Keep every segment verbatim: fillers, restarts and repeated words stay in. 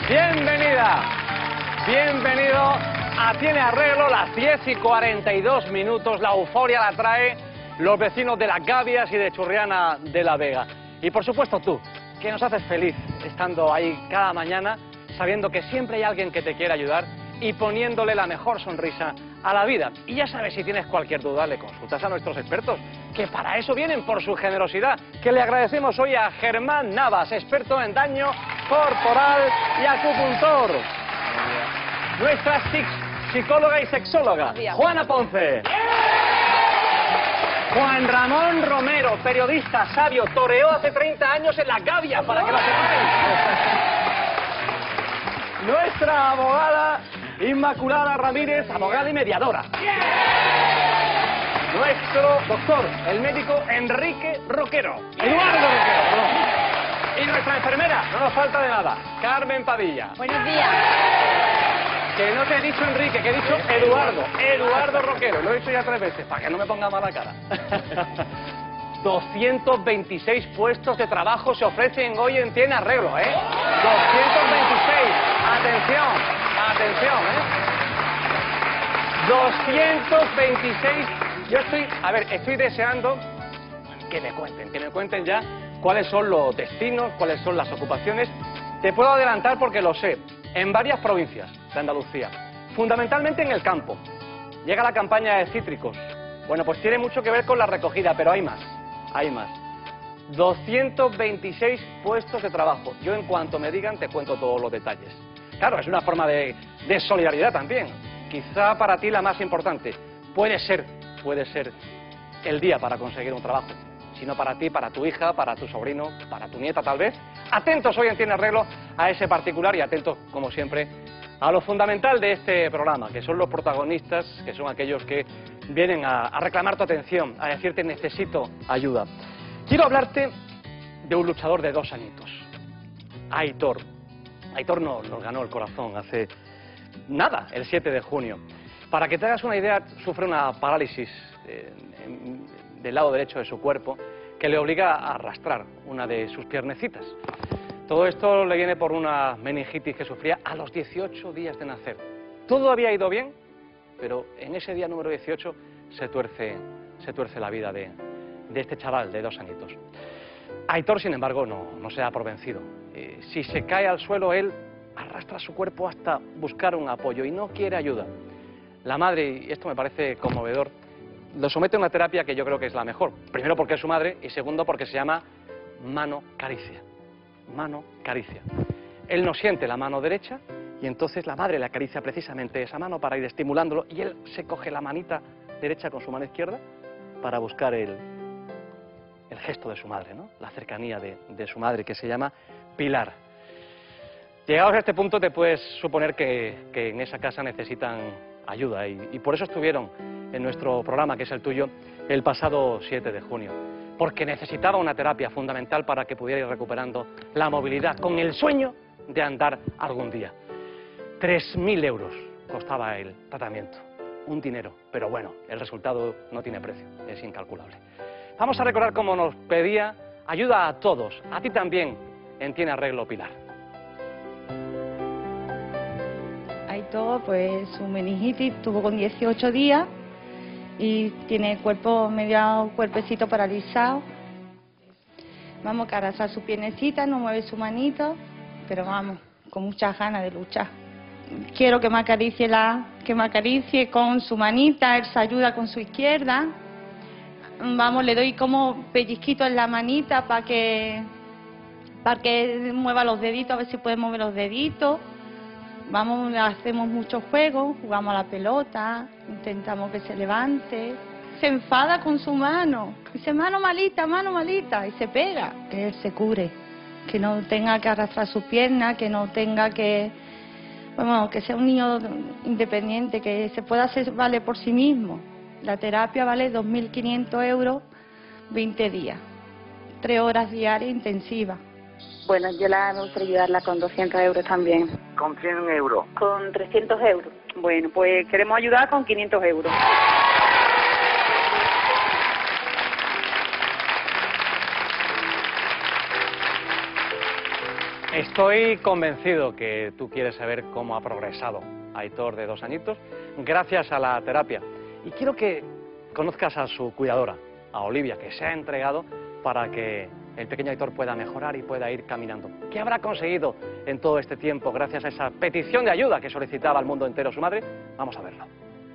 Bienvenida, bienvenido a Tiene Arreglo, las diez y cuarenta y dos minutos, la euforia la trae los vecinos de Las Gavias y de Churriana de la Vega. Y por supuesto tú, que nos haces feliz estando ahí cada mañana, sabiendo que siempre hay alguien que te quiere ayudar y poniéndole la mejor sonrisa a la vida. Y ya sabes, si tienes cualquier duda, le consultas a nuestros expertos, que para eso vienen, por su generosidad, que le agradecemos hoy a Germán Navas, experto en daño corporal y acupuntor. Nuestra psicóloga y sexóloga, Juana Ponce. Juan Ramón Romero, periodista sabio, toreó hace treinta años en Las Gavias, para que lo sepáis. Nuestra abogada Inmaculada Ramírez, abogada y mediadora. Nuestro doctor, el médico Enrique Roquero. Eduardo Roquero. Y nuestra enfermera, no nos falta de nada, Carmen Padilla. Buenos días. Que no te he dicho Enrique, que he dicho Eduardo. Eduardo Roquero, lo he dicho ya tres veces, para que no me ponga mala cara. doscientos veintiséis puestos de trabajo se ofrecen hoy en Tiene Arreglo, ¿eh? doscientos veintiséis. Atención, atención, ¿eh? doscientos veintiséis. Yo estoy, a ver, estoy deseando que me cuenten, que me cuenten ya cuáles son los destinos, cuáles son las ocupaciones. Te puedo adelantar porque lo sé, en varias provincias de Andalucía, fundamentalmente en el campo. Llega la campaña de cítricos. Bueno, pues tiene mucho que ver con la recogida, pero hay más, hay más. doscientos veintiséis puestos de trabajo. Yo, en cuanto me digan, te cuento todos los detalles. Claro, es una forma de, de solidaridad también. Quizá para ti la más importante. Puede ser, puede ser el día para conseguir un trabajo. Sino para ti, para tu hija, para tu sobrino, para tu nieta tal vez. Atentos hoy en Tiene Arreglo a ese particular y atentos, como siempre, a lo fundamental de este programa, que son los protagonistas, que son aquellos que vienen a, a reclamar tu atención, a decirte necesito ayuda. Quiero hablarte de un luchador de dos añitos, Aitor. Aitor no, nos ganó el corazón hace nada, el siete de junio. Para que te hagas una idea, sufre una parálisis eh, en, del lado derecho de su cuerpo que le obliga a arrastrar una de sus piernecitas. Todo esto le viene por una meningitis que sufría a los dieciocho días de nacer. Todo había ido bien, pero en ese día número dieciocho se tuerce, se tuerce la vida de, de este chaval de dos añitos. Aitor, sin embargo, no, no se da por vencido. Eh, si se cae al suelo, él arrastra su cuerpo hasta buscar un apoyo y no quiere ayuda. La madre, y esto me parece conmovedor, lo somete a una terapia que yo creo que es la mejor. Primero porque es su madre y segundo porque se llama mano caricia. Mano caricia. Él no siente la mano derecha y entonces la madre le acaricia precisamente esa mano para ir estimulándolo y él se coge la manita derecha con su mano izquierda para buscar el, el gesto de su madre, ¿no? La cercanía de, de su madre, que se llama Pilar. Llegados a este punto te puedes suponer que, que en esa casa necesitan ayuda y, y por eso estuvieron en nuestro programa, que es el tuyo, el pasado siete de junio. Porque necesitaba una terapia fundamental para que pudiera ir recuperando la movilidad con el sueño de andar algún día. tres mil euros costaba el tratamiento. Un dinero, pero bueno, el resultado no tiene precio, es incalculable. Vamos a recordar cómo nos pedía ayuda a todos, a ti también, en Tiene Arreglo, Pilar. Aitor, pues su meningitis tuvo con dieciocho días y tiene el cuerpo, medio cuerpecito paralizado. Vamos a arrastrar su piernecita, no mueve su manito, pero vamos, con muchas ganas de luchar. Quiero que me acaricie, la, que me acaricie con su manita, él se ayuda con su izquierda. Vamos, le doy como pellizquito en la manita para que, para que mueva los deditos, a ver si puede mover los deditos. Vamos, hacemos muchos juegos, jugamos a la pelota, intentamos que se levante. Se enfada con su mano, dice mano malita, mano malita, y se pega. Que él se cure, que no tenga que arrastrar sus piernas, que no tenga que, bueno, que sea un niño independiente, que se pueda hacer vale por sí mismo. La terapia vale dos mil quinientos euros, veinte días, tres horas diarias intensivas. Bueno, yo la me gustaría ayudarla con doscientos euros también. ¿Con cien euros? Con trescientos euros. Bueno, pues queremos ayudar con quinientos euros. Estoy convencido que tú quieres saber cómo ha progresado Aitor de dos añitos gracias a la terapia. Y quiero que conozcas a su cuidadora, a Olivia, que se ha entregado para que el pequeño Aitor pueda mejorar y pueda ir caminando. ¿Qué habrá conseguido en todo este tiempo gracias a esa petición de ayuda que solicitaba al mundo entero su madre? Vamos a verlo.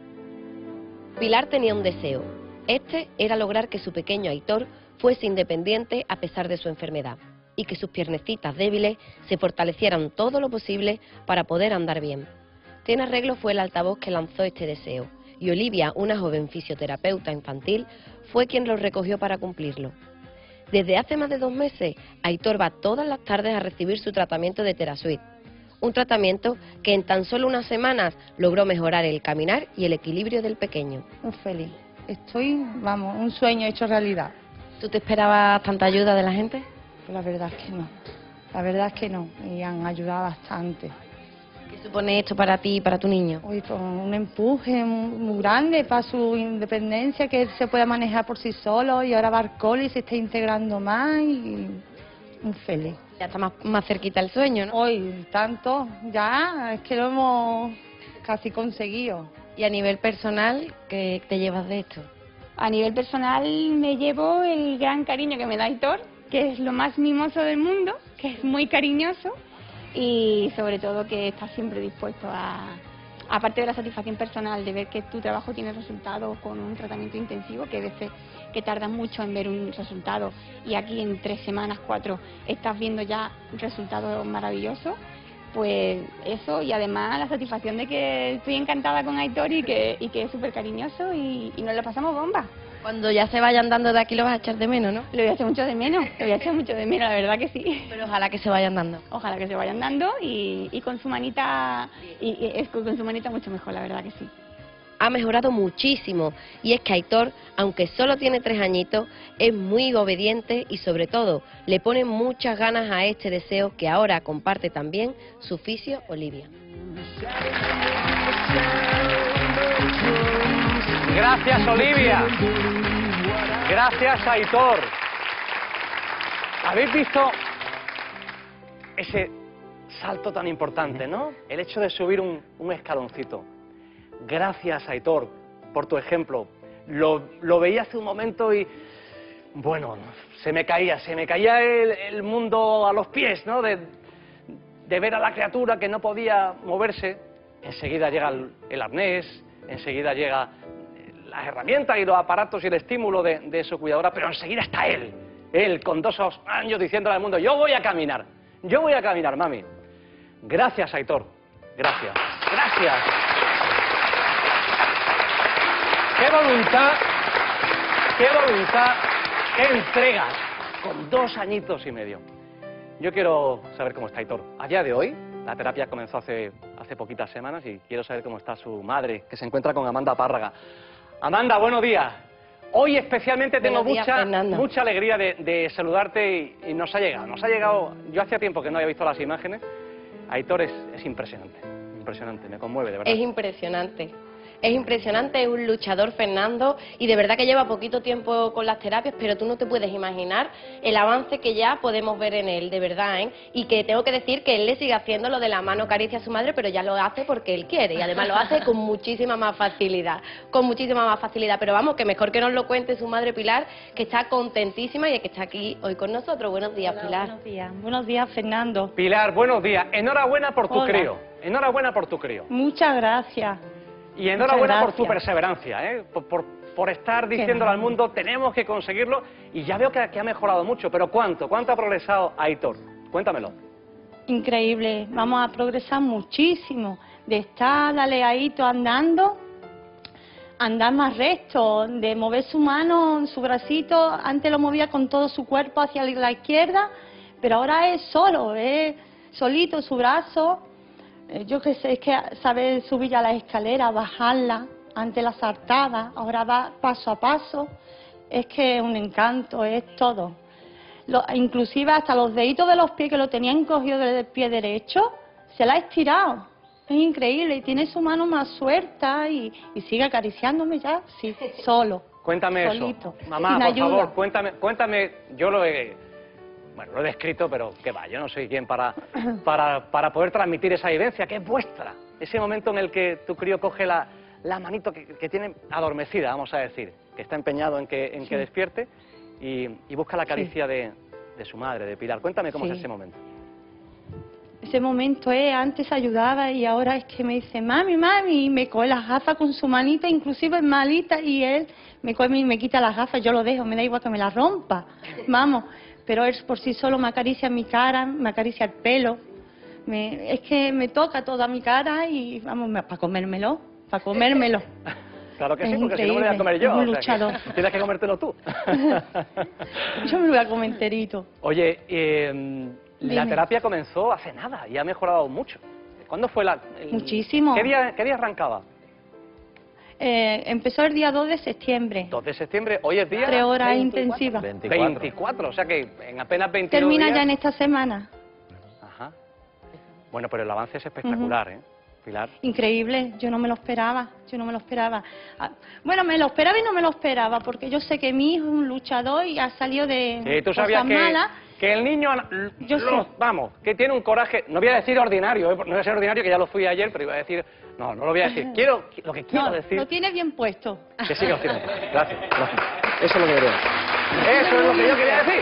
Pilar tenía un deseo. Este era lograr que su pequeño Aitor fuese independiente a pesar de su enfermedad y que sus piernecitas débiles se fortalecieran todo lo posible para poder andar bien. Tiene Arreglo fue el altavoz que lanzó este deseo y Olivia, una joven fisioterapeuta infantil, fue quien lo recogió para cumplirlo. Desde hace más de dos meses, Aitor va todas las tardes a recibir su tratamiento de TheraSuite, un tratamiento que en tan solo unas semanas logró mejorar el caminar y el equilibrio del pequeño. Muy feliz. Estoy, vamos, un sueño hecho realidad. ¿Tú te esperabas tanta ayuda de la gente? Pues la verdad es que no. La verdad es que no. Y han ayudado bastante. ¿Qué supone esto para ti y para tu niño? Hoy con un empuje muy, muy grande para su independencia, que él se pueda manejar por sí solo y ahora va al cole y se está integrando más y muy feliz. Ya está más, más cerquita el sueño, ¿no? Hoy tanto, ya, es que lo hemos casi conseguido. Y a nivel personal, ¿qué te llevas de esto? A nivel personal me llevo el gran cariño que me da Aitor, que es lo más mimoso del mundo, que es muy cariñoso y sobre todo que está siempre dispuesto a, aparte de la satisfacción personal de ver que tu trabajo tiene resultados con un tratamiento intensivo, que a veces que tardas mucho en ver un resultado y aquí en tres semanas, cuatro, estás viendo ya resultados maravillosos, pues eso, y además la satisfacción de que estoy encantada con Aitor y que, y que es súper cariñoso y, y nos lo pasamos bomba. Cuando ya se vayan dando de aquí lo vas a echar de menos, ¿no? Lo voy a echar mucho de menos, lo voy a echar mucho de menos, la verdad que sí. Pero ojalá que se vayan dando. Ojalá que se vayan dando y, y con su manita, y, y es con su manita mucho mejor, la verdad que sí. Ha mejorado muchísimo y es que Aitor, aunque solo tiene tres añitos, es muy obediente y sobre todo le pone muchas ganas a este deseo que ahora comparte también su fisio Olivia. Gracias, Olivia. Gracias, Aitor. ¿Habéis visto ese salto tan importante, no? El hecho de subir un, un escaloncito. Gracias, Aitor, por tu ejemplo. Lo, lo veía hace un momento y, bueno, se me caía, se me caía el, el mundo a los pies, ¿no? De, de ver a la criatura que no podía moverse. Enseguida llega el, el arnés, enseguida llega las herramientas y los aparatos y el estímulo de, de su cuidadora, pero enseguida está él, él con dos años diciéndole al mundo, yo voy a caminar, yo voy a caminar, mami. Gracias, Aitor, gracias, gracias. ¡Qué voluntad, qué voluntad, qué entrega, con dos añitos y medio! Yo quiero saber cómo está Aitor. A día de hoy, la terapia comenzó hace, hace poquitas semanas y quiero saber cómo está su madre, que se encuentra con Amanda Párraga. Amanda, buenos días. Hoy especialmente tengo Buenos días, mucha, Fernando. mucha alegría de, de saludarte y, y nos ha llegado, nos ha llegado, yo hacía tiempo que no había visto las imágenes. Aitor es, es impresionante, impresionante, me conmueve, de verdad. Es impresionante. Es impresionante, es un luchador, Fernando, y de verdad que lleva poquito tiempo con las terapias, pero tú no te puedes imaginar el avance que ya podemos ver en él, de verdad, ¿eh? Y que tengo que decir que él le sigue haciendo lo de la mano caricia a su madre, pero ya lo hace porque él quiere, y además lo hace con muchísima más facilidad, con muchísima más facilidad. Pero vamos, que mejor que nos lo cuente su madre Pilar, que está contentísima y que está aquí hoy con nosotros. Buenos días, Hola, Pilar. Buenos días, buenos días, Fernando. Pilar, buenos días. Enhorabuena por tu Hola. crío. Enhorabuena por tu crío. Muchas gracias. Y enhorabuena por tu gracias. perseverancia, ¿eh? por, por, por estar diciéndole al mundo, tenemos que conseguirlo. Y ya veo que, que ha mejorado mucho, pero ¿cuánto? ¿Cuánto ha progresado Aitor? Cuéntamelo. Increíble, vamos a progresar muchísimo. De estar aleadito andando, andar más recto, de mover su mano, su bracito, antes lo movía con todo su cuerpo hacia la izquierda, pero ahora es solo, es solito su brazo. Yo qué sé, es que sabe subir a la escalera, bajarla, antes la saltaba, ahora va paso a paso. Es que es un encanto, es todo. Lo, inclusive hasta los deditos de los pies que lo tenía encogido del pie derecho, se la ha estirado. Es increíble y tiene su mano más suelta y, y sigue acariciándome ya, sí, solo. Cuéntame solito, eso. Mamá, sin por ayuda. favor, cuéntame, cuéntame, yo lo he... bueno, lo he descrito, pero qué va, yo no soy quien para, para, para poder transmitir esa vivencia que es vuestra. Ese momento en el que tu crío coge la, la manito que, que tiene adormecida, vamos a decir, que está empeñado en que, en sí. que despierte y, y busca la caricia sí. de, de su madre, de Pilar. Cuéntame cómo sí. es ese momento. Ese momento es, antes ayudaba y ahora es que me dice, mami, mami, y me coge las gafas con su manita, inclusive es malita, y él me coge y me quita las gafas, yo lo dejo, me da igual que me las rompa, vamos, pero él por sí solo me acaricia mi cara, me acaricia el pelo, me, es que me toca toda mi cara y vamos, para comérmelo, para comérmelo. Claro que es sí, porque increíble. Si no me lo voy a comer yo, es un o sea luchador. Que tienes que comértelo tú. Yo me lo voy a comer enterito. Oye, eh... Dime. La terapia comenzó hace nada y ha mejorado mucho. ¿Cuándo fue la...? El... Muchísimo. ¿Qué día, qué día arrancaba? Eh, empezó el día dos de septiembre. dos de septiembre, hoy es día... Tres horas veinticuatro. intensivas. veinticuatro. veinticuatro, o sea que en apenas veintidós Termina días... ya en esta semana. Ajá. Bueno, pero el avance es espectacular, uh-huh. ¿eh? Pilar. Increíble, yo no me lo esperaba, yo no me lo esperaba. Ah, bueno, me lo esperaba y no me lo esperaba, porque yo sé que mi hijo es un luchador y ha salido de sí, tú sabías cosas que... malas. Que el niño, yo lo, sé. vamos, que tiene un coraje, no voy a decir ordinario, ¿eh? No voy a ser ordinario, que ya lo fui ayer, pero iba a decir, no, no lo voy a decir. Quiero, lo que quiero no, decir... lo tiene bien puesto. Que sí que lo tiene. Gracias, gracias. Eso es lo que quería decir. Eso es lo que yo quería decir.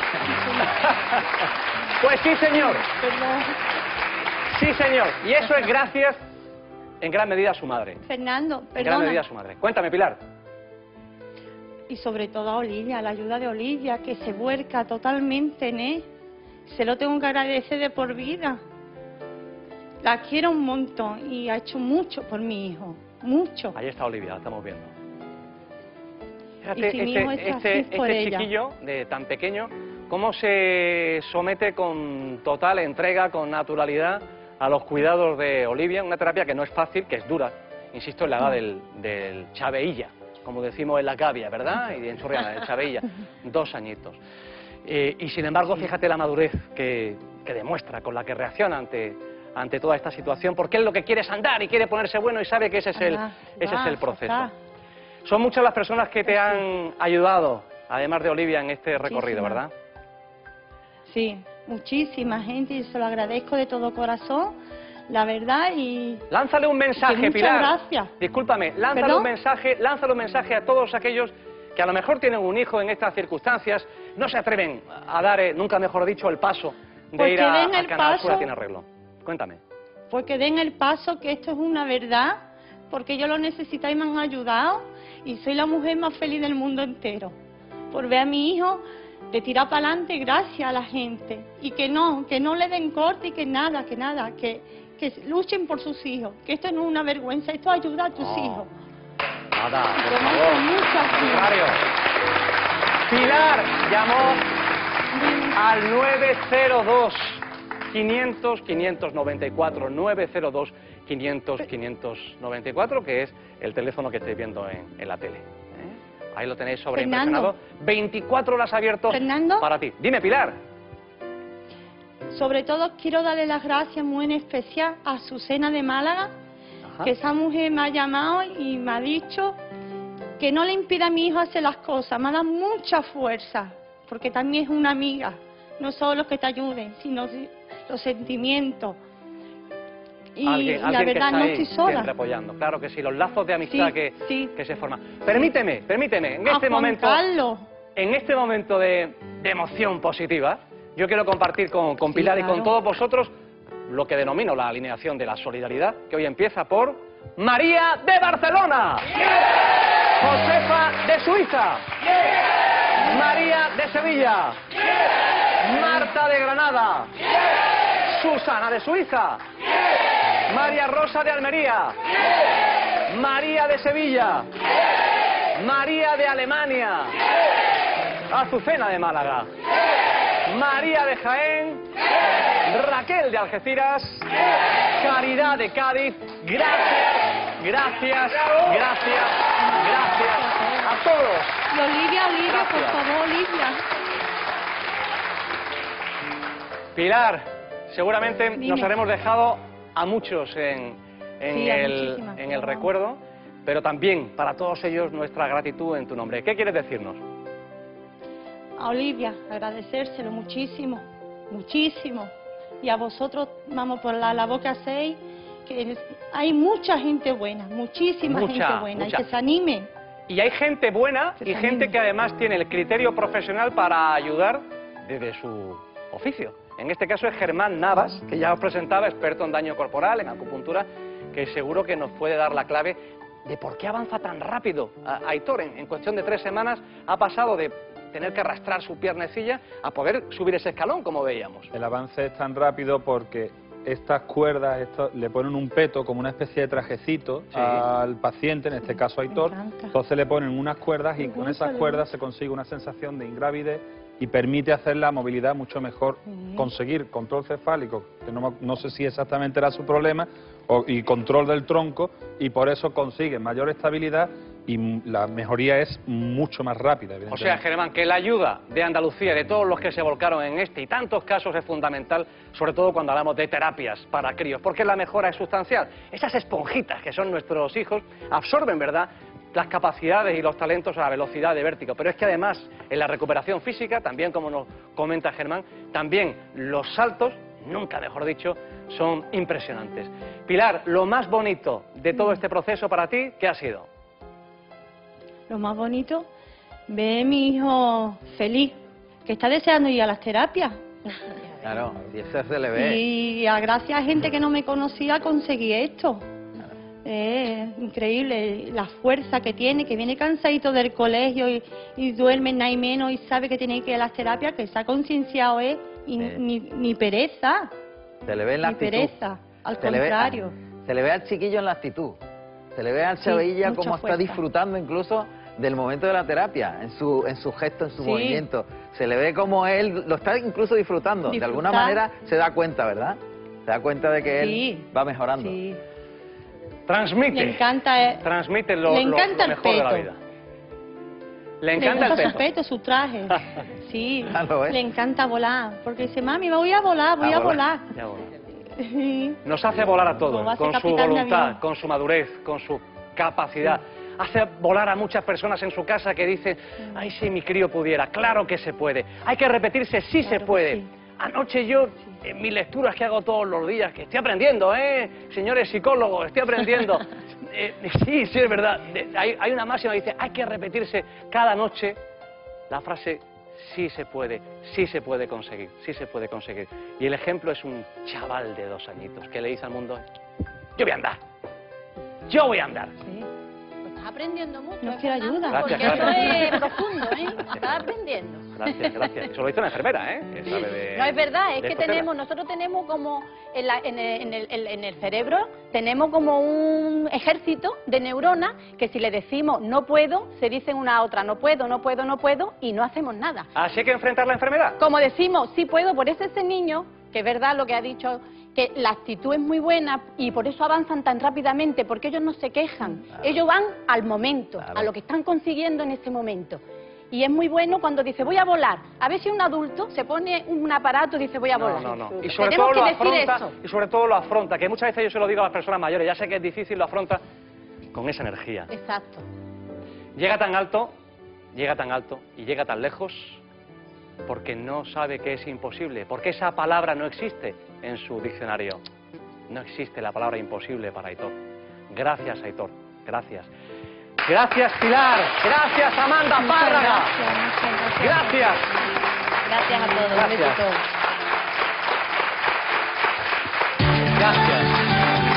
Pues sí, señor. Perdón. Sí, señor. Y eso es gracias, en gran medida, a su madre. Fernando, perdona. En gran medida a su madre. Cuéntame, Pilar. Y sobre todo a Olivia, la ayuda de Olivia, que se vuelca totalmente en él. Se lo tengo que agradecer de por vida. La quiero un montón y ha hecho mucho por mi hijo, mucho. Ahí está Olivia, la estamos viendo. Fíjate, y si este mi hijo está este, así por este ella. chiquillo, de tan pequeño, cómo se somete con total entrega, con naturalidad, a los cuidados de Olivia, una terapia que no es fácil, que es dura, insisto, en la edad del, del chaveilla, como decimos en la Gavia, ¿verdad? Y en Chorriana, el chaveilla, dos añitos. Eh, y sin embargo, fíjate la madurez que, que demuestra, con la que reacciona ante, ante toda esta situación, porque él lo que quiere es andar y quiere ponerse bueno y sabe que ese es el, ese es el proceso. Son muchas las personas que te han ayudado, además de Olivia, en este recorrido, ¿verdad? Sí, muchísima gente y se lo agradezco de todo corazón, la verdad, y... Lánzale un mensaje, Pilar. Muchas gracias. Discúlpame, lánzale ¿Perdón? un mensaje, lánzale un mensaje a todos aquellos que a lo mejor tienen un hijo en estas circunstancias, no se atreven a dar, eh, nunca mejor dicho, el paso de pues ir a, al Canal paso, Sur Tiene Arreglo. Cuéntame. Pues que den el paso, que esto es una verdad, porque yo lo necesitaba y me han ayudado, y soy la mujer más feliz del mundo entero, por ver a mi hijo de tirar para adelante gracias a la gente, y que no, que no le den corte y que nada, que nada, que, que luchen por sus hijos, que esto no es una vergüenza, esto ayuda a tus no. hijos. Nada, por Conozco favor. muchas Contrario. Pilar llamó al nueve cero dos, quinientos, quinientos noventa y cuatro, nueve cero dos, quinientos, quinientos noventa y cuatro, que es el teléfono que estáis viendo en, en la tele. ¿Eh? Ahí lo tenéis sobreimpresionado. veinticuatro horas abiertos Fernando, para ti. Dime, Pilar. sobre todo quiero darle las gracias muy en especial a Azucena de Málaga, Ajá. que esa mujer me ha llamado y me ha dicho que no le impida a mi hijo hacer las cosas, me ha dado mucha fuerza, porque también es una amiga, no solo que te ayude, sino los sentimientos. Y Alguien, la alguien que verdad está no ahí estoy sola. siempre apoyando. Claro que sí, los lazos de amistad Sí, que, sí. que se forman. Permíteme, permíteme, en A este Juan momento, Carlos. en este momento de, de emoción positiva, yo quiero compartir con, con Sí, Pilar claro. y con todos vosotros lo que denomino la alineación de la solidaridad, que hoy empieza por María de Barcelona, yeah. Josefa de Suiza, yeah. María de Sevilla, yeah. Marta de Granada, yeah. Susana de Suiza, yeah. María Rosa de Almería, yeah. María de Sevilla, yeah. María de Alemania, yeah. Azucena de Málaga, yeah. María de Jaén, yeah. Raquel de Algeciras, yeah. Caridad de Cádiz. Gracias, gracias, gracias, gracias a todos. Y Olivia, Olivia, Gracias. por favor, Olivia. Pilar, seguramente Dime. nos habremos dejado a muchos en, en, Sí, a el, muchísimas, en el pero- recuerdo, pero también para todos ellos nuestra gratitud en tu nombre. ¿Qué quieres decirnos? A Olivia, agradecérselo muchísimo, muchísimo. Y a vosotros, vamos, por la labor que hacéis, que hay mucha gente buena, muchísima Mucha, gente buena, mucha. y que se animen. Y hay gente buena Que y se gente anime. que además tiene el criterio profesional para ayudar desde su oficio. En este caso es Germán Navas, que ya os presentaba, experto en daño corporal, en acupuntura, que seguro que nos puede dar la clave de por qué avanza tan rápido a- Aitor. En, en cuestión de tres semanas ha pasado de tener que arrastrar su piernecilla a poder subir ese escalón, como veíamos. El avance es tan rápido porque estas cuerdas esto, le ponen un peto como una especie de trajecito Sí. al paciente, en este caso a Aitor. encanta. Entonces le ponen unas cuerdas y Me con gusta, esas me cuerdas gusta. se consigue una sensación de ingravidez y permite hacer la movilidad mucho mejor, Sí. conseguir control cefálico, que no, me- no sé si exactamente era su problema, o- y control del tronco, y por eso consigue mayor estabilidad y m- la mejoría es mucho más rápida, O evidentemente. sea, Germán, que la ayuda de Andalucía, de todos los que se volcaron en este y tantos casos es fundamental, sobre todo cuando hablamos de terapias para críos, porque la mejora es sustancial. Esas esponjitas que son nuestros hijos absorben, ¿verdad?, las capacidades y los talentos a la velocidad de vértigo. Pero es que además, en la recuperación física, también como nos comenta Germán, también los saltos, nunca mejor dicho, son impresionantes. Pilar, lo más bonito de todo este proceso para ti, ¿qué ha sido? Lo más bonito, ver a mi hijo feliz, que está deseando ir a las terapias. Claro, y eso se le ve. Y a gracias a gente que no me conocía conseguí esto. Es increíble la fuerza que tiene, que viene cansadito del colegio y, y duerme nada y menos y sabe que tiene que ir a las terapias, que se ha concienciado él y Sí. ni, ni pereza, Se le ve en la ni actitud. pereza, al Se le ve- contrario. se le ve al chiquillo en la actitud. Se le ve al Sí, chavilla mucha cómo está fuerza. disfrutando incluso del momento de la terapia, en su en su gesto, en su Sí. movimiento. Se le ve como él lo está incluso disfrutando. De alguna Disfrutar. manera se da cuenta, ¿verdad? Se da cuenta de que Sí. él va mejorando. Sí. Transmite. Le encanta, eh, Transmite lo, le lo- encanta lo el mejor de la peto. vida. Le le encanta gusta el su peto. peto, su traje. Sí, Ah, ¿lo ves? le encanta volar, porque dice, mami, voy a volar, voy A a volar. volar. Ya, bueno. Sí. Nos hace volar a todos, Como hace con su capitán de voluntad, avión. con su madurez, con su capacidad. Hace volar a muchas personas en su casa que dicen, ay, si mi crío pudiera, claro que se puede. Hay que repetirse, sí Claro se que puede. sí. Anoche yo, en mis lecturas que hago todos los días, que estoy aprendiendo, ¿eh? Señores psicólogos, estoy aprendiendo. Eh, sí, sí, es verdad. De- hay, hay una máxima que dice, hay que repetirse cada noche la frase, sí se puede, sí se puede conseguir, sí se puede conseguir. Y el ejemplo es un chaval de dos añitos que le dice al mundo, yo voy a andar, yo voy a andar. Sí. Estás aprendiendo mucho. Nos ¿eh, quiere Fernando? ayuda. Porque Gracias, eso gracias. es profundo, ¿eh? Estás aprendiendo. Gracias, gracias. Eso lo dice una enfermera, ¿eh? Que sabe de- No, es verdad, es de que estos tenemos, temas. nosotros tenemos como en, la- en el, en el- en- en el cerebro, tenemos como un ejército de neuronas que si le decimos no puedo, se dicen una a otra, no puedo, no puedo, no puedo, y no hacemos nada. Así hay que enfrentar la enfermedad. Como decimos, sí puedo, por eso ese niño, que es verdad lo que ha dicho, que la actitud es muy buena y por eso avanzan tan rápidamente, porque ellos no se quejan, ellos van al momento, Claro. a lo que están consiguiendo en ese momento. Y es muy bueno cuando dice voy a volar. A ver si un adulto se pone un aparato y dice voy a No, volar. no, no. Y sobre Tenemos todo lo que decir afronta, eso. y sobre todo lo afronta, que muchas veces yo se lo digo a las personas mayores, ya sé que es difícil, lo afronta con esa energía. Exacto. Llega tan alto, llega tan alto y llega tan lejos porque no sabe que es imposible, porque esa palabra no existe en su diccionario. No existe la palabra imposible para Aitor. Gracias, Aitor. Gracias. Gracias, Pilar. Gracias, Amanda Muchas Párraga. gracias, muchas gracias. Gracias. Gracias a todos. Un Gracias. besito. Gracias.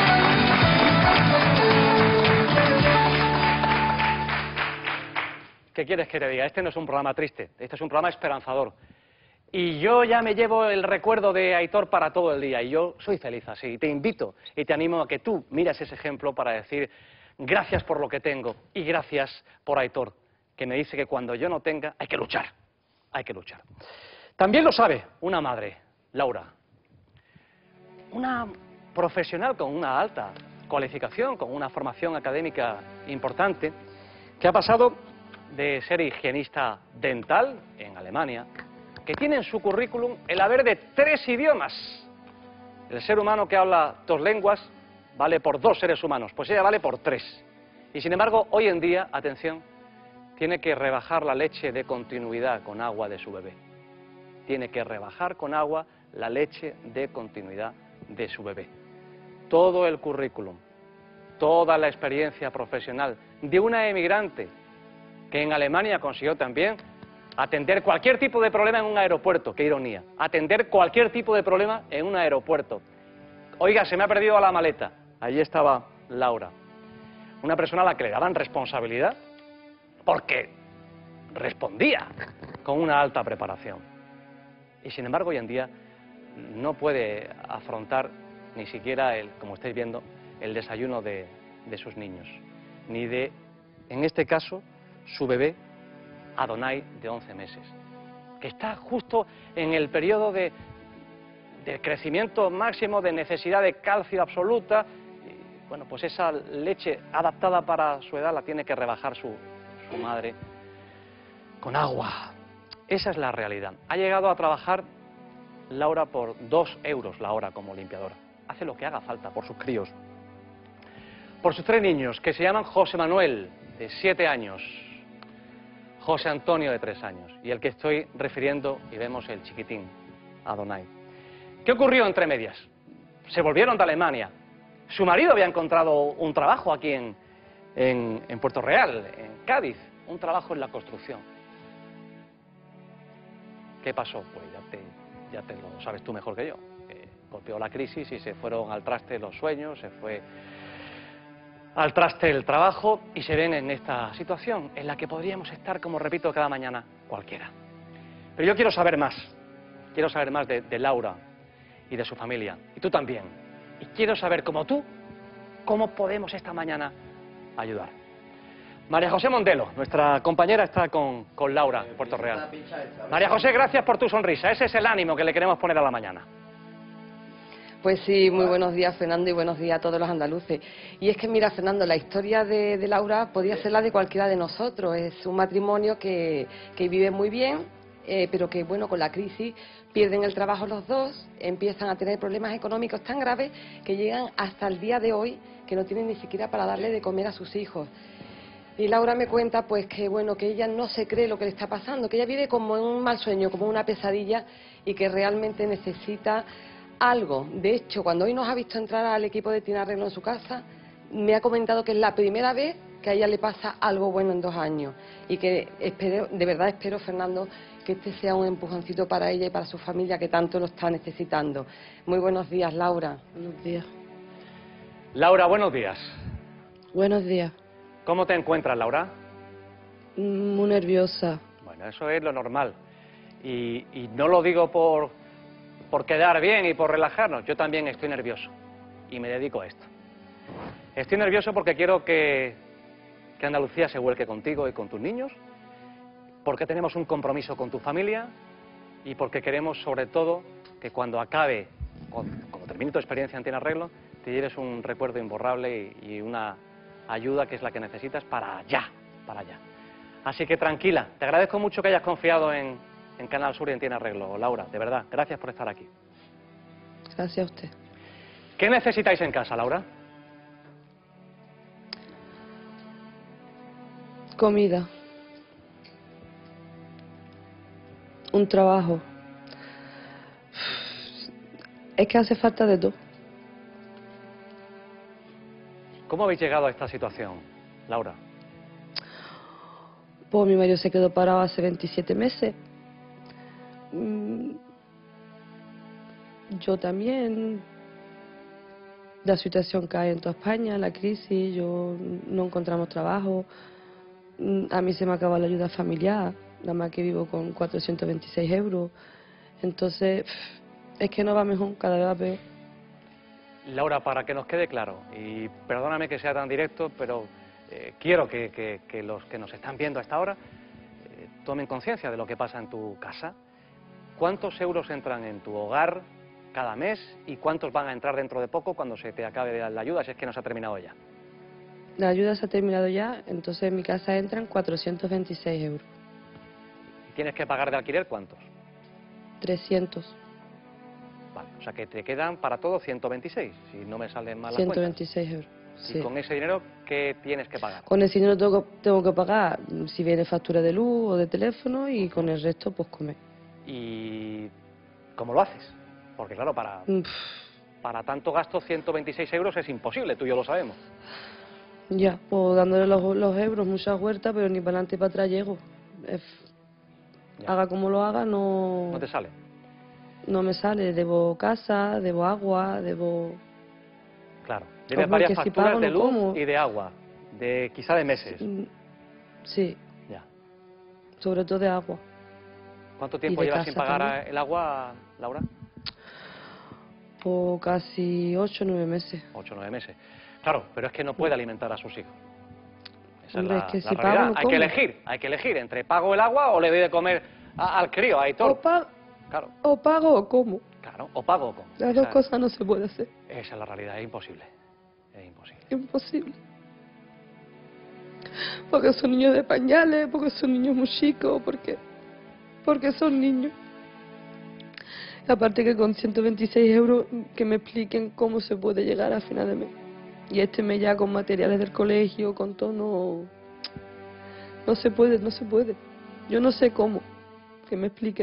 ¿Qué quieres que te diga? Este no es un programa triste, este es un programa esperanzador. Y yo ya me llevo el recuerdo de Aitor para todo el día y yo soy feliz así. Y te invito y te animo a que tú mires ese ejemplo para decir gracias por lo que tengo y gracias por Aitor, que me dice que cuando yo no tenga hay que luchar, hay que luchar. También lo sabe una madre, Laura, una profesional con una alta cualificación, con una formación académica importante, que ha pasado de ser higienista dental en Alemania, que tiene en su currículum el haber de tres idiomas. El ser humano que habla dos lenguas vale por dos seres humanos, pues ella vale por tres. Y sin embargo, hoy en día, atención, tiene que rebajar la leche de continuidad con agua de su bebé. Tiene que rebajar con agua la leche de continuidad de su bebé. Todo el currículum, toda la experiencia profesional de una emigrante que en Alemania consiguió también atender cualquier tipo de problema en un aeropuerto, qué ironía, atender cualquier tipo de problema en un aeropuerto. Oiga, se me ha perdido la maleta. Allí estaba Laura, una persona a la que le daban responsabilidad porque respondía con una alta preparación. Y sin embargo hoy en día no puede afrontar ni siquiera, el, como estáis viendo, el desayuno de, de sus niños, ni de, en este caso, su bebé Adonai de once meses, que está justo en el periodo de, de crecimiento máximo, de necesidad de calcio absoluta. Y, bueno, pues esa leche adaptada para su edad la tiene que rebajar su, su madre con agua. Esa es la realidad. Ha llegado a trabajar Laura por dos euros la hora como limpiadora. Hace lo que haga falta por sus críos. Por sus tres niños, que se llaman José Manuel, de siete años, José Antonio, de tres años, y el que estoy refiriendo, y vemos el chiquitín, Adonai. ¿Qué ocurrió entre medias? Se volvieron de Alemania. Su marido había encontrado un trabajo aquí en, en, en Puerto Real, en Cádiz, un trabajo en la construcción. ¿Qué pasó? Pues ya te, ya te lo sabes tú mejor que yo. Eh, golpeó la crisis y se fueron al traste los sueños, se fue al traste el trabajo y se ven en esta situación en la que podríamos estar, como repito, cada mañana cualquiera. Pero yo quiero saber más, quiero saber más de, de Laura y de su familia, y tú también. Y quiero saber, como tú, cómo podemos esta mañana ayudar. María José Mondelo, nuestra compañera, está con, con Laura en Puerto Real. María José, gracias por tu sonrisa, ese es el ánimo que le queremos poner a la mañana. Pues sí, muy buenos días, Fernando, y buenos días a todos los andaluces. Y es que, mira, Fernando, la historia de, de Laura podía ser la de cualquiera de nosotros. Es un matrimonio que, que vive muy bien, eh, pero que, bueno, con la crisis pierden el trabajo los dos, empiezan a tener problemas económicos tan graves que llegan hasta el día de hoy que no tienen ni siquiera para darle de comer a sus hijos. Y Laura me cuenta, pues, que, bueno, que ella no se cree lo que le está pasando, que ella vive como en un mal sueño, como una pesadilla, y que realmente necesita algo. De hecho, cuando hoy nos ha visto entrar al equipo de Tiene Arreglo en su casa, me ha comentado que es la primera vez que a ella le pasa algo bueno en dos años. Y que espero, de verdad espero, Fernando, que este sea un empujoncito para ella y para su familia, que tanto lo está necesitando. Muy buenos días, Laura. Buenos días. Laura, buenos días. Buenos días. ¿Cómo te encuentras, Laura? Muy nerviosa. Bueno, eso es lo normal. Y, y no lo digo por... por quedar bien y por relajarnos. Yo también estoy nervioso y me dedico a esto. Estoy nervioso porque quiero que, que Andalucía se vuelque contigo y con tus niños, porque tenemos un compromiso con tu familia y porque queremos, sobre todo, que cuando acabe, cuando termine tu experiencia en Tiene Arreglo, te lleves un recuerdo imborrable y, y una ayuda que es la que necesitas para allá, para allá. Así que tranquila, te agradezco mucho que hayas confiado en, en Canal Sur y en Tiene Arreglo, Laura, de verdad, gracias por estar aquí. Gracias a usted. ¿Qué necesitáis en casa, Laura? Comida. Un trabajo. Es que hace falta de todo. ¿Cómo habéis llegado a esta situación, Laura? Pues mi marido se quedó parado hace veintisiete meses. Yo también, la situación que hay en toda España, la crisis, yo no encontramos trabajo, a mí se me acaba la ayuda familiar, nada más que vivo con cuatrocientos veintiséis euros, entonces es que no va mejor, cada vez va peor. Laura, para que nos quede claro, y perdóname que sea tan directo, pero eh, quiero que, que, que los que nos están viendo a esta hora eh, tomen conciencia de lo que pasa en tu casa. ¿Cuántos euros entran en tu hogar cada mes y cuántos van a entrar dentro de poco cuando se te acabe la ayuda, si es que no se ha terminado ya? La ayuda se ha terminado ya, entonces en mi casa entran cuatrocientos veintiséis euros. ¿Y tienes que pagar de alquiler cuántos? trescientos. Vale, o sea que te quedan para todo ciento veintiséis, si no me salen mal las ciento cuentas. veintiséis euros. Y Sí. con ese dinero, ¿qué tienes que pagar? Con ese dinero tengo, tengo que pagar si viene factura de luz o de teléfono y con el resto pues comer. ¿Y cómo lo haces? Porque claro, para, para tanto gasto ciento veintiséis euros es imposible, tú y yo lo sabemos. Ya, pues dándole los, los euros, muchas huertas, pero ni para adelante ni para atrás llego. Es, haga como lo haga, no... ¿No te sale? No me sale, debo casa, debo agua, debo... Claro, debes Hombre, varias que si facturas pago, de no luz como. y de agua, de quizá de meses. Sí. Ya. Sobre todo de agua. ¿Cuánto Y tiempo de llevas sin casa pagar también. el agua, Laura? Por casi ocho o nueve meses. Ocho o nueve meses. Claro, pero es que no puede alimentar a sus hijos. Esa Hombre, es la, es que la si realidad. pago, no hay como. que elegir, hay que elegir entre pago el agua o le doy de comer a- al crío, a Aitor. O, pa- Claro, o pago o como. claro, o pago o como. Las Esa- dos cosas no se puede hacer. Esa es la realidad, es imposible. Es imposible. Imposible. Porque son niños de pañales, porque son niños muy chicos, porque, porque son niños. Y aparte que con ciento veintiséis euros que me expliquen cómo se puede llegar a final de mes. Y este mes ya con materiales del colegio, con todo, no, no se puede, no se puede. Yo no sé cómo, que me expliquen.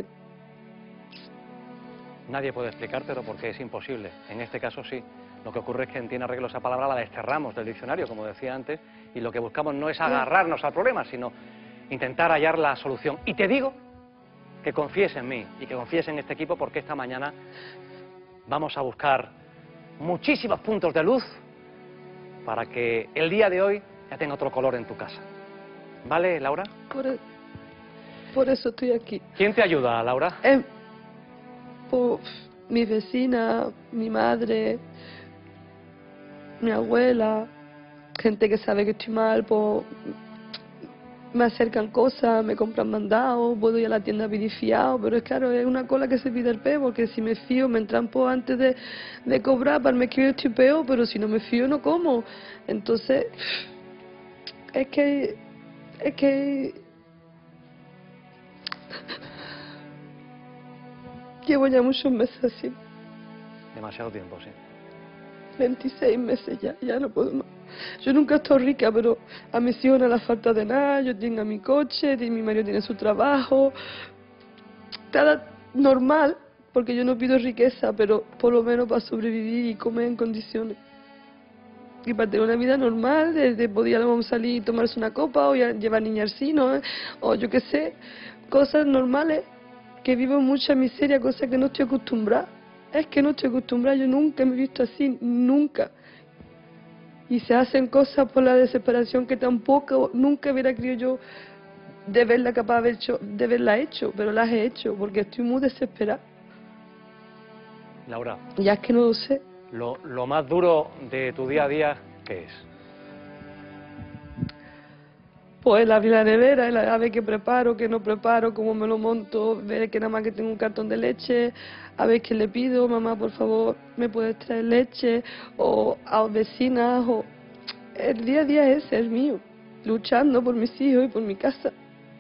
Nadie puede explicártelo porque es imposible. En este caso sí. Lo que ocurre es que en Tiene Arreglo esa palabra la desterramos del diccionario, como decía antes, y lo que buscamos no es agarrarnos al problema, sino intentar hallar la solución. Y te digo que confíes en mí y que confíes en este equipo, porque esta mañana vamos a buscar muchísimos puntos de luz para que el día de hoy ya tenga otro color en tu casa. ¿Vale, Laura? Por, e- por eso estoy aquí. ¿Quién te ayuda, Laura? Eh, por mi vecina, mi madre, mi abuela, gente que sabe que estoy mal, pues me acercan cosas, me compran mandados, puedo ir a la tienda a pedir fiado, pero es claro, es una cola que se pide el peo, porque si me fío me entrampo antes de, de cobrar para el mes que viene estoy peor, pero si no me fío no como. Entonces, es que, es que... Llevo ya muchos meses así, Demasiado tiempo, sí. veintiséis meses ya, ya no puedo más. Yo nunca he estado rica, pero a mis hijos no les falta de nada, yo tengo mi coche, mi marido tiene su trabajo, nada normal, porque yo no pido riqueza, pero por lo menos para sobrevivir y comer en condiciones. Y para tener una vida normal, de, de poder salir y tomarse una copa, o ya llevar niñas al cine, ¿eh? O yo qué sé, cosas normales, que vivo en mucha miseria, cosas que no estoy acostumbrada. Es que no estoy acostumbrada, yo nunca me he visto así, nunca. Y se hacen cosas por la desesperación que tampoco, nunca hubiera creído yo de verla capaz de, haber hecho, de haberla hecho, pero las he hecho, porque estoy muy desesperada. Laura, Ya es que no lo sé. lo, lo más duro de tu día a día, ¿qué es? Pues el abrir la nevera, el a ver qué preparo, qué no preparo, cómo me lo monto, ver que nada más que tengo un cartón de leche, a ver qué le pido, mamá, por favor, ¿me puedes traer leche? O a vecinas, o... El día a día es el mío, luchando por mis hijos y por mi casa.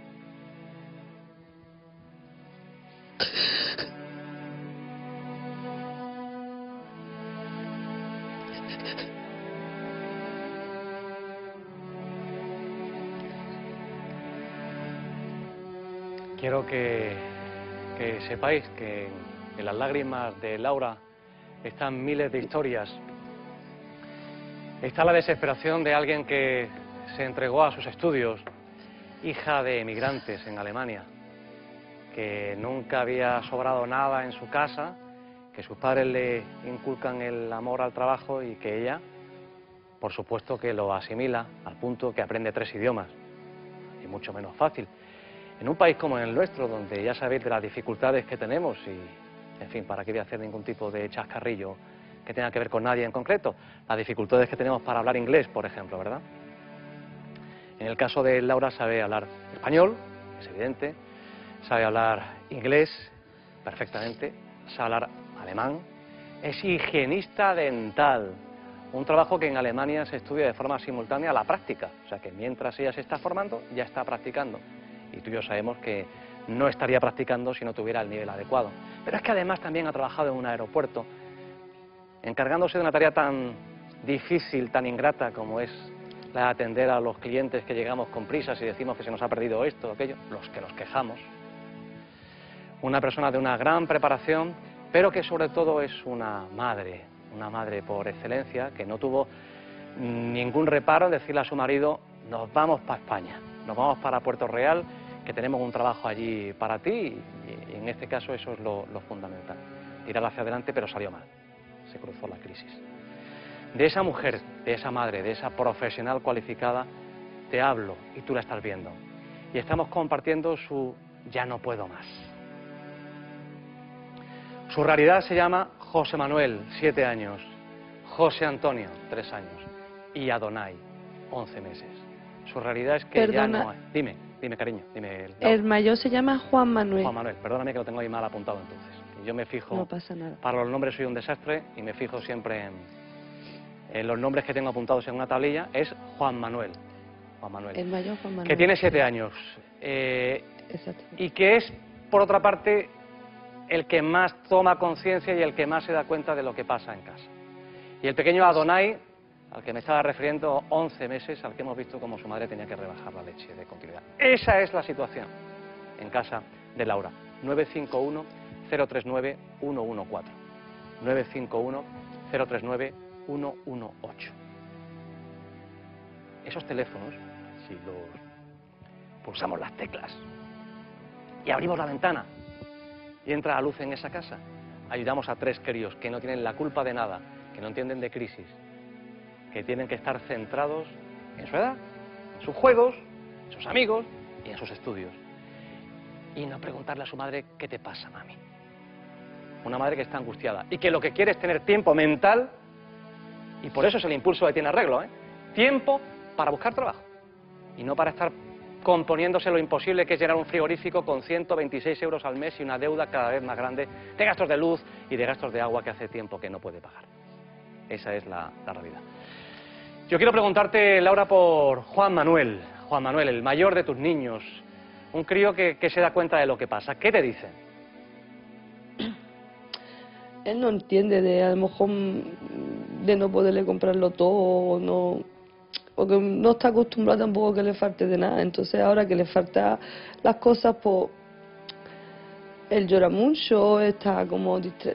Quiero que, que sepáis que en las lágrimas de Laura están miles de historias. Está la desesperación de alguien que se entregó a sus estudios, hija de emigrantes en Alemania, que nunca había sobrado nada en su casa, que sus padres le inculcan el amor al trabajo y que ella, por supuesto, que lo asimila al punto que aprende tres idiomas, y mucho menos fácil. En un país como el nuestro, donde ya sabéis de las dificultades que tenemos y, en fin, para qué voy a hacer ningún tipo de chascarrillo que tenga que ver con nadie en concreto, las dificultades que tenemos para hablar inglés, por ejemplo, ¿verdad? En el caso de Laura sabe hablar español, es evidente, sabe hablar inglés perfectamente, sabe hablar alemán, es higienista dental, un trabajo que en Alemania se estudia de forma simultánea a la práctica, o sea que mientras ella se está formando, ya está practicando. Y tú y yo sabemos que no estaría practicando si no tuviera el nivel adecuado. Pero es que además también ha trabajado en un aeropuerto, encargándose de una tarea tan difícil, tan ingrata como es la de atender a los clientes que llegamos con prisas y decimos que se nos ha perdido esto o aquello, los que nos quejamos. Una persona de una gran preparación pero que sobre todo es una madre, una madre por excelencia, que no tuvo ningún reparo en decirle a su marido: nos vamos para España, nos vamos para Puerto Real, que tenemos un trabajo allí para ti, y en este caso eso es lo, lo fundamental. Tirar hacia adelante, pero salió mal, se cruzó la crisis. De esa mujer, de esa madre, de esa profesional cualificada, te hablo y tú la estás viendo. Y estamos compartiendo su ya no puedo más. Su realidad se llama José Manuel, siete años, José Antonio, tres años, y Adonai, once meses. Su realidad es que Perdona. ya no hay... Dime, dime cariño, dime. El, El mayor se llama Juan Manuel. Juan Manuel, perdóname que lo tengo ahí mal apuntado entonces. Yo me fijo... No pasa nada. Para los nombres soy un desastre y me fijo siempre en, en los nombres que tengo apuntados en una tablilla. Es Juan Manuel. Juan Manuel. El mayor Juan Manuel. Que tiene siete años. Eh, Exacto. y que es, por otra parte, el que más toma conciencia y el que más se da cuenta de lo que pasa en casa. Y el pequeño Adonai, al que me estaba refiriendo, once meses, al que hemos visto cómo su madre tenía que rebajar la leche de continuidad. Esa es la situación en casa de Laura. nueve cinco uno, cero tres nueve, uno uno cuatro. nueve cinco uno, cero tres nueve, uno uno ocho. Esos teléfonos, si los pulsamos las teclas y abrimos la ventana y entra la luz en esa casa, ayudamos a tres críos que no tienen la culpa de nada, que no entienden de crisis, que tienen que estar centrados en su edad, en sus juegos, en sus amigos y en sus estudios. Y no preguntarle a su madre: ¿qué te pasa, mami? Una madre que está angustiada y que lo que quiere es tener tiempo mental, y por eso es el impulso de Tiene Arreglo, ¿eh? Tiempo para buscar trabajo y no para estar componiéndose lo imposible que es llenar un frigorífico con ciento veintiséis euros al mes y una deuda cada vez más grande de gastos de luz y de gastos de agua que hace tiempo que no puede pagar. Esa es la, la realidad. Yo quiero preguntarte, Laura, por Juan Manuel. Juan Manuel, el mayor de tus niños, un crío que, que se da cuenta de lo que pasa. ¿Qué te dice? Él no entiende de, a lo mejor, de no poderle comprarlo todo, o no, porque no está acostumbrado tampoco a que le falte de nada. Entonces ahora que le falta las cosas, pues él llora mucho, está como distra...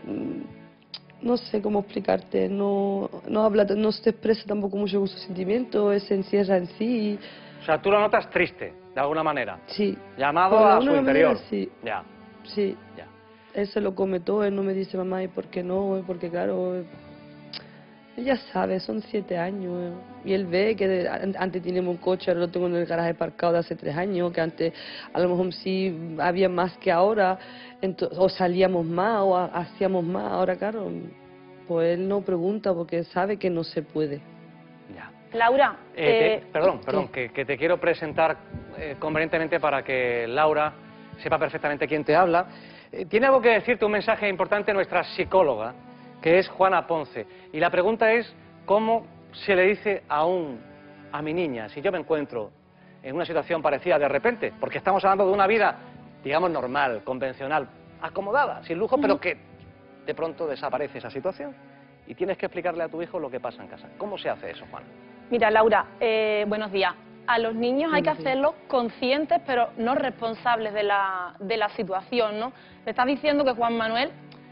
no sé cómo explicarte, no, no habla, no se expresa tampoco mucho con sus sentimientos, se encierra en sí. O sea, tú lo notas triste, de alguna manera. Sí. Llamado Por a su alguna interior. manera, sí. Ya. Sí. Ya. Él se lo come todo, él no me dice mamá, ¿y por qué no? Porque claro, él ya sabe, son siete años. eh. Y él ve que de- an- antes teníamos un coche, ahora lo tengo en el garaje aparcado de hace tres años, que antes a lo mejor sí había más que ahora, ento- o salíamos más, o ha- hacíamos más. Ahora claro, pues él no pregunta porque sabe que no se puede. Laura, Eh, te- eh, perdón, perdón, que, que te quiero presentar eh, convenientemente para que Laura sepa perfectamente quién te habla. Eh, tiene algo que decirte, un mensaje importante, nuestra psicóloga, que es Juana Ponce. Y la pregunta es: ¿cómo se le dice a un, a mi niña, si yo me encuentro en una situación parecida de repente? Porque estamos hablando de una vida, digamos, normal, convencional, acomodada, sin lujo, pero que de pronto desaparece esa situación. Y tienes que explicarle a tu hijo lo que pasa en casa. ¿Cómo se hace eso, Juana? mira, Laura, eh, buenos días. A los niños hay que Buenos días. hacerlos conscientes, pero no responsables de la, de la situación, ¿no? Le estás diciendo que Juan Manuel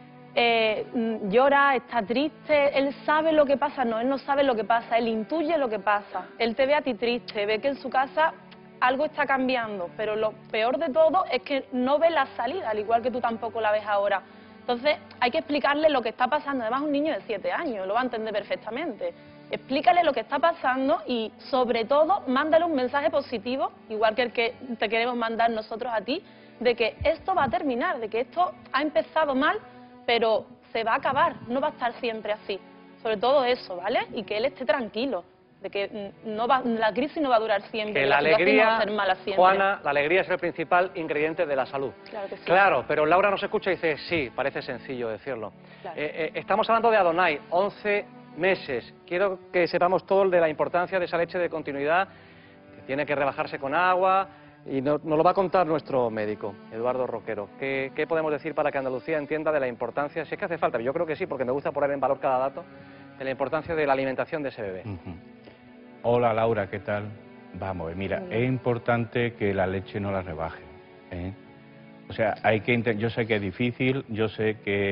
eh, mm, llora, está triste, él sabe lo que pasa, no, él no sabe lo que pasa, él intuye lo que pasa, él te ve a ti triste, ve que en su casa algo está cambiando, pero lo peor de todo es que no ve la salida, al igual que tú tampoco la ves ahora. Entonces hay que explicarle lo que está pasando, además un niño de siete años, lo va a entender perfectamente. Explícale lo que está pasando y, sobre todo, mándale un mensaje positivo, igual que el que te queremos mandar nosotros a ti, de que esto va a terminar, de que esto ha empezado mal, pero se va a acabar, no va a estar siempre así. Sobre todo eso, ¿vale? Y que él esté tranquilo, de que mm, no va, la crisis no va a durar siempre, Que la situación no va alegría, a ser mala siempre. Juana, la alegría es el principal ingrediente de la salud. Claro que sí. Claro, pero Laura nos escucha y dice: sí, parece sencillo decirlo. Claro. Eh, eh, estamos hablando de Adonai, once meses. Quiero que sepamos todo de la importancia de esa leche de continuidad, que tiene que rebajarse con agua, y no- nos lo va a contar nuestro médico, Eduardo Roquero. ¿Qué, qué podemos decir para que Andalucía entienda de la importancia, si es que hace falta? Yo creo que sí, porque me gusta poner en valor cada dato, de la importancia de la alimentación de ese bebé. Ujú. Hola Laura, ¿qué tal? Vamos, mira, Hola. es importante que la leche no la rebaje, ¿eh? O sea, hay que inte- yo sé que es difícil, yo sé que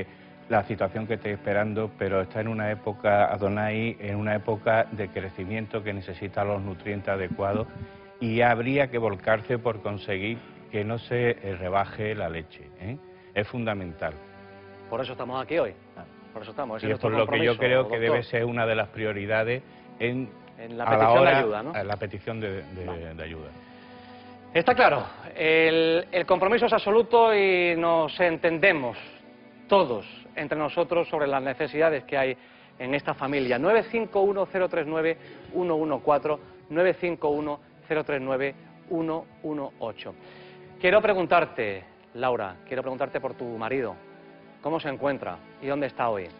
la situación que estáis esperando, pero está en una época, Adonai, en una época de crecimiento que necesita los nutrientes adecuados y habría que volcarse por conseguir que no se eh, rebaje la leche, ¿eh? Es fundamental. Por eso estamos aquí hoy. Por eso estamos. Y es por lo que yo creo que debe ser una de las prioridades en, en la a petición la hora, de ayuda, ¿no? a la petición de, de, vale. de ayuda. Está claro, el, el compromiso es absoluto y nos entendemos todos entre nosotros sobre las necesidades que hay en esta familia. nueve cinco uno cero tres nueve uno uno cuatro, nueve cinco uno cero tres nueve uno uno ocho. Quiero preguntarte, Laura, quiero preguntarte por tu marido. ¿Cómo se encuentra y dónde está hoy?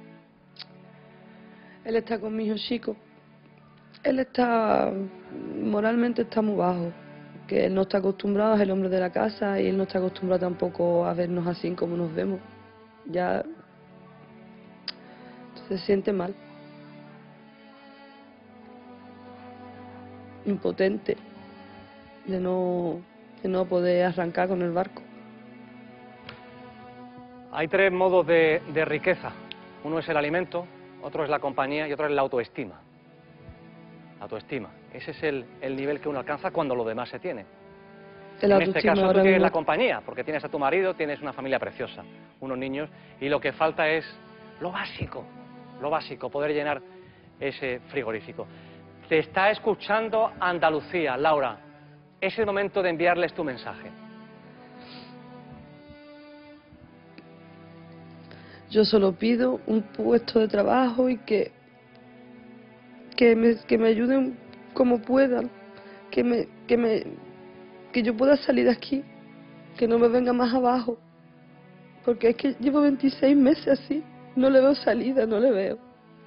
Él está con mi hijo chico. Él está, moralmente está muy bajo, que él no está acostumbrado a ser el hombre de la casa y él no está acostumbrado tampoco a vernos así como nos vemos. Ya se siente mal, impotente de no, de no poder arrancar con el barco. Hay tres modos de, de riqueza. Uno es el alimento, otro es la compañía y otro es la autoestima. La autoestima. Ese es el, el nivel que uno alcanza cuando lo demás se tiene. El en este caso tú tienes mismo... la compañía, porque tienes a tu marido, tienes una familia preciosa, unos niños, y lo que falta es lo básico, lo básico, poder llenar ese frigorífico. Te está escuchando Andalucía, Laura. Es el momento de enviarles tu mensaje. Yo solo pido un puesto de trabajo y que, que, me, que me ayuden como puedan, que, me, que, me, que yo pueda salir de aquí, que no me venga más abajo, porque es que llevo veintiséis meses así, no le veo salida, no le veo.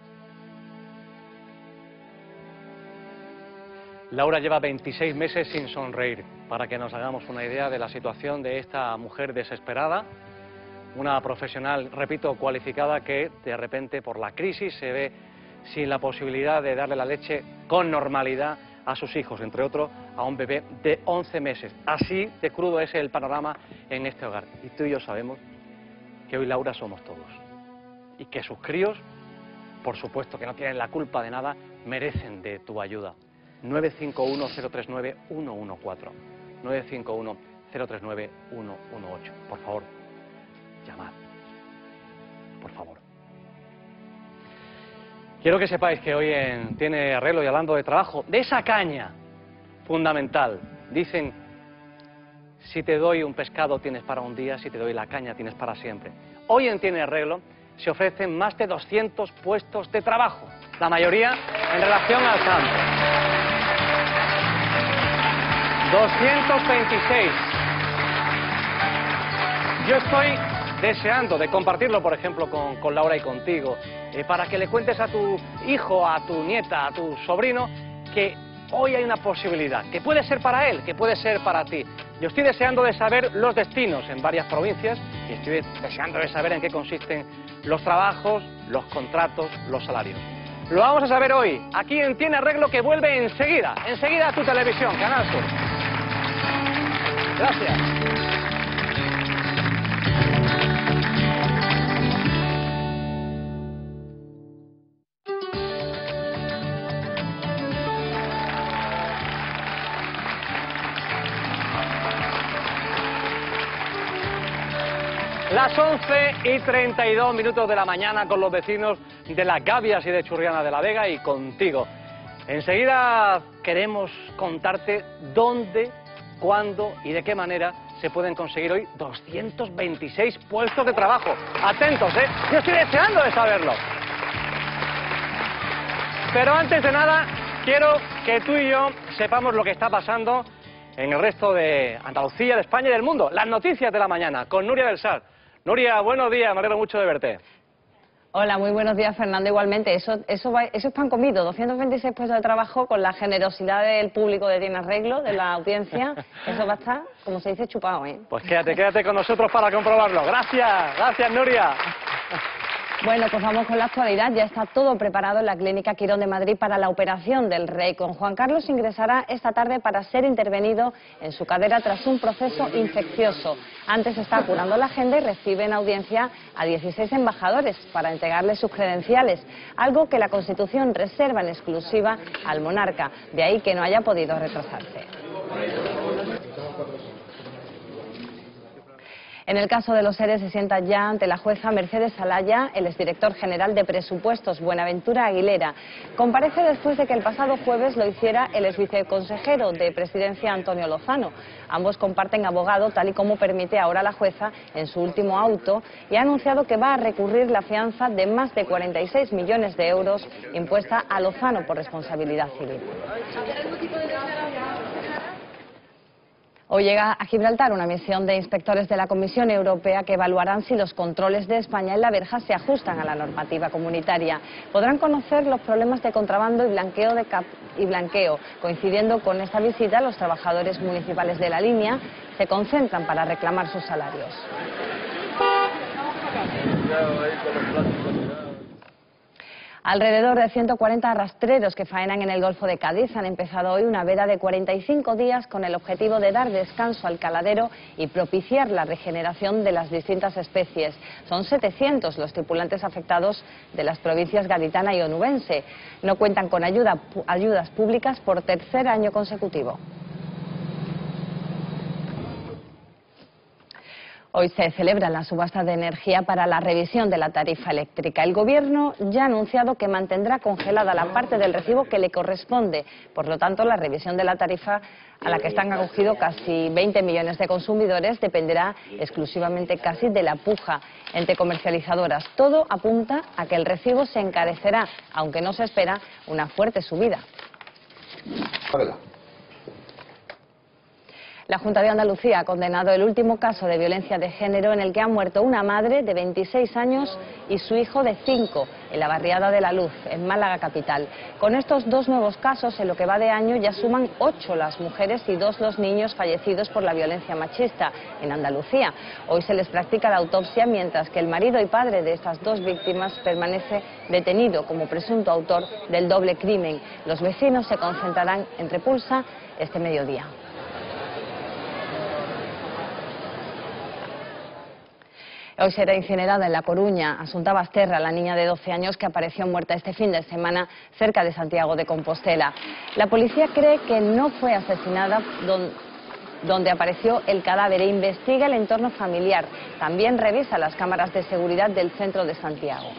Laura lleva veintiséis meses sin sonreír, para que nos hagamos una idea de la situación de esta mujer desesperada. Una profesional, repito, cualificada, que de repente por la crisis se ve sin la posibilidad de darle la leche con normalidad a sus hijos, entre otros a un bebé de once meses. Así de crudo es el panorama en este hogar. Y tú y yo sabemos que hoy Laura somos todos. Y que sus críos, por supuesto que no tienen la culpa de nada, merecen de tu ayuda. nueve cinco uno cero tres nueve uno uno cuatro, nueve cinco uno cero tres nueve uno uno ocho. Por favor, llamad, por favor. Quiero que sepáis que hoy en Tiene Arreglo, y hablando de trabajo, de esa caña fundamental, dicen, si te doy un pescado tienes para un día, si te doy la caña tienes para siempre. Hoy en Tiene Arreglo se ofrecen más de doscientos puestos de trabajo, la mayoría en relación al campo. doscientos veintiséis. Yo estoy deseando de compartirlo, por ejemplo, con, con Laura y contigo, eh, para que le cuentes a tu hijo, a tu nieta, a tu sobrino, que hoy hay una posibilidad, que puede ser para él, que puede ser para ti. Yo estoy deseando de saber los destinos en varias provincias y estoy deseando de saber en qué consisten los trabajos, los contratos, los salarios. Lo vamos a saber hoy, aquí en Tiene Arreglo, que vuelve enseguida, enseguida a tu televisión, Canal Sur. Gracias. Las once y treinta y dos minutos de la mañana con los vecinos de Las Gavias y de Churriana de la Vega y contigo. Enseguida queremos contarte dónde, cuándo y de qué manera se pueden conseguir hoy doscientos veintiséis puestos de trabajo. Atentos, ¿eh? Yo estoy deseando de saberlo. Pero antes de nada, quiero que tú y yo sepamos lo que está pasando en el resto de Andalucía, de España y del mundo. Las noticias de la mañana con Nuria del Sar. Nuria, buenos días, me alegro mucho de verte. Hola, muy buenos días, Fernando. Igualmente, eso, eso, va, eso es pan comido, doscientos veintiséis puestos de trabajo con la generosidad del público de Tiene Arreglo, de la audiencia. Eso va a estar, como se dice, chupado, ¿eh? Pues quédate, quédate con nosotros para comprobarlo. Gracias, gracias, Nuria. Bueno, pues vamos con la actualidad. Ya está todo preparado en la Clínica Quirón de Madrid para la operación del Rey. Con Juan Carlos ingresará esta tarde para ser intervenido en su cadera tras un proceso infeccioso. Antes está apurando la agenda y recibe en audiencia a dieciséis embajadores para entregarles sus credenciales, algo que la Constitución reserva en exclusiva al monarca. De ahí que no haya podido retrasarse. En el caso de los ERE se sienta ya ante la jueza Mercedes Alaya el exdirector general de Presupuestos, Buenaventura Aguilera. Comparece después de que el pasado jueves lo hiciera el exviceconsejero de Presidencia, Antonio Lozano. Ambos comparten abogado, tal y como permite ahora la jueza en su último auto, y ha anunciado que va a recurrir la fianza de más de cuarenta y seis millones de euros impuesta a Lozano por responsabilidad civil. Hoy llega a Gibraltar una misión de inspectores de la Comisión Europea que evaluarán si los controles de España en la verja se ajustan a la normativa comunitaria. Podrán conocer los problemas de contrabando y blanqueo, de cap y blanqueo. Coincidiendo con esta visita, los trabajadores municipales de la línea se concentran para reclamar sus salarios. Alrededor de ciento cuarenta rastreros que faenan en el Golfo de Cádiz han empezado hoy una veda de cuarenta y cinco días con el objetivo de dar descanso al caladero y propiciar la regeneración de las distintas especies. Son setecientos los tripulantes afectados de las provincias gaditana y onubense. No cuentan con ayuda, ayudas públicas por tercer año consecutivo. Hoy se celebra la subasta de energía para la revisión de la tarifa eléctrica. El Gobierno ya ha anunciado que mantendrá congelada la parte del recibo que le corresponde. Por lo tanto, la revisión de la tarifa a la que están acogidos casi veinte millones de consumidores dependerá exclusivamente casi de la puja entre comercializadoras. Todo apunta a que el recibo se encarecerá, aunque no se espera una fuerte subida. La Junta de Andalucía ha condenado el último caso de violencia de género en el que ha muerto una madre de veintiséis años y su hijo de cinco en la barriada de La Luz, en Málaga capital. Con estos dos nuevos casos, en lo que va de año, ya suman ocho las mujeres y dos los niños fallecidos por la violencia machista en Andalucía. Hoy se les practica la autopsia, mientras que el marido y padre de estas dos víctimas permanece detenido como presunto autor del doble crimen. Los vecinos se concentrarán en Repulsa este mediodía. Hoy será incinerada en La Coruña Asunta Basterra, la niña de doce años que apareció muerta este fin de semana cerca de Santiago de Compostela. La policía cree que no fue asesinada donde, donde apareció el cadáver e investiga el entorno familiar. También revisa las cámaras de seguridad del centro de Santiago.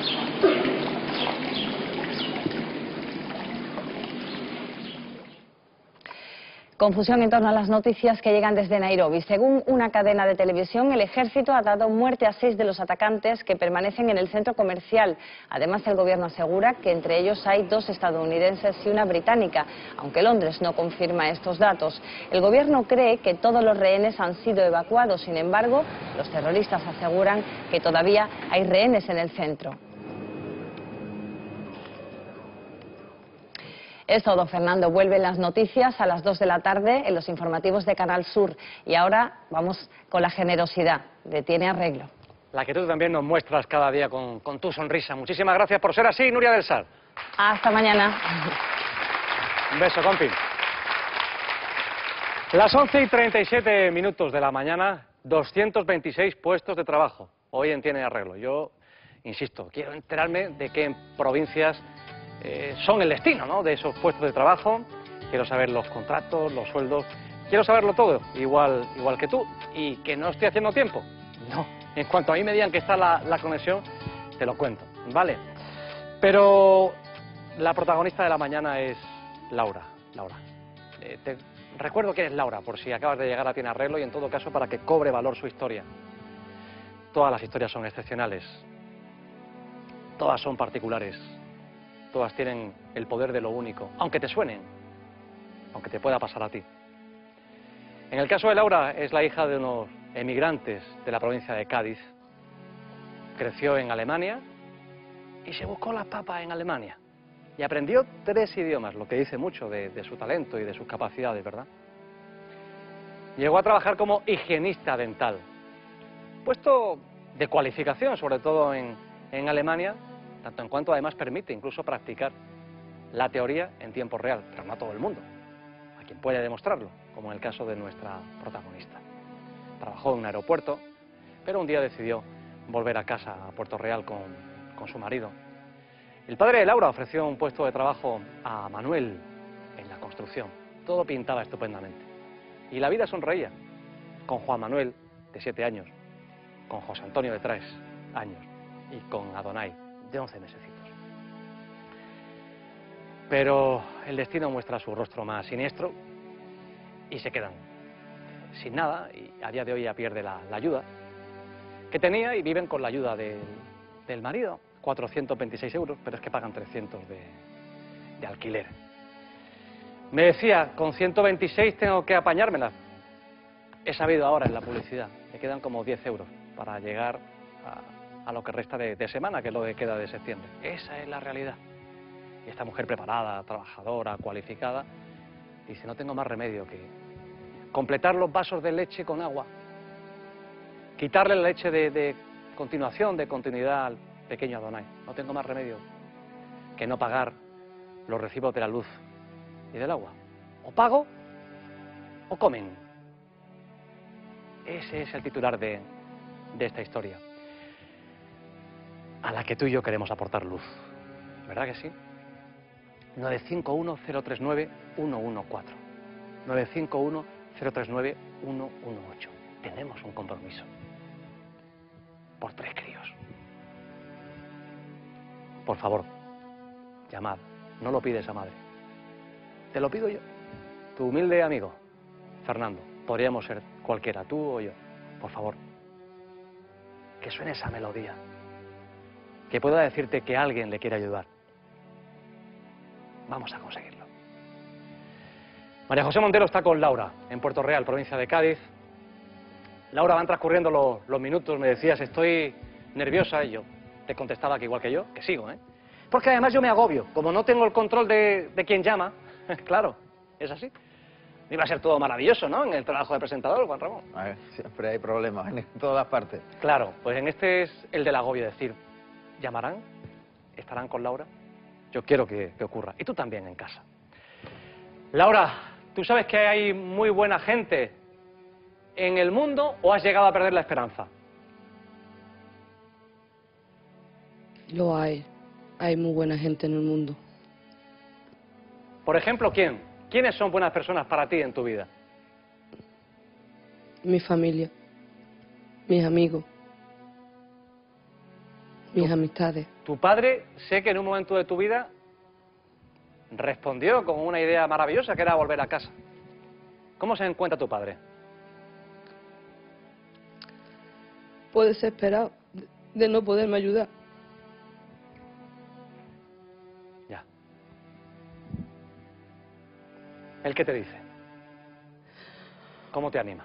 Confusión en torno a las noticias que llegan desde Nairobi. Según una cadena de televisión, el ejército ha dado muerte a seis de los atacantes que permanecen en el centro comercial. Además, el gobierno asegura que entre ellos hay dos estadounidenses y una británica, aunque Londres no confirma estos datos. El gobierno cree que todos los rehenes han sido evacuados. Sin embargo, los terroristas aseguran que todavía hay rehenes en el centro. Es todo, Fernando. Vuelven las noticias a las dos de la tarde en los informativos de Canal Sur. Y ahora vamos con la generosidad de Tiene Arreglo. La que tú también nos muestras cada día con, con tu sonrisa. Muchísimas gracias por ser así, Nuria del Sal. Hasta mañana. Un beso, compi. Las once y treinta y siete minutos de la mañana, doscientos veintiséis puestos de trabajo. Hoy en Tiene Arreglo. Yo, insisto, quiero enterarme de qué provincias Eh, son el destino, ¿no?, de esos puestos de trabajo. Quiero saber los contratos, los sueldos, quiero saberlo todo, igual, igual que tú. Y que no estoy haciendo tiempo, no. En cuanto a mí me digan que está la, la conexión, te lo cuento, ¿vale? Pero la protagonista de la mañana es Laura. Laura, eh, te recuerdo que eres Laura, por si acabas de llegar a Tiene Arreglo, y en todo caso para que cobre valor su historia. Todas las historias son excepcionales, todas son particulares. Todas tienen el poder de lo único, aunque te suenen, aunque te pueda pasar a ti. En el caso de Laura, es la hija de unos emigrantes de la provincia de Cádiz. Creció en Alemania y se buscó las papas en Alemania. Y aprendió tres idiomas, lo que dice mucho de, de su talento y de sus capacidades, ¿verdad? Llegó a trabajar como higienista dental, puesto de cualificación, sobre todo en, en Alemania, tanto en cuanto además permite incluso practicar la teoría en tiempo real, pero no a todo el mundo, a quien puede demostrarlo, como en el caso de nuestra protagonista. Trabajó en un aeropuerto, pero un día decidió volver a casa, a Puerto Real, con, con su marido. El padre de Laura ofreció un puesto de trabajo a Manuel en la construcción. Todo pintaba estupendamente. Y la vida sonreía, con Juan Manuel, de siete años, con José Antonio, de tres años, y con Adonai, de once mesecitos. Pero el destino muestra su rostro más siniestro y se quedan sin nada, y a día de hoy ya pierde la, la ayuda que tenía y viven con la ayuda del, del marido, cuatrocientos veintiséis euros, pero es que pagan trescientos de, de alquiler. Me decía, con ciento veintiséis tengo que apañármela. He sabido ahora en la publicidad, me quedan como diez euros para llegar a, a lo que resta de, de semana, que es lo que queda de septiembre. Esa es la realidad. Y esta mujer preparada, trabajadora, cualificada, dice, no tengo más remedio que completar los vasos de leche con agua, quitarle la leche de, de continuación, de continuidad al pequeño Adonai. No tengo más remedio que no pagar los recibos de la luz y del agua. O pago o comen. Ese es el titular de, de esta historia, a la que tú y yo queremos aportar luz. ¿Verdad que sí? nueve cinco uno cero tres nueve uno uno cuatro. nueve cinco uno cero tres nueve uno uno ocho. Tenemos un compromiso. Por tres críos. Por favor, llamad. No lo pides a madre. Te lo pido yo. Tu humilde amigo, Fernando. Podríamos ser cualquiera, tú o yo. Por favor. Que suene esa melodía. Que pueda decirte que alguien le quiere ayudar. Vamos a conseguirlo. María José Montero está con Laura, en Puerto Real, provincia de Cádiz. Laura, van transcurriendo los, los minutos, me decías, estoy nerviosa, y yo te contestaba que igual que yo, que sigo, ¿eh? Porque además yo me agobio, como no tengo el control de, de quien llama, claro, es así. Iba a ser todo maravilloso, ¿no?, en el trabajo de presentador, Juan Ramón. A ver, siempre hay problemas en todas las partes. Claro, pues en este es el del agobio, decir, ¿llamarán? ¿Estarán con Laura? Yo quiero que, que ocurra. Y tú también en casa. Laura, ¿tú sabes que hay muy buena gente en el mundo o has llegado a perder la esperanza? Lo hay. Hay muy buena gente en el mundo. Por ejemplo, ¿quién? ¿Quiénes son buenas personas para ti en tu vida? Mi familia, mis amigos, mis amistades. Tu padre, sé que en un momento de tu vida respondió con una idea maravillosa, que era volver a casa. ¿Cómo se encuentra tu padre? Pues desesperado de no poderme ayudar. Ya. ¿El qué te dice? ¿Cómo te anima?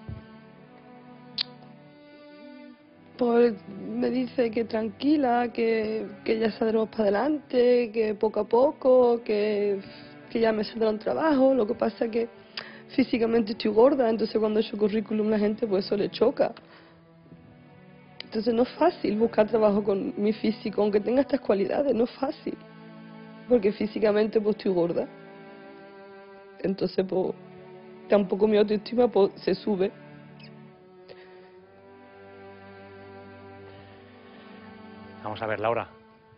Pues me dice que tranquila, que, que ya saldremos para adelante, que poco a poco, que, que ya me saldrá un trabajo. Lo que pasa es que físicamente estoy gorda, entonces cuando he hecho currículum la gente pues eso le choca. Entonces no es fácil buscar trabajo con mi físico, aunque tenga estas cualidades, no es fácil. Porque físicamente pues estoy gorda. Entonces pues tampoco mi autoestima pues, se sube. Vamos a ver, Laura.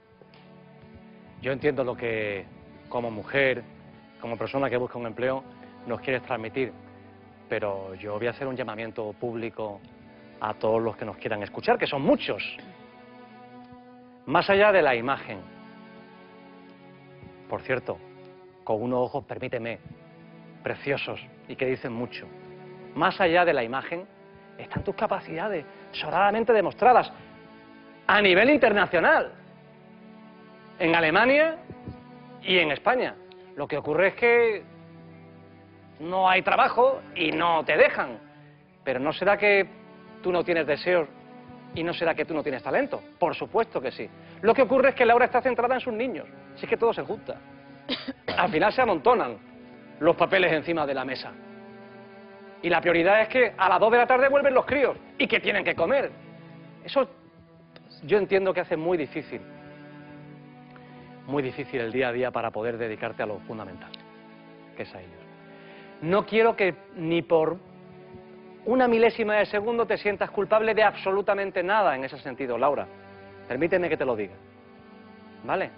Yo entiendo lo que, como mujer, como persona que busca un empleo, nos quieres transmitir. Pero yo voy a hacer un llamamiento público a todos los que nos quieran escuchar, que son muchos. Más allá de la imagen. Por cierto, con unos ojos, permíteme, preciosos y que dicen mucho. Más allá de la imagen están tus capacidades, sobradamente demostradas. A nivel internacional, en Alemania y en España. Lo que ocurre es que no hay trabajo y no te dejan. Pero ¿no será que tú no tienes deseos y no será que tú no tienes talento? Por supuesto que sí. Lo que ocurre es que Laura está centrada en sus niños. Si es que todo se junta. Al final se amontonan los papeles encima de la mesa. Y la prioridad es que a las dos de la tarde vuelven los críos y que tienen que comer. Eso yo entiendo que hace muy difícil, muy difícil el día a día para poder dedicarte a lo fundamental, que es a ellos. No quiero que ni por una milésima de segundo te sientas culpable de absolutamente nada en ese sentido, Laura. Permíteme que te lo diga, ¿vale?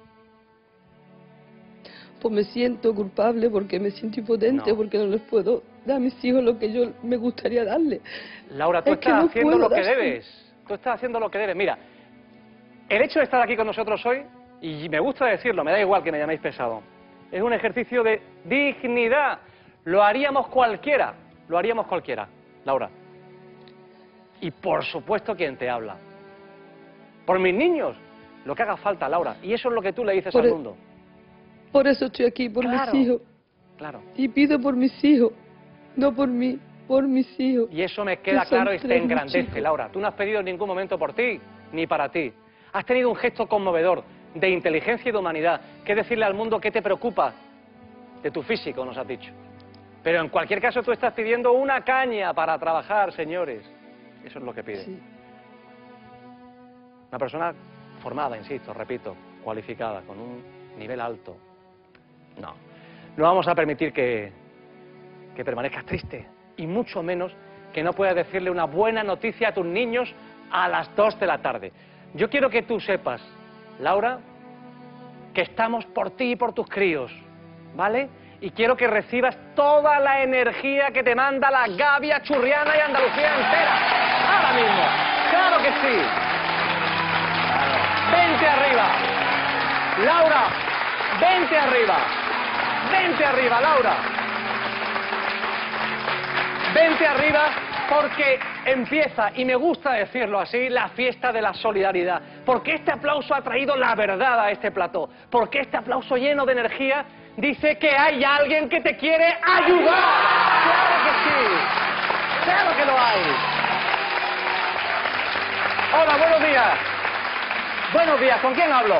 Pues me siento culpable porque me siento impotente, No. porque no les puedo dar a mis hijos lo que yo me gustaría darles. Laura, tú Es que estás no haciendo puedo lo que dárselo. debes. Tú estás haciendo lo que debes. Mira, el hecho de estar aquí con nosotros hoy, y me gusta decirlo, me da igual que me llaméis pesado, es un ejercicio de dignidad. Lo haríamos cualquiera, lo haríamos cualquiera, Laura. Y por supuesto quien te habla. Por mis niños, lo que haga falta, Laura. Y eso es lo que tú le dices Por al el- mundo. Por eso estoy aquí, por Claro. mis hijos. Claro. Y pido por mis hijos, no por mí, por mis hijos. Y eso me queda Que son claro y te tres muy engrandece, chicos. Laura. Tú no has pedido en ningún momento por ti, ni para ti. Has tenido un gesto conmovedor de inteligencia y de humanidad, que es decirle al mundo qué te preocupa de tu físico, nos has dicho. Pero en cualquier caso tú estás pidiendo una caña para trabajar, señores. Eso es lo que pide. Sí. Una persona formada, insisto, repito, cualificada, con un nivel alto. No, no vamos a permitir que, que permanezcas triste, y mucho menos que no puedas decirle una buena noticia a tus niños a las dos de la tarde. Yo quiero que tú sepas, Laura, que estamos por ti y por tus críos, ¿vale? Y quiero que recibas toda la energía que te manda la Gavia Churriana y Andalucía entera, ahora mismo. ¡Claro que sí! ¡Vente arriba! ¡Laura! ¡Vente arriba! ¡Vente arriba, Laura! ¡Vente arriba! Porque empieza, y me gusta decirlo así, la fiesta de la solidaridad. Porque este aplauso ha traído la verdad a este plató. Porque este aplauso lleno de energía dice que hay alguien que te quiere ayudar. ¡Claro que sí! ¡Claro que lo hay! Hola, buenos días. Buenos días, ¿con quién hablo?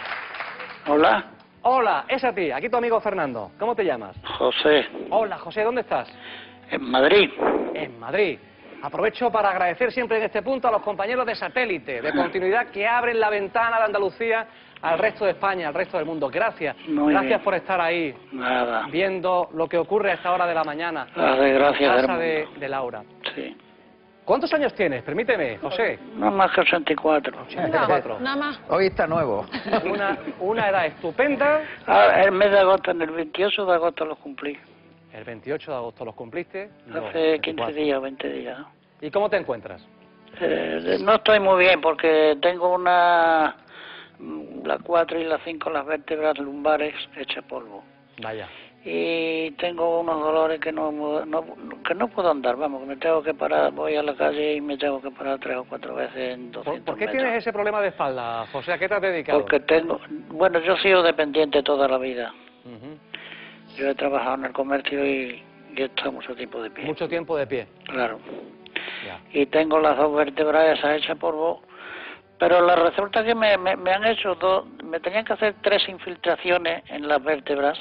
Hola, Hola, es a ti, aquí tu amigo Fernando. ¿Cómo te llamas? José, Hola, José, ¿dónde estás? en Madrid. En Madrid. Aprovecho para agradecer siempre en este punto a los compañeros de satélite, de continuidad, que abren la ventana de Andalucía al resto de España, al resto del mundo. Gracias. Muy Gracias bien. por estar ahí, Nada, viendo lo que ocurre a esta hora de la mañana. las desgracias en del casa de, mundo. de Laura. Sí. ¿Cuántos años tienes? Permíteme, José. No más que ochenta y cuatro. ochenta y cuatro. Nada más. Hoy está nuevo. Una, una edad estupenda. Ah, el mes de agosto, en el veintiocho de agosto lo cumplí. El veintiocho de agosto los cumpliste. No, Hace quince veinticuatro. días, veinte días. ¿Y cómo te encuentras? Eh, no estoy muy bien porque tengo una... la cuatro y la cinco, las vértebras lumbares hechas polvo. Vaya. Y tengo unos dolores que no, no, que no puedo andar, vamos, que me tengo que parar, voy a la calle y me tengo que parar tres o cuatro veces en ¿Por, doscientos por qué metros. tienes ese problema de espalda, José? ¿A qué te has dedicado? Porque tengo, bueno, yo he sido dependiente toda la vida. Ujú. Yo he trabajado en el comercio y, y he estado mucho tiempo de pie. Mucho tiempo de pie. Claro. Ya. Y tengo las dos vértebras esas hechas polvo, pero la resulta que me, me, me han hecho dos, me tenían que hacer tres infiltraciones en las vértebras.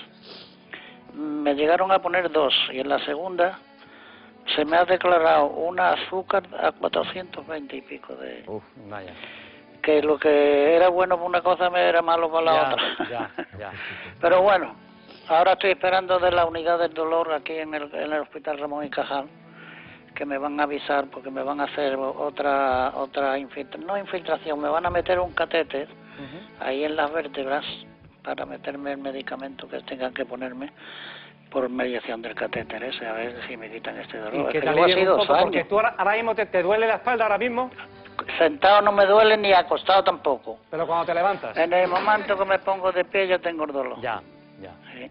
Me llegaron a poner dos y en la segunda se me ha declarado una azúcar a cuatrocientos veinte y pico de... Uf, vaya. Que lo que era bueno para una cosa me era malo para la Ya, otra. ya, ya. Pero bueno, ahora estoy esperando de la unidad del dolor aquí en el, en el Hospital Ramón y Cajal, que me van a avisar porque me van a hacer otra otra infiltración, no infiltración, me van a meter un catéter Ujú. ahí en las vértebras para meterme el medicamento que tengan que ponerme por mediación del catéter ese, a ver si me quitan este Y dolor. que Es te que llevo así alivien un dos poco, porque años. tú ahora, ahora mismo te, te duele la espalda ahora mismo, Sentado no me duele ni acostado tampoco. pero cuando te levantas. En el momento que me pongo de pie ya tengo el dolor. Ya, ya. Sí.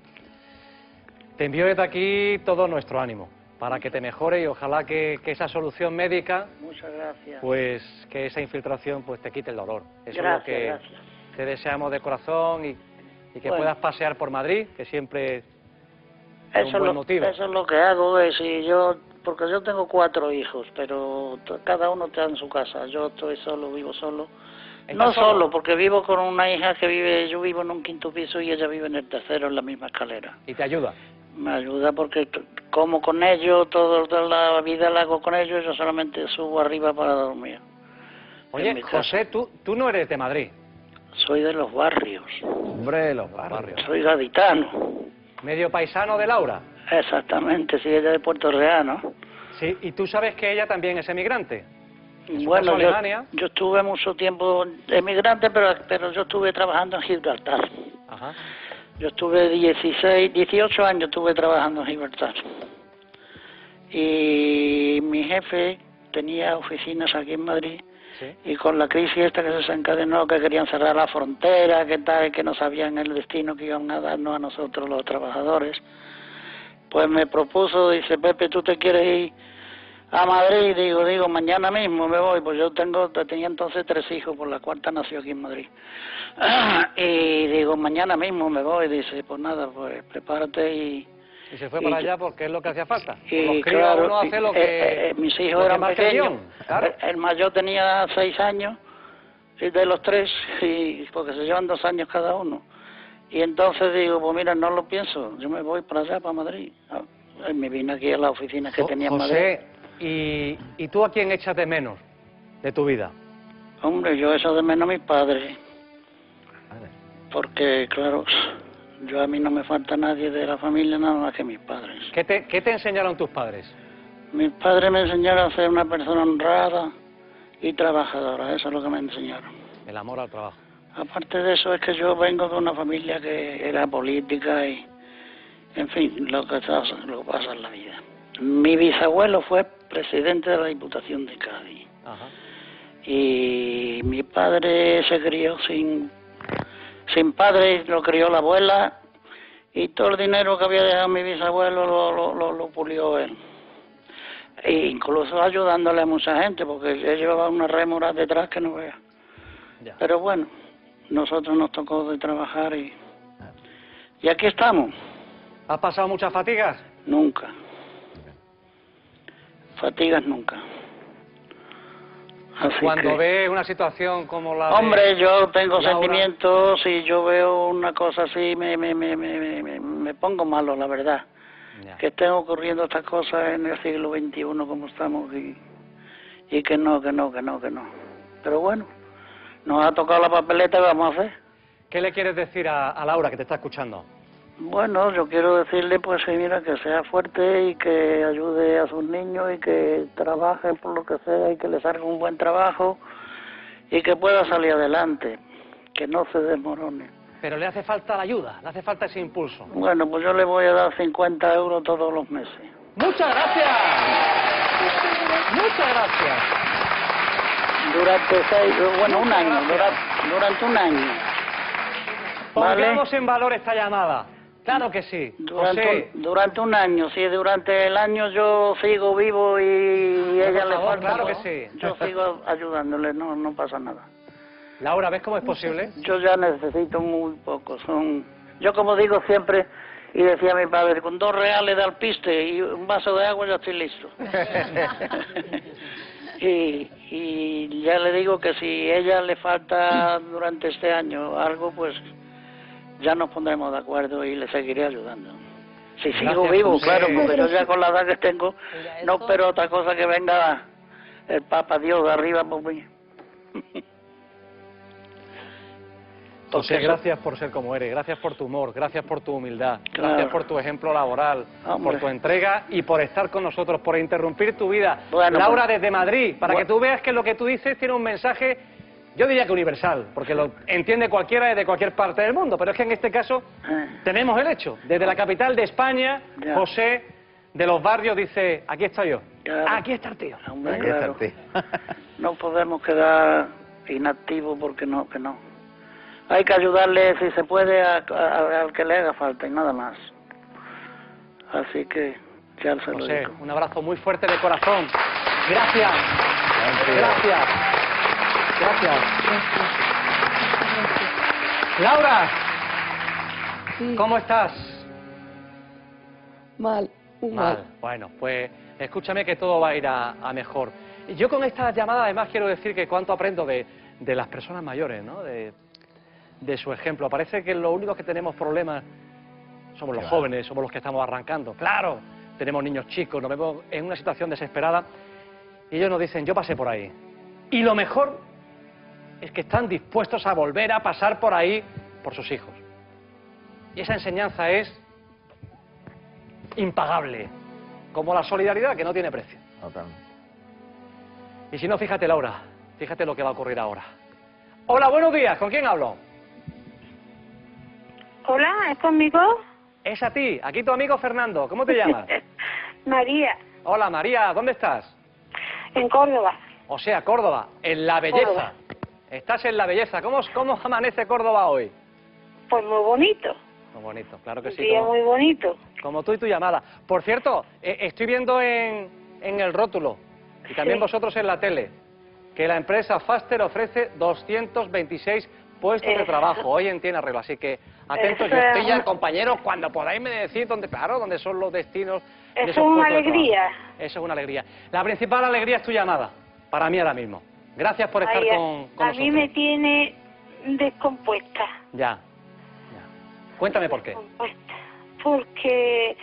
Te envío desde aquí todo nuestro ánimo para que te mejore y ojalá que, que esa solución médica, Muchas gracias. pues que esa infiltración pues te quite el dolor. Eso Gracias, es lo que gracias. te deseamos de corazón y, y que Bueno. puedas pasear por Madrid, que siempre es un Eso es, buen lo, motivo. eso es lo que hago, es si yo, porque yo tengo cuatro hijos, pero t- cada uno está en su casa. Yo estoy solo, vivo solo. ¿Estás No solo? solo, porque vivo con una hija que vive, yo vivo en un quinto piso y ella vive en el tercero, en la misma escalera. Y te ayuda. Me ayuda porque t- como con ellos, todo, toda la vida la hago con ellos, yo solamente subo arriba para dormir. Oye, José, tú, tú no eres de Madrid. Soy de los barrios. Hombre, los barrios. Soy gaditano. Medio paisano de Laura. Exactamente, sí, ella de Puerto Real, ¿no? Sí, y tú sabes que ella también es emigrante. Bueno, yo, yo estuve mucho tiempo emigrante, pero, pero yo estuve trabajando en Gibraltar. Ajá. Yo estuve dieciséis, dieciocho años estuve trabajando en Gibraltar. Y mi jefe tenía oficinas aquí en Madrid. Sí. Y con la crisis esta que se desencadenó, que querían cerrar la frontera, que tal, que no sabían el destino que iban a darnos a nosotros los trabajadores, pues me propuso, dice, Pepe, ¿tú te quieres ir a Madrid? Digo, digo, mañana mismo me voy. Pues yo tengo, tenía entonces tres hijos, por la cuarta nació aquí en Madrid. Y digo, mañana mismo me voy. Dice, pues nada, pues prepárate y... Y se fue y para yo, allá porque es lo que hacía falta. Por y los críos claro, uno hace lo eh, que... eh, mis lo hijos que eran marca el pequeños. guión, claro. El, el mayor tenía seis años, y de los tres, y porque se llevan dos años cada uno. Y entonces digo, pues mira, no lo pienso, yo me voy para allá, para Madrid. Y me vine aquí a la oficina que tenía en Madrid. José, ¿y, ¿y tú a quién echas de menos de tu vida? Hombre, yo echo de menos a mis padres. Porque, claro, yo a mí no me falta nadie de la familia, nada más que mis padres. ¿Qué te, qué te enseñaron tus padres? Mis padres me enseñaron a ser una persona honrada y trabajadora, eso es lo que me enseñaron. El amor al trabajo. Aparte de eso es que yo vengo de una familia que era política y, en fin, lo que pasa, lo que pasa en la vida. Mi bisabuelo fue presidente de la Diputación de Cádiz. Ajá. Y mi padre se crió sin, sin padre, lo crió la abuela, y todo el dinero que había dejado mi bisabuelo lo, lo, lo, lo pulió él. E incluso ayudándole a mucha gente, porque él llevaba una rémora detrás que no vea. Ya. Pero bueno, nosotros nos tocó de trabajar y, y aquí estamos. ¿Has pasado muchas fatigas? Nunca. Fatigas nunca. Así Cuando que, ves una situación como la de hombre, yo tengo Laura, sentimientos y yo veo una cosa así, me, me, me, me, me, me pongo malo, la verdad. Ya. Que estén ocurriendo estas cosas en el siglo veintiuno como estamos y, y que no, que no, que no, que no. Pero bueno, nos ha tocado la papeleta, ¿qué vamos a hacer? ¿Qué le quieres decir a, a Laura que te está escuchando? Bueno, yo quiero decirle pues que mira, que sea fuerte y que ayude a sus niños y que trabaje por lo que sea y que le salga un buen trabajo y que pueda salir adelante, que no se desmorone. Pero le hace falta la ayuda, le hace falta ese impulso. Bueno, pues yo le voy a dar cincuenta euros todos los meses. ¡Muchas gracias! ¡Muchas gracias! Durante seis, bueno, un año, durante, durante un año. Pongamos ¿Vale? en valor esta llamada. Claro que sí. Durante José, un, durante un año, si durante el año yo sigo vivo y por ella le favor, falta, claro pues, que sí. yo sigo ayudándole, no, no pasa nada. Laura, ¿ves cómo es posible? Yo ya necesito muy poco, son... Yo como digo siempre, y decía mi padre, con dos reales de alpiste y un vaso de agua ya estoy listo. y, y ya le digo que si ella le falta durante este año algo, pues ya nos pondremos de acuerdo y le seguiré ayudando. Si sigo Gracias, vivo, José. claro, porque yo ya con la edad que tengo, no espero otra cosa que venga el Papa Dios de arriba por mí. José, Porque- gracias por ser como eres, gracias por tu humor, gracias por tu humildad, Claro. gracias por tu ejemplo laboral, Hombre. por tu entrega y por estar con nosotros, por interrumpir tu vida. Bueno, Laura, pues- desde Madrid, para Bueno. que tú veas que lo que tú dices tiene un mensaje, yo diría que universal, porque lo entiende cualquiera desde cualquier parte del mundo, pero es que en este caso Eh, tenemos el hecho. Desde la capital de España, Ya. José de los barrios dice, aquí estoy yo, Claro. aquí está el tío. hombre, Aquí está claro. el tío. No podemos quedar inactivos porque no, que no. Hay que ayudarle si se puede a- a- al que le haga falta y nada más. Así que ya se lo José, digo. un abrazo muy fuerte de corazón. Gracias. Gracias. Gracias. Laura, Sí, ¿cómo estás? mal, muy mal. Mal. Bueno, pues escúchame que todo va a ir a, a mejor. Y yo con esta llamada además quiero decir que cuánto aprendo de, de las personas mayores, ¿no? De, de su ejemplo. Parece que los únicos que tenemos problemas somos los Claro. jóvenes, somos los que estamos arrancando. Claro, tenemos niños chicos, nos vemos en una situación desesperada y ellos nos dicen, yo pasé por ahí. Y lo mejor es que están dispuestos a volver a pasar por ahí por sus hijos. Y esa enseñanza es impagable, como la solidaridad, que no tiene precio. Totalmente. Y si no, fíjate, Laura, fíjate lo que va a ocurrir ahora. Hola, buenos días, ¿con quién hablo? Hola, ¿es conmigo? Es a ti, aquí tu amigo Fernando, ¿cómo te llamas? María. Hola, María, ¿dónde estás? En Córdoba. O sea, Córdoba, en la belleza. Córdoba. Estás en la belleza. ¿Cómo, cómo amanece Córdoba hoy? Pues muy bonito. Muy bonito, claro que Un sí. día Como, muy bonito. como tú y tu llamada. Por cierto, eh, estoy viendo en, en el rótulo, y también Sí. vosotros en la tele, que la empresa Faster ofrece doscientos veintiséis puestos de Eso. trabajo hoy en Tiene Arreglo. Así que atentos, Eso yo estoy es ya, una- compañeros, cuando podáis me decir dónde, claro, dónde son los destinos de Eso esos es una puestos de alegría. trabajo. Eso es una alegría. La principal alegría es tu llamada, para mí ahora mismo. Gracias por estar Ay, a- con, con a nosotros. mí me tiene descompuesta. Ya, ya. Cuéntame por qué. Descompuesta. Porque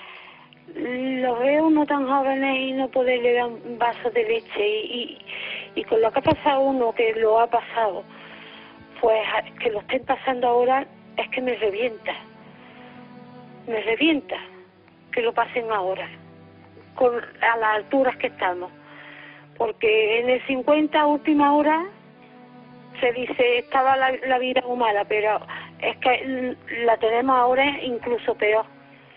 lo veo uno tan jóvenes y no poderle dar un vaso de leche. Y, y, y con lo que ha pasado uno, que lo ha pasado, pues a- que lo estén pasando ahora, es que me revienta. Me revienta que lo pasen ahora, con, a las alturas que estamos. Porque en el cincuenta, última hora, se dice, estaba la, la vida muy mala, pero es que mm, la tenemos ahora incluso peor.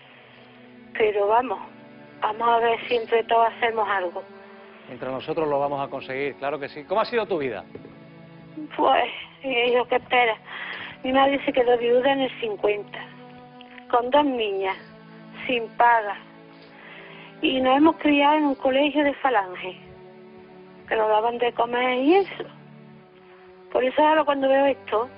Pero vamos, vamos a ver si entre todos hacemos algo. Entre nosotros lo vamos a conseguir, claro que sí. ¿Cómo ha sido tu vida? Pues, y yo qué espera. Mi madre se quedó viuda en el cincuenta, con dos niñas, sin paga. Y nos hemos criado en un colegio de Falange, que nos daban de comer y eso. Por eso ahora cuando veo esto,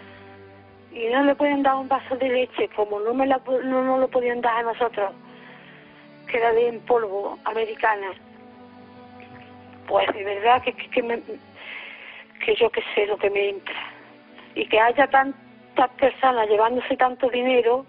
y no le pueden dar un vaso de leche, como no me la, pu- no nos lo podían dar a nosotros, que era de en polvo, americana, pues de verdad que, que, que, me, que yo que sé lo que me entra. Y que haya tantas personas llevándose tanto dinero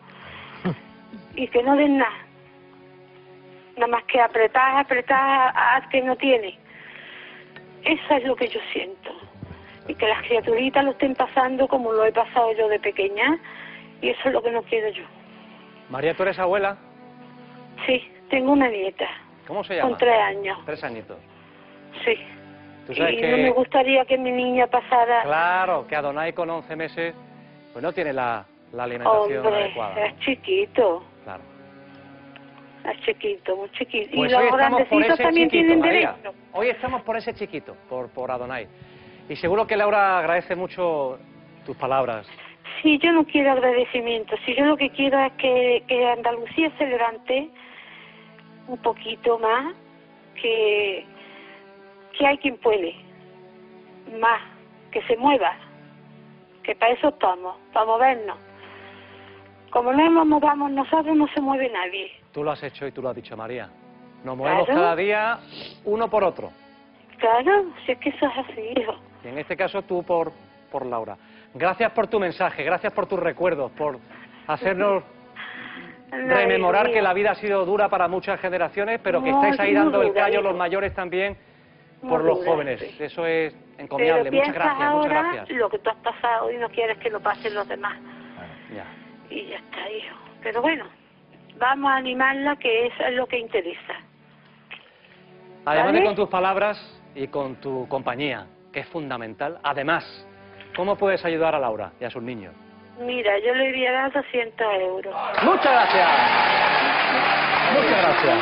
y que no den nada. Nada más que apretar, apretar al que no tiene. Eso es lo que yo siento. Y que las criaturitas lo estén pasando como lo he pasado yo de pequeña. Y eso es lo que no quiero yo. María, ¿tú eres abuela? Sí, tengo una nieta. ¿Cómo se llama? Con tres años. Tres añitos. Sí. Tú sabes Y que... no me gustaría que mi niña pasara... Claro, que Adonai con once meses pues no tiene la, la alimentación Hombre, adecuada. es chiquito. Claro. Es chiquito, muy chiquito. Pues y hoy los estamos por grandecitos ese también chiquito, tienen María. derecho. Hoy estamos por ese chiquito, por, por Adonai. Y seguro que Laura agradece mucho tus palabras. Sí, yo no quiero agradecimiento. Si yo lo que quiero es que, que Andalucía se levante un poquito más, que, que hay quien puede. Más, que se mueva. Que para eso estamos, para movernos. Como no nos movamos nosotros, no se mueve nadie. Tú lo has hecho y tú lo has dicho, María. Nos movemos Claro. cada día uno por otro. Claro, si es que eso es así, hijo. Y en este caso tú por, por Laura. Gracias por tu mensaje, gracias por tus recuerdos, por hacernos No, rememorar hijo que mío. la vida ha sido dura para muchas generaciones, pero que No, estáis ahí muy dando el dura, callo hijo. los mayores también por Muy los dura, jóvenes. sí. Eso es encomiable. Pero Muchas piensas gracias, muchas ahora gracias. lo que tú has pasado y no quieres que lo pasen los demás. Ya. Y ya está, hijo. Pero bueno, vamos a animarla, que eso es lo que interesa. Además de ¿Vale? con tus palabras y con tu compañía, que es fundamental. Además, ¿cómo puedes ayudar a Laura y a sus niños? Mira, yo le voy a dar doscientos euros. Muchas gracias. Muchas gracias.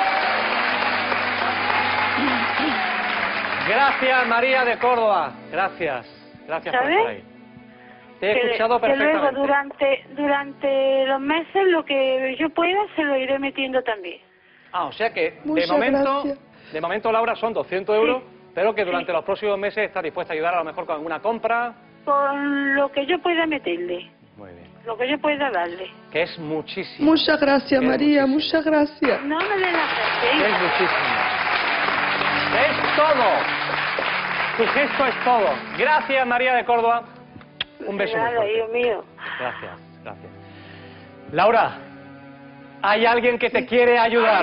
Gracias, María de Córdoba. Gracias. Gracias por ¿Sabes? estar ahí. Te he Que- escuchado que luego perfectamente. durante, durante los meses lo que yo pueda se lo iré metiendo también. Ah, o sea que de Muchas momento, gracias. de momento, Laura, son doscientos euros, pero que durante los próximos meses está dispuesta a ayudar a lo mejor con alguna compra. Con lo que yo pueda meterle, Muy bien. lo que yo pueda darle. Que es muchísimo. Muchas gracias, Es María, muchas gracias. No me den la Es muchísimo. Es todo. Tu gesto es todo. Gracias, María de Córdoba. Un beso muy Nada, fuerte. hijo mío. Gracias, gracias. Laura, hay alguien que te quiere ayudar.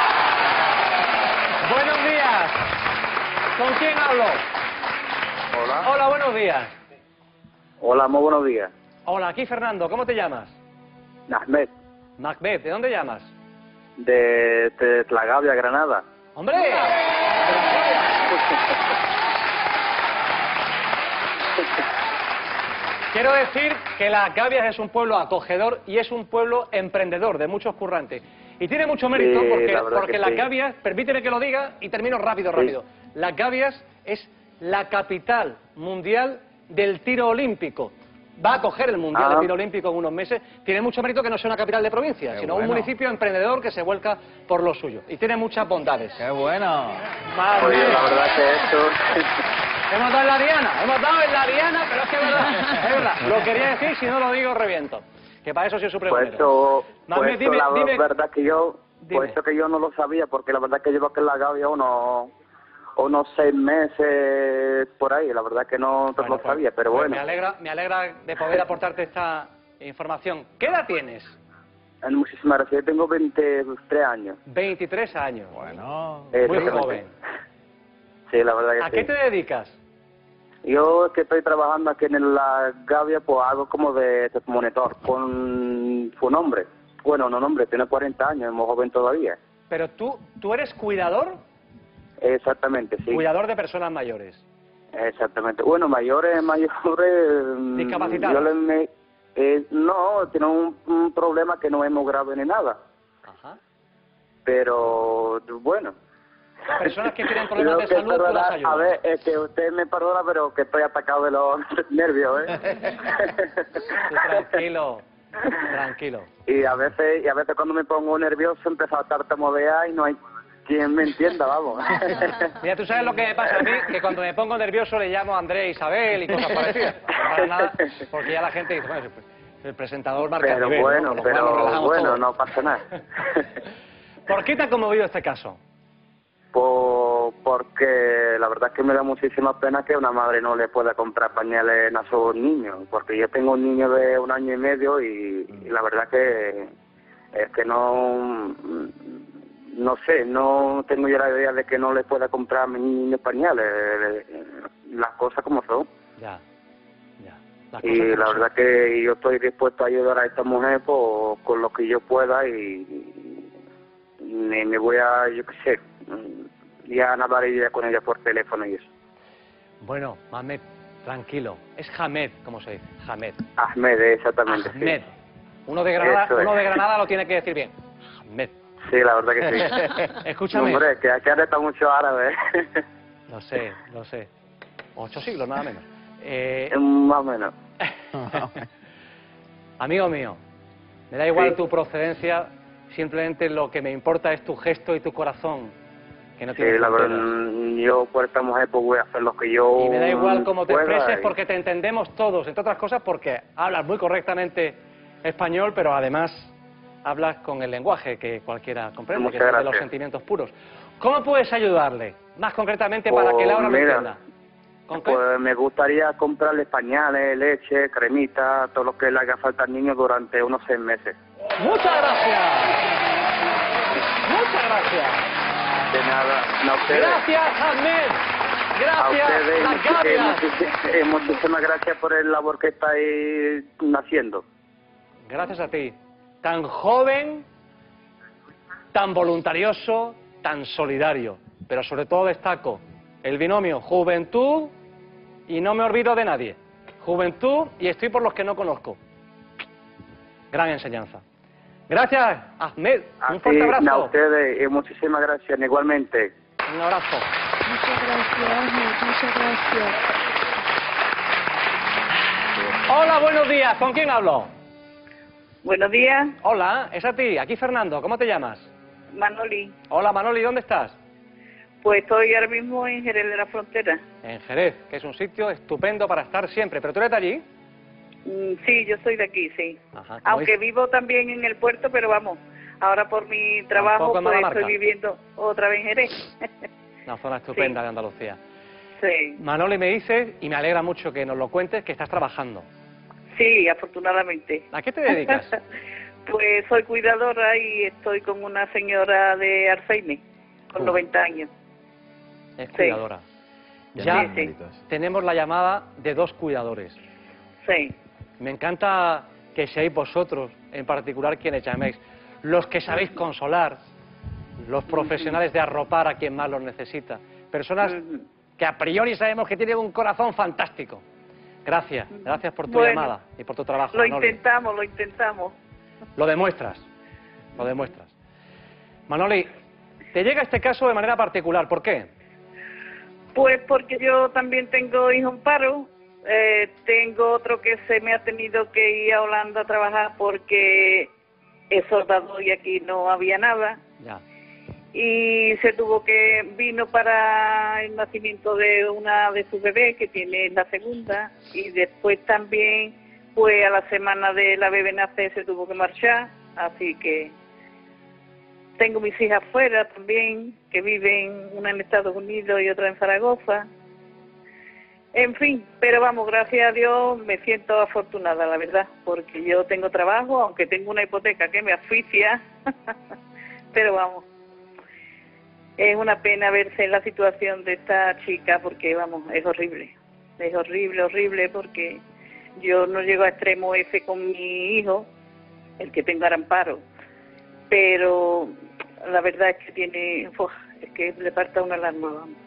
Buenos días. ¿Con quién hablo? Hola, Hola. Hola, buenos días. Hola, muy buenos días. Hola, aquí Fernando, ¿cómo te llamas? Ahmed, Macbeth, ¿de dónde llamas? de, de Tlagavia, Granada. ¡Hombre! Quiero decir que Las Gavias es un pueblo acogedor y es un pueblo emprendedor, de muchos currantes. Y tiene mucho mérito Sí, porque, la verdad porque que Las sí. Gavias, permíteme que lo diga y termino rápido, Sí. rápido. Las Gavias es la capital mundial del tiro olímpico. Va a acoger el Mundial Ah. de Tiro Olímpico en unos meses. Tiene mucho mérito que no sea una capital de provincia, Qué sino bueno. un municipio emprendedor que se vuelca por lo suyo. Y tiene muchas bondades. ¡Qué bueno! Madre Oye, mía. la verdad que esto... Hemos dado en la diana, hemos dado en la diana, pero es que es verdad, es verdad. Lo quería decir, si no lo digo, reviento. Que para eso soy su Pues pregonero. eso, Mame, pues eso, dime, la dime. verdad que yo, Dime. pues eso que yo no lo sabía, porque la verdad que llevo aquí en la Gavia unos, unos seis meses por ahí, la verdad que no Bueno, lo pues- sabía, pero pues bueno. Me alegra, me alegra de poder aportarte esta información. ¿Qué edad tienes? Eh, Muchísimas gracias, yo tengo veintitrés años. veintitrés años. Bueno. Muy Exactamente. joven. Sí, la verdad que ¿A sí. qué te dedicas? Yo es que estoy trabajando aquí en la Gavia, pues hago como de, de monitor con su nombre. Bueno, no nombre, tiene cuarenta años, es muy joven todavía. Pero tú, tú eres cuidador, Exactamente, sí. cuidador de personas mayores. Exactamente. Bueno, mayores, mayores... mm, Discapacitados. Yo le me- eh, no, tiene un, un problema que no es muy grave ni nada. Ajá. Pero, bueno. Personas que tienen problemas Yo de que salud, tú las perdona- ayudas. A ver, es que usted me perdona, pero que estoy atacado de los nervios, ¿eh? Tú tranquilo, tranquilo. Y a veces y a veces cuando me pongo nervioso empiezo a tartamudear y no hay quien me entienda, vamos. Mira, tú sabes lo que me pasa a mí, que cuando me pongo nervioso le llamo a Andrés, Isabel y cosas parecidas. No para nada, porque ya la gente dice, bueno, el presentador marca Pero nivel, ¿no? bueno, Con lo cual nos pero relajamos bueno, todos. no pasa nada. ¿Por qué te ha conmovido este caso? Por, porque la verdad es que me da muchísima pena que una madre no le pueda comprar pañales a sus niños, porque yo tengo un niño de un año y medio y, y la verdad que es que no, no sé, no tengo yo la idea de que no le pueda comprar a mi niño pañales, las cosas como son. Ya, ya. Las cosas Y como la son. verdad que yo estoy dispuesto a ayudar a esta mujer pues, con lo que yo pueda y, y me, me voy a, yo qué sé, ya a nadar y con ella por teléfono y eso. Bueno, Ahmed, tranquilo. Es Hamed, como se dice, Hamed. Ahmed, exactamente. Ahmed. Uno de Granada, Eso es. uno de Granada lo tiene que decir bien. Ahmed. Sí, la verdad que sí. Escúchame. Hombre, que aquí ahora está mucho árabe. Lo sé, lo sé. Ocho siglos, nada menos. Eh, Más o menos. amigo mío, me da igual Sí. tu procedencia, simplemente lo que me importa es tu gesto y tu corazón, que no Sí, tiene la verdad, fronteras. yo por esta mujer pues voy a hacer lo que yo Y me da igual cómo te pueda expreses y- porque te entendemos todos, entre otras cosas porque hablas muy correctamente español, pero además hablas con el lenguaje que cualquiera comprende, que Muchas es el de los gracias. sentimientos puros. ¿Cómo puedes ayudarle, más concretamente, para Pues, que Laura lo mira, entienda? ¿Con qué? Pues me gustaría comprarle pañales, leche, cremita, todo lo que le haga falta al niño durante unos seis meses. ¡Muchas gracias! ¡Muchas gracias! De nada, no a ustedes. Gracias, Ahmed. A Gracias, ustedes, Las y Gavias. muchis- eh, muchísimas gracias por el labor que estáis haciendo. Gracias a ti. Tan joven, tan voluntarioso, tan solidario. Pero sobre todo destaco el binomio juventud y no me olvido de nadie. Juventud y estoy por los que no conozco. Gran enseñanza. Gracias, Ahmed. Un fuerte Sí, abrazo. a ustedes y muchísimas gracias, igualmente. Un abrazo. Muchas gracias, muchas gracias. Hola, buenos días. ¿Con quién hablo? Buenos días, Hola, es a ti. Aquí Fernando. ¿Cómo te llamas? Manoli. Hola, Manoli. ¿Dónde estás? Pues estoy ahora mismo en Jerez de la Frontera. En Jerez, que es un sitio estupendo para estar siempre. ¿Pero tú eres de allí? Mm, sí, yo soy de aquí, sí. Ajá. como Aunque dice- vivo también en el puerto, pero vamos, ahora por mi trabajo Tampoco en pues Malamarca. estoy viviendo otra vez en Jerez. Una zona estupenda Sí. de Andalucía. Sí, Manoli, me dices, y me alegra mucho que nos lo cuentes, que estás trabajando. sí, afortunadamente. ¿A qué te dedicas? Pues soy cuidadora y estoy con una señora de Alzheimer, con Uh. noventa años. Es Sí. cuidadora. Ya tenemos la llamada de dos cuidadores. Sí. Me encanta que seáis vosotros, en particular, quienes llaméis. Los que sabéis consolar, los profesionales de arropar a quien más los necesita. Personas que a priori sabemos que tienen un corazón fantástico. Gracias, gracias por tu Bueno, llamada y por tu trabajo. Lo Manoli. intentamos, lo intentamos. Lo demuestras, lo demuestras. Manoli, te llega este caso de manera particular, ¿por qué? Pues porque yo también tengo hijo en paro, eh, tengo otro que se me ha tenido que ir a Holanda a trabajar porque es soldado y aquí no había nada. Ya. Y se tuvo que, vino para el nacimiento de una de sus bebés, que tiene la segunda, y después también, pues a la semana de la bebé nacer se tuvo que marchar, así que tengo mis hijas fuera también, que viven, una en Estados Unidos y otra en Zaragoza. En fin, pero vamos, gracias a Dios me siento afortunada, la verdad, porque yo tengo trabajo, aunque tengo una hipoteca que me asfixia, pero vamos, es una pena verse en la situación de esta chica, porque vamos, es horrible, es horrible, horrible, porque yo no llego a extremo ese con mi hijo, el que tenga amparo, pero la verdad es que tiene, uf, es que le parta una alarma, vamos.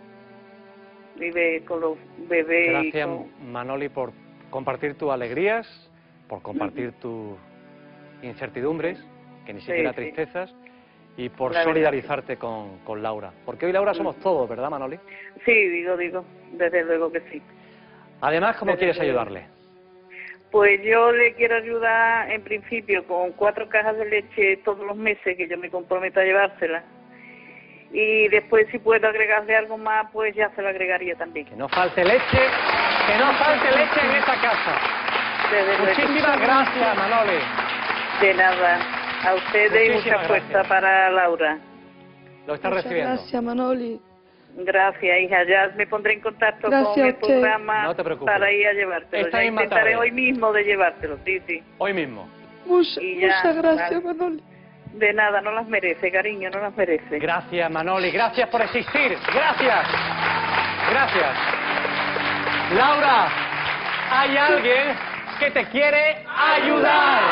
Vive con los bebés. Gracias, y con... Manoli, por compartir tus alegrías, por compartir tus incertidumbres, que ni siquiera Sí, sí. tristezas, y por La verdad. solidarizarte con, con Laura. Porque hoy, Laura, somos todos, ¿verdad, Manoli? Sí, digo, digo, desde luego que sí. Además, ¿cómo Desde quieres luego. ayudarle? Pues yo le quiero ayudar, en principio, con cuatro cajas de leche todos los meses, que yo me comprometo a llevársela. Y después, si puedo agregarle algo más, pues ya se lo agregaría también. Que no falte leche, que no falte leche en esta casa. Desde luego. Muchísimas gracias, Manoli. De nada. A ustedes y Muchísimas mucha fuerza gracias. para Laura. Lo está Muchas recibiendo. gracias, Manoli. Gracias, hija. Ya me pondré en contacto Gracias con a el usted. programa No te preocupes. para ir a llevártelo. Esta Ya misma intentaré tarde. hoy mismo de llevártelo, sí, sí. Hoy mismo. Mucha- Y ya, muchas gracias, vale. Manoli. De nada, no las merece, cariño, no las merece. Gracias, Manoli. Gracias por existir. Gracias. Gracias. Laura, hay alguien que te quiere ayudar.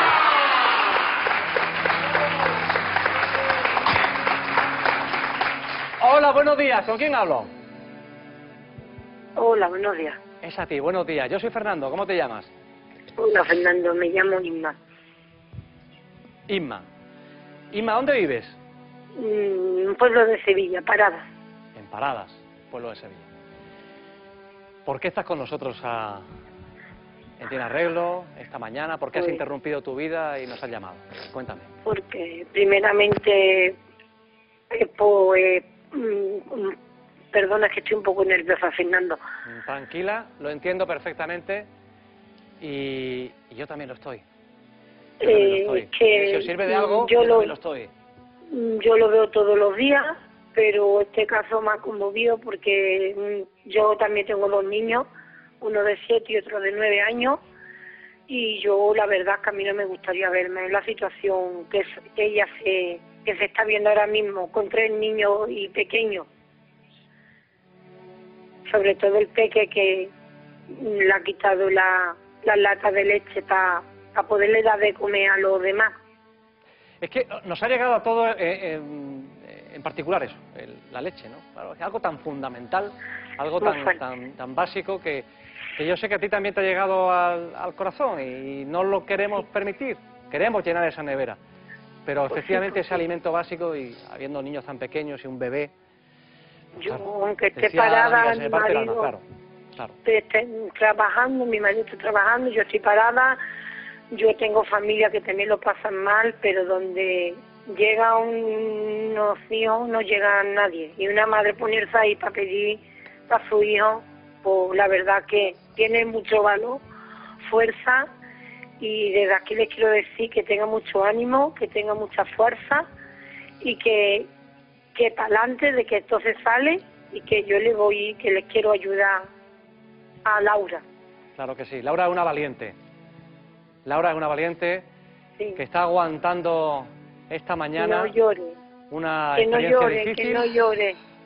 Hola, buenos días. ¿Con quién hablo? Hola, buenos días. Es a ti, buenos días. Yo soy Fernando. ¿Cómo te llamas? Hola, Fernando, me llamo Inma. Inma. Inma, ¿dónde vives? Mm, un pueblo de Sevilla, Parada. En Paradas, pueblo de Sevilla. ¿Por qué estás con nosotros a... en Tiene Arreglo esta mañana? ¿Por qué has Pues- interrumpido tu vida y nos has llamado? Cuéntame. Porque primeramente, eh, pues, mm, mm, perdona que estoy un poco nerviosa, Fernando. Mm, Tranquila, lo entiendo perfectamente y, y yo también lo estoy. Yo también lo Eh, estoy. es que, Si os sirve de algo, mm, yo, yo lo- también lo estoy. Mm, Yo lo veo todos los días, pero este caso me ha conmovido porque mm, yo también tengo dos niños, uno de siete y otro de nueve años, y yo la verdad es que a mí no me gustaría verme en la situación que, es- que ella se, que se está viendo ahora mismo con tres niños y pequeños. Sobre todo el peque que mm, le ha quitado la, la lata de leche para poderle dar de comer a los demás. Es que nos ha llegado a todos eh, en, en particular eso, el- la leche, ¿no? Claro, es algo tan fundamental, algo Muy tan, fuerte. tan, tan básico que, que yo sé que a ti también te ha llegado al, al corazón y no lo queremos permitir. Queremos llenar esa nevera. Pero Pues sí, efectivamente pues ese sí. alimento básico y habiendo niños tan pequeños y un bebé... Yo, claro, aunque esté decía la parada, amiga, se mi me parte el alma, marido claro, claro. esté trabajando, mi marido está trabajando, yo estoy parada, yo tengo familia que también lo pasan mal, pero donde llega un- unos hijos no llega nadie. Y una madre ponerse ahí para pedir para su hijo, pues la verdad que tiene mucho valor, fuerza, y desde aquí les quiero decir que tenga mucho ánimo, que tenga mucha fuerza y que que para adelante de que esto se sale y que yo le voy, que les quiero ayudar a Laura. Claro que sí. Laura es una valiente. Laura es una valiente Sí. que está aguantando esta mañana No llore, una que no experiencia llore, difícil. que no llore.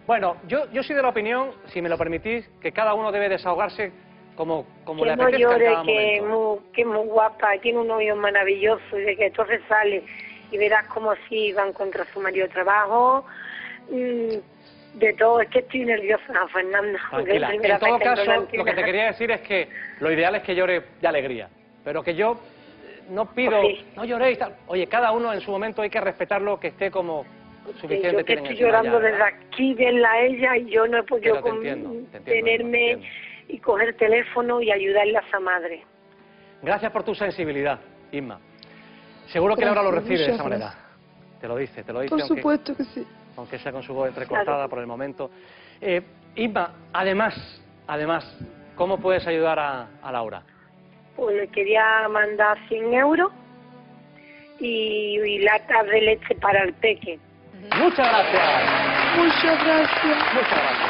Bueno, yo, yo soy de la opinión, si me lo permitís, que cada uno debe desahogarse como, como Que le no apetezca en llore, cada que es momento. muy, que es muy guapa, tiene un novio maravilloso y de que esto se sale y verás como si van contra su marido de trabajo, mm, de todo. Es que estoy nerviosa, Fernanda. porque es la Tranquila. primera En todo vez que entro en la caso, lo que te antena. quería decir es que lo ideal es que llore de alegría, pero que yo eh, no pido, Pues sí. no lloréis, tal. Oye, cada uno en su momento hay que respetarlo, que esté como Sí, suficiente yo que tienen estoy encima llorando ya, desde ¿verdad? aquí, verla a ella, y yo no he podido Pero te con- entiendo, te entiendo, tenerme Irma, te y coger el teléfono y ayudarle a esa madre. Gracias por tu sensibilidad, Isma. Seguro que Laura lo Gracias, recibe de muchas esa manera. gracias. Te lo dice, te lo dice, Por aunque, supuesto que sí. aunque sea con su voz entrecortada Claro. por el momento. Eh, Isma, además, además, ¿cómo puedes ayudar a, a Laura? Pues le quería mandar cien euros y, y latas de leche para el peque. Muchas gracias. Muchas gracias. Muchas gracias.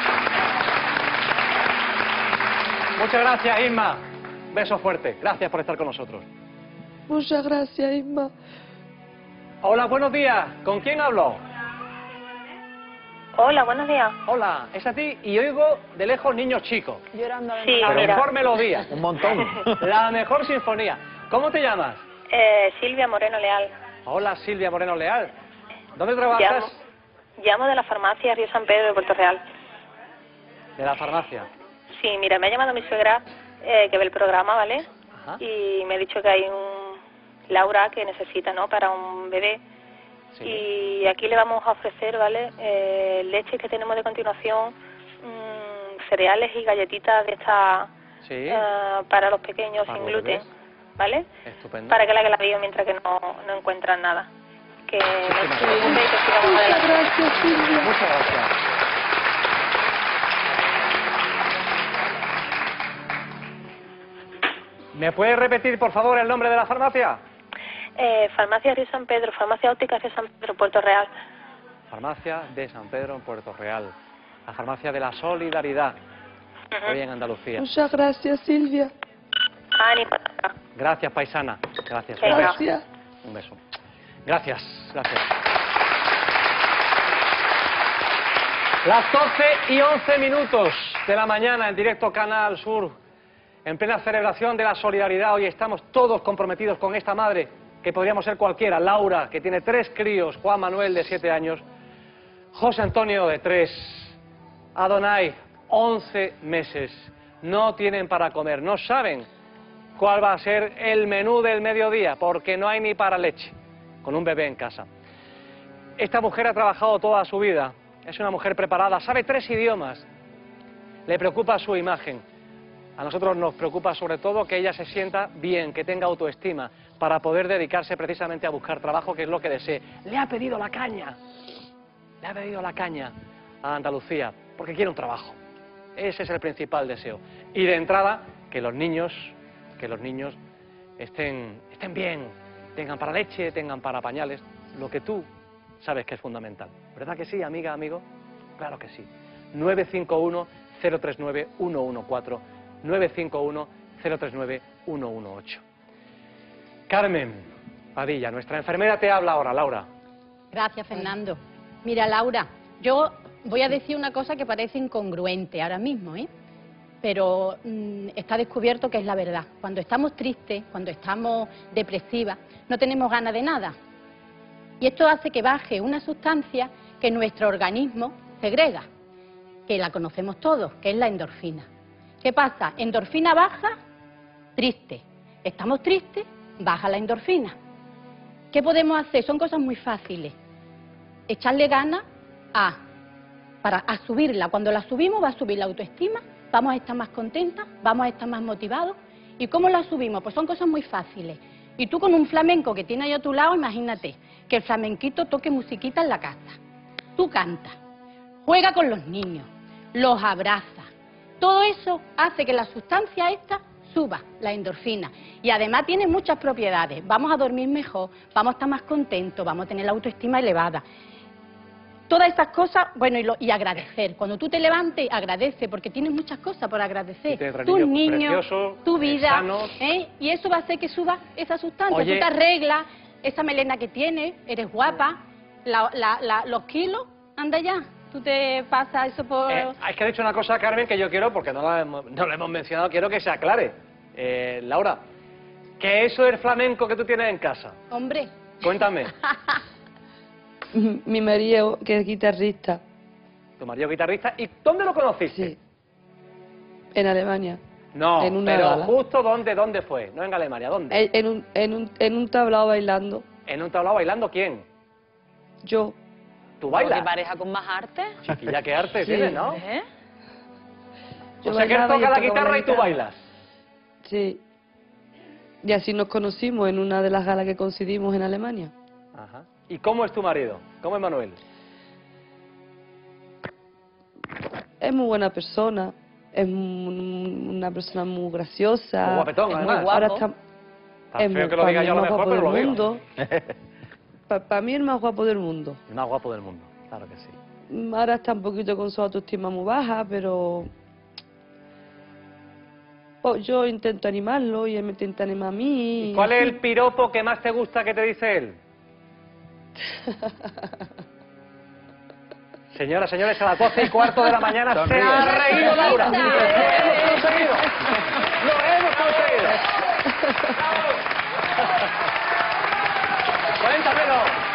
Muchas gracias, Isma. Beso fuerte. Gracias por estar con nosotros. Muchas gracias, Isma. Hola, buenos días. ¿Con quién hablo? Hola, buenos días. Hola, es a ti y oigo de lejos niños chicos. Llorando. Sí, la mira. mejor melodía. Un montón. La mejor sinfonía. ¿Cómo te llamas? Eh, Silvia Moreno Leal. Hola, Silvia Moreno Leal. ¿Dónde trabajas? Llamo, llamo de la farmacia Río San Pedro de Puerto Real. De la farmacia. Sí, mira, me ha llamado mi suegra eh, que ve el programa, ¿vale? Ajá. Y me ha dicho que hay un Laura que necesita, ¿no? Para un bebé. Sí. Y aquí le vamos a ofrecer, ¿vale? Eh, leche que tenemos de continuación, mm, cereales y galletitas de estas Sí. eh, para los pequeños Para sin los gluten, bebés. ¿vale? Estupendo. Para que la que la viva mientras que no, no encuentran nada. Que no se preocupe y que sigamos Muchas adelante. gracias, Silvia. Muchas gracias. ¿Me puedes repetir, por favor, el nombre de la farmacia? Eh, farmacia Río San Pedro, farmacia óptica Río San Pedro, Puerto Real. Farmacia de San Pedro en Puerto Real. La farmacia de la solidaridad. Hoy en Andalucía. Muchas gracias, Silvia. Ánimo. Gracias, paisana. Gracias. Un Venga. beso. Gracias. Un beso. Gracias, gracias. Las doce y once minutos de la mañana en directo Canal Sur, en plena celebración de la solidaridad. Hoy estamos todos comprometidos con esta madre, que podríamos ser cualquiera. Laura, que tiene tres críos, Juan Manuel, de siete años, José Antonio, de tres, Adonai, once meses. No tienen para comer, no saben cuál va a ser el menú del mediodía, porque no hay ni para leche, con un bebé en casa. Esta mujer ha trabajado toda su vida, es una mujer preparada, sabe tres idiomas, le preocupa su imagen. A nosotros nos preocupa sobre todo que ella se sienta bien, que tenga autoestima, para poder dedicarse precisamente a buscar trabajo, que es lo que desee. Le ha pedido la caña, le ha pedido la caña a Andalucía, porque quiere un trabajo. Ese es el principal deseo. Y de entrada, que los niños, que los niños estén, estén bien, tengan para leche, tengan para pañales, lo que tú sabes que es fundamental. ¿Verdad que sí, amiga, amigo? Claro que sí. nueve cinco uno, cero tres nueve, uno uno cuatro, nueve cinco uno, cero tres nueve, uno uno ocho. Carmen Padilla, nuestra enfermera, te habla ahora, Laura. Gracias, Fernando. Mira, Laura, yo voy a decir una cosa que parece incongruente ahora mismo, ¿eh? Pero mmm, está descubierto que es la verdad. Cuando estamos tristes, cuando estamos depresivas, no tenemos ganas de nada. Y esto hace que baje una sustancia que nuestro organismo segrega, que la conocemos todos, que es la endorfina. ¿Qué pasa? Endorfina baja, triste. Estamos tristes, baja la endorfina. ¿Qué podemos hacer? Son cosas muy fáciles. Echarle ganas a, para, a subirla. Cuando la subimos va a subir la autoestima, vamos a estar más contentas, vamos a estar más motivados. ¿Y cómo la subimos? Pues son cosas muy fáciles. Y tú con un flamenco que tienes ahí a tu lado, imagínate, que el flamenquito toque musiquita en la casa. Tú cantas, juega con los niños, los abrazas. Todo eso hace que la sustancia esta suba, la endorfina. Y además tiene muchas propiedades. Vamos a dormir mejor, vamos a estar más contentos, vamos a tener la autoestima elevada. Todas estas cosas, bueno, y, lo, y agradecer. Cuando tú te levantes, agradece, porque tienes muchas cosas por agradecer. Tus niños, tu vida, sanos. ¿eh? Y eso va a hacer que suba esa sustancia. Oye. Tú te arreglas, esa melena que tienes, eres guapa, la, la, la, los kilos, anda ya. tú te pasas eso por... Eh, es que ha dicho una cosa, Carmen, que yo quiero, porque no la hemos, no la hemos mencionado, quiero que se aclare. Eh, Laura, ¿qué es eso del flamenco que tú tienes en casa? Hombre. Cuéntame. Mi marido, que es guitarrista. Tu marido guitarrista. ¿Y dónde lo conociste? Sí. En Alemania. No, en una pero gala. justo dónde, dónde fue, no en Alemania, ¿dónde? En, en un, en, un, en un tablao bailando. ¿En un tablao bailando quién? Yo. ¿Tú bailas? ¿Qué pareja con más arte? Chiquilla, qué arte Sí. tienes, ¿no? ¿Eh? Yo O sea, que él bailaba y toca la él tocaba guitarra la y tú guitarra. bailas. Sí. Y así nos conocimos en una de las galas que coincidimos en Alemania. Ajá. ¿Y cómo es tu marido? ¿Cómo es Manuel? Es muy buena persona. Es mu- una persona muy graciosa. Muy guapetón, es muy además. guapo. Ahora está, Tan es feo muy- que lo para diga mí yo a lo el más mejor, guapo pero lo del digo. mundo. Para mí el más guapo del mundo. El más guapo del mundo, claro que sí. Ahora está un poquito con su autoestima muy baja, pero pues yo intento animarlo y él me intenta animar a mí. ¿Y cuál es el piropo que más te gusta que te dice él? Señoras, señores, a las doce y cuarto de la mañana Sonríe. se ha reído Laura. ¡Lo hemos conseguido! ¡Lo hemos conseguido! ¡Cuéntamelo!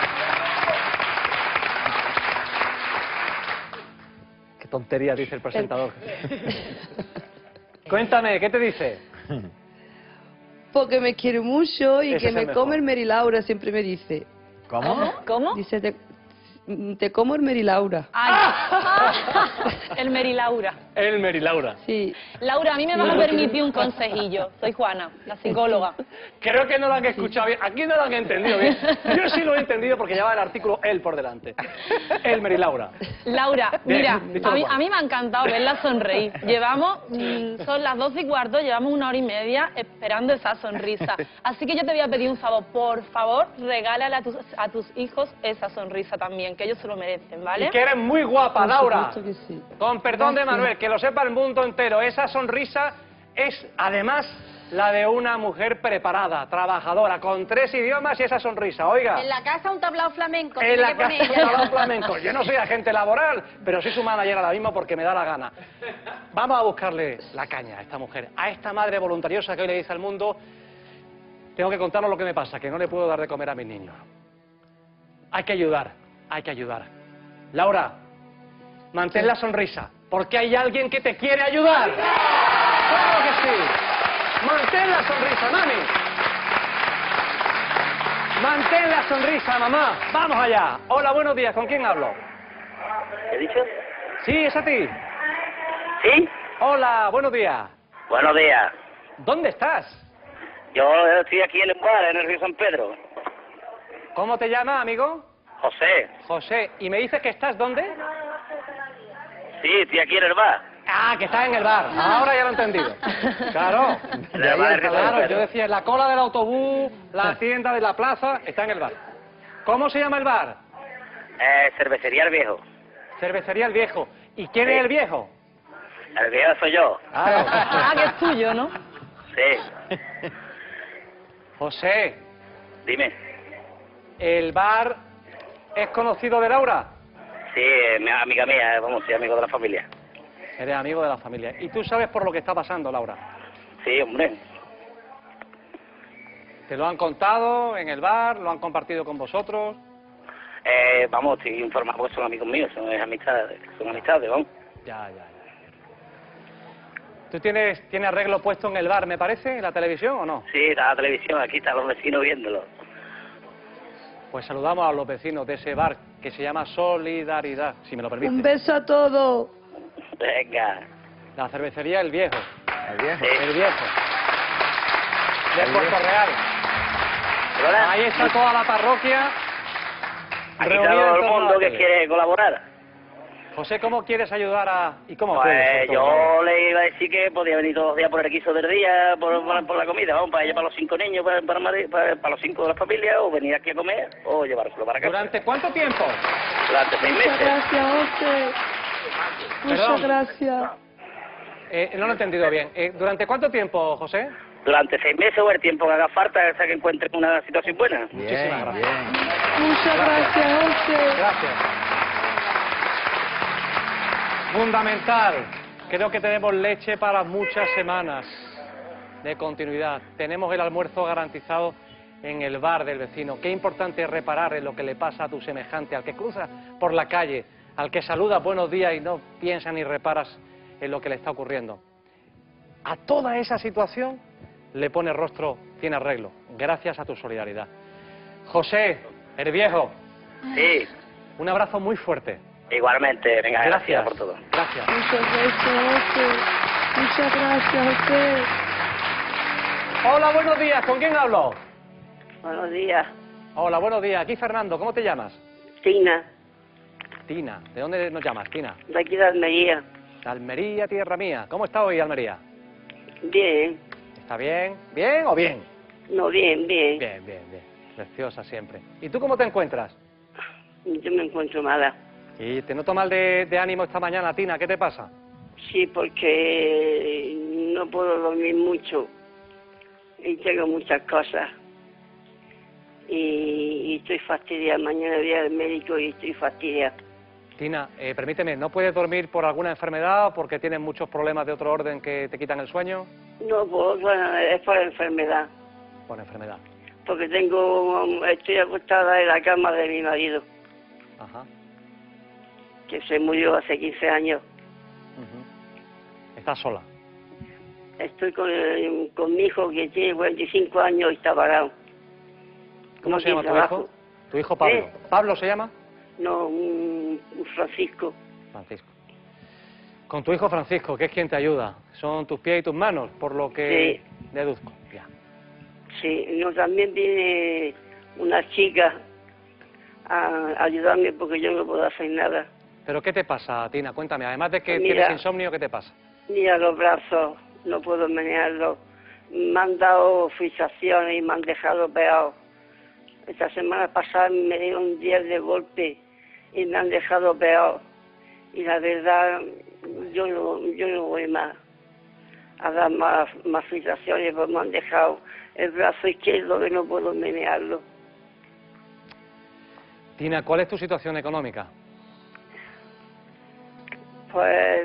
Qué tontería dice el presentador. Cuéntame, ¿qué te dice? Porque me quiere mucho y Ese que es me el mejor. come el Merilaura, siempre me dice. ¿Cómo? ¿Cómo? Dice, te, te como el Merilaura. El Merilaura. El Merilaura. Sí. Laura, a mí me Sí, vas a lo permitir tiene. un consejillo. Soy Juana, la psicóloga. Creo que no lo han escuchado bien. Aquí no lo han entendido bien. Yo sí lo he entendido porque lleva el artículo él por delante. El Merilaura. Laura, Bien, mira, dicho a lo mí, cual. a mí me ha encantado verla sonreír. Llevamos, mm, son las doce y cuarto, llevamos una hora y media esperando esa sonrisa. Así que yo te voy a pedir un favor, por favor, regálale a tus, a tus hijos esa sonrisa también, que ellos se lo merecen, ¿vale? Y que eres muy guapa, Por Laura. supuesto que sí. Con perdón de Gracias. Manuel, que lo sepa el mundo entero. Esa sonrisa es, además, la de una mujer preparada, trabajadora, con tres idiomas y esa sonrisa. Oiga. En la casa un tablao flamenco. En tiene la que poner casa ella. de flamenco. Yo no soy agente laboral, pero soy su manager ahora mismo porque me da la gana. Vamos a buscarle la caña a esta mujer, a esta madre voluntariosa que hoy le dice al mundo: tengo que contaros lo que me pasa, que no le puedo dar de comer a mis niños. Hay que ayudar, hay que ayudar. Laura, mantén la sonrisa, porque hay alguien que te quiere ayudar. ¡Claro que sí! Mantén la sonrisa, mami. Mantén la sonrisa, mamá. Vamos allá. Hola, buenos días. ¿Con quién hablo? ¿He dicho? Sí, es a ti. ¿Sí? Hola, buenos días. Buenos días. ¿Dónde estás? Yo estoy aquí en el bar, en el río San Pedro. ¿Cómo te llamas, amigo? José. José. ¿Y me dices que estás dónde? Sí, estoy aquí en el bar. Ah, que estás en el bar. Ahora ya lo he entendido. Claro. En el bar del río San Claro, yo Pedro. decía, en la cola del autobús, la tienda de la plaza, está en el bar. ¿Cómo se llama el bar? Eh, cervecería El Viejo. Cervecería El Viejo. ¿Y quién Sí. es el viejo? El Viejo soy yo. Claro. Ah, que es tuyo, ¿no? Sí. José, Dime. ¿el bar es conocido de Laura? Sí, mi amiga mía, vamos, soy amigo de la familia. Eres amigo de la familia. ¿Y tú sabes por lo que está pasando, Laura? Sí, hombre. ¿Te lo han contado en el bar? ¿Lo han compartido con vosotros? Eh, vamos, estoy informado porque son amigos míos, son amistades, son amistades, vamos. Ya, ya, ya. ¿Tú tienes, tienes arreglo puesto en el bar, me parece, en la televisión o no? Sí, está la televisión, aquí están los vecinos viéndolo. Pues saludamos a los vecinos de ese bar que se llama Solidaridad, si me lo permite. Un beso a todos. Venga. La cervecería El Viejo. El viejo. El Viejo. De El Puerto Viejo. Real. ¿Verdad? Ahí está toda la parroquia. Aquí reunida está en todo el torno a la mundo que tele. quiere colaborar. José, ¿cómo quieres ayudar a...? ¿Y cómo Pues puedes? sobre todo? yo le iba a decir que podía venir todos los días por el guiso del día, por, por, por la comida, vamos, para llevar los cinco niños, para, para, Madrid, para, para los cinco de la familia, o venir aquí a comer, o llevárselo para casa. ¿Durante cuánto tiempo? Durante seis Muchas meses. gracias, José. Muchas Perdón. gracias. Eh, no lo he entendido bien. Eh, ¿Durante cuánto tiempo, José? Durante seis meses o el tiempo que haga falta, hasta que encuentren una situación buena. Muchísimas gracias. Muchas gracias, José. Gracias. Fundamental. Creo que tenemos leche para muchas semanas de continuidad. Tenemos el almuerzo garantizado en el bar del vecino. Qué importante es reparar en lo que le pasa a tu semejante, al que cruza por la calle, al que saluda buenos días y no piensa ni reparas en lo que le está ocurriendo. A toda esa situación le pone rostro, tiene arreglo, gracias a tu solidaridad. José, el viejo. Sí. Un abrazo muy fuerte. Igualmente, venga, gracias, Gracias. por todo. Gracias. Muchas gracias, muchas gracias a usted. Hola, buenos días. ¿Con quién hablo? Buenos días. Hola, buenos días. Aquí Fernando. ¿Cómo te llamas? Tina, Tina. ¿De dónde nos llamas, Tina? de aquí de Almería. De Almería, tierra mía. ¿Cómo está hoy Almería? Bien. ¿Está bien? ¿Bien o bien? No, bien, bien. Bien, bien, bien. Preciosa siempre. ¿Y tú cómo te encuentras? Yo me encuentro mala. ¿Y te noto mal de, de ánimo esta mañana, Tina? ¿Qué te pasa? Sí, porque no puedo dormir mucho. Y tengo muchas cosas. Y, y estoy fastidiada. Mañana voy al médico y estoy fastidiada. Tina, eh, permíteme, ¿no puedes dormir por alguna enfermedad o porque tienes muchos problemas de otro orden que te quitan el sueño? No, por otra, es por enfermedad. Por enfermedad. Porque tengo, estoy acostada en la cama de mi marido, Ajá. que se murió hace quince años. Ujú. ¿Estás sola? Estoy con, eh, con mi hijo que tiene cuarenta y cinco años y está parado. ¿Cómo No se llama tiene tu trabajo. hijo? Tu hijo Pablo. ¿Eh? ¿Pablo se llama? No, un, un Francisco. Francisco. Con tu hijo Francisco, que es quien te ayuda. Son tus pies y tus manos, por lo que deduzco. Ya. Sí, no, también viene una chica a ayudarme porque yo no puedo hacer nada. ¿Pero qué te pasa, Tina? Cuéntame. Además de que Mira. tienes insomnio, ¿qué te pasa? Mira los brazos, no puedo menearlos. Me han dado fijaciones y me han dejado peor. Esta semana pasada me dieron diez de golpe y me han dejado peor. Y la verdad, yo no, yo no voy más a dar más, más fijaciones porque me han dejado el brazo izquierdo que no puedo menearlo. Tina, ¿cuál es tu situación económica? Pues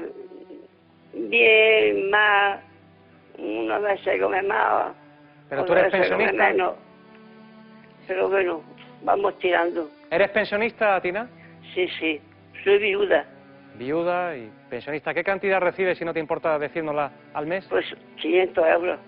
bien, más, una vez se come más, ¿Pero tú otra eres vez se come pensionista? menos. Pero bueno, vamos tirando. ¿Eres pensionista, Tina? Sí, sí, soy viuda. Viuda y pensionista. ¿Qué cantidad recibes, si no te importa decírnosla, al mes? Pues quinientos euros.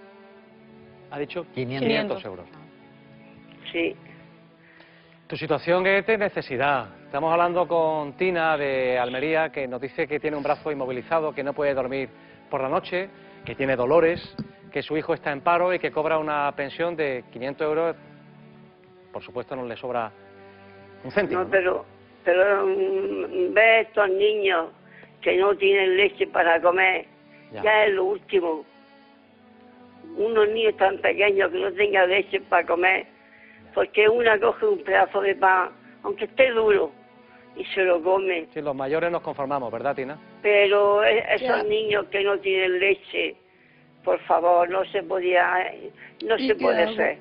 ¿Ha dicho? quinientos. quinientos euros. Sí. Tu situación es de necesidad. Estamos hablando con Tina de Almería, que nos dice que tiene un brazo inmovilizado, que no puede dormir por la noche, que tiene dolores, que su hijo está en paro y que cobra una pensión de quinientos euros. Por supuesto no le sobra un céntimo. No, pero, pero mm, ve estos niños que no tienen leche para comer, Ya. ya, es lo último. Unos niños tan pequeños que no tengan leche para comer, porque una coge un pedazo de pan, aunque esté duro, y se lo come. Sí, los mayores nos conformamos, ¿verdad, Tina? Pero e- esos Ya. niños que no tienen leche, por favor, no se podía, no ¿Y se qué puede hago? hacer.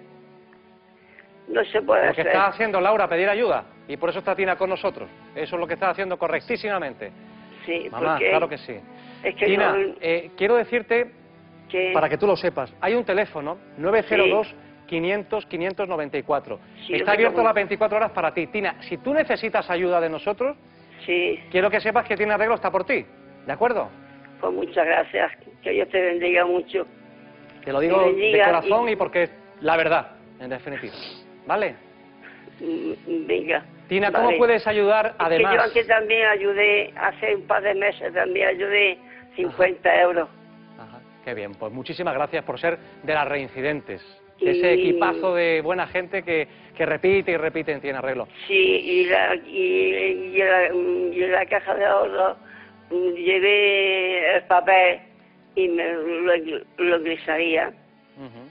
No se puede Lo que hacer. está haciendo Laura, pedir ayuda. Y por eso está Tina con nosotros. Eso es lo que está haciendo correctísimamente. Sí, Mamá, porque claro que sí. es que Tina, no- eh, quiero decirte, que para que tú lo sepas, hay un teléfono, nueve cero dos, quinientos, quinientos noventa y cuatro. Sí, yo Está tengo abierto un- las veinticuatro horas para ti. Tina, si tú necesitas ayuda de nosotros, sí, quiero que sepas que Tiene Arreglo está por ti. ¿De acuerdo? pues muchas gracias. Que Dios te bendiga mucho. Te lo digo Que de bendiga corazón y- y porque es la verdad, en definitiva. ¿Vale? Mm, Venga. Tina, ¿cómo Vale. puedes ayudar Es que además? yo antes también ayudé, hace un par de meses también ayudé cincuenta euros. Qué bien, pues muchísimas gracias por ser de las reincidentes. De Y- ese equipazo de buena gente que, que repite y repite en Tiene Arreglo. Sí, y, la, y, y, la, y en la caja de ahorros mm, llevé el papel y me lo, lo ingresaría. Ujú.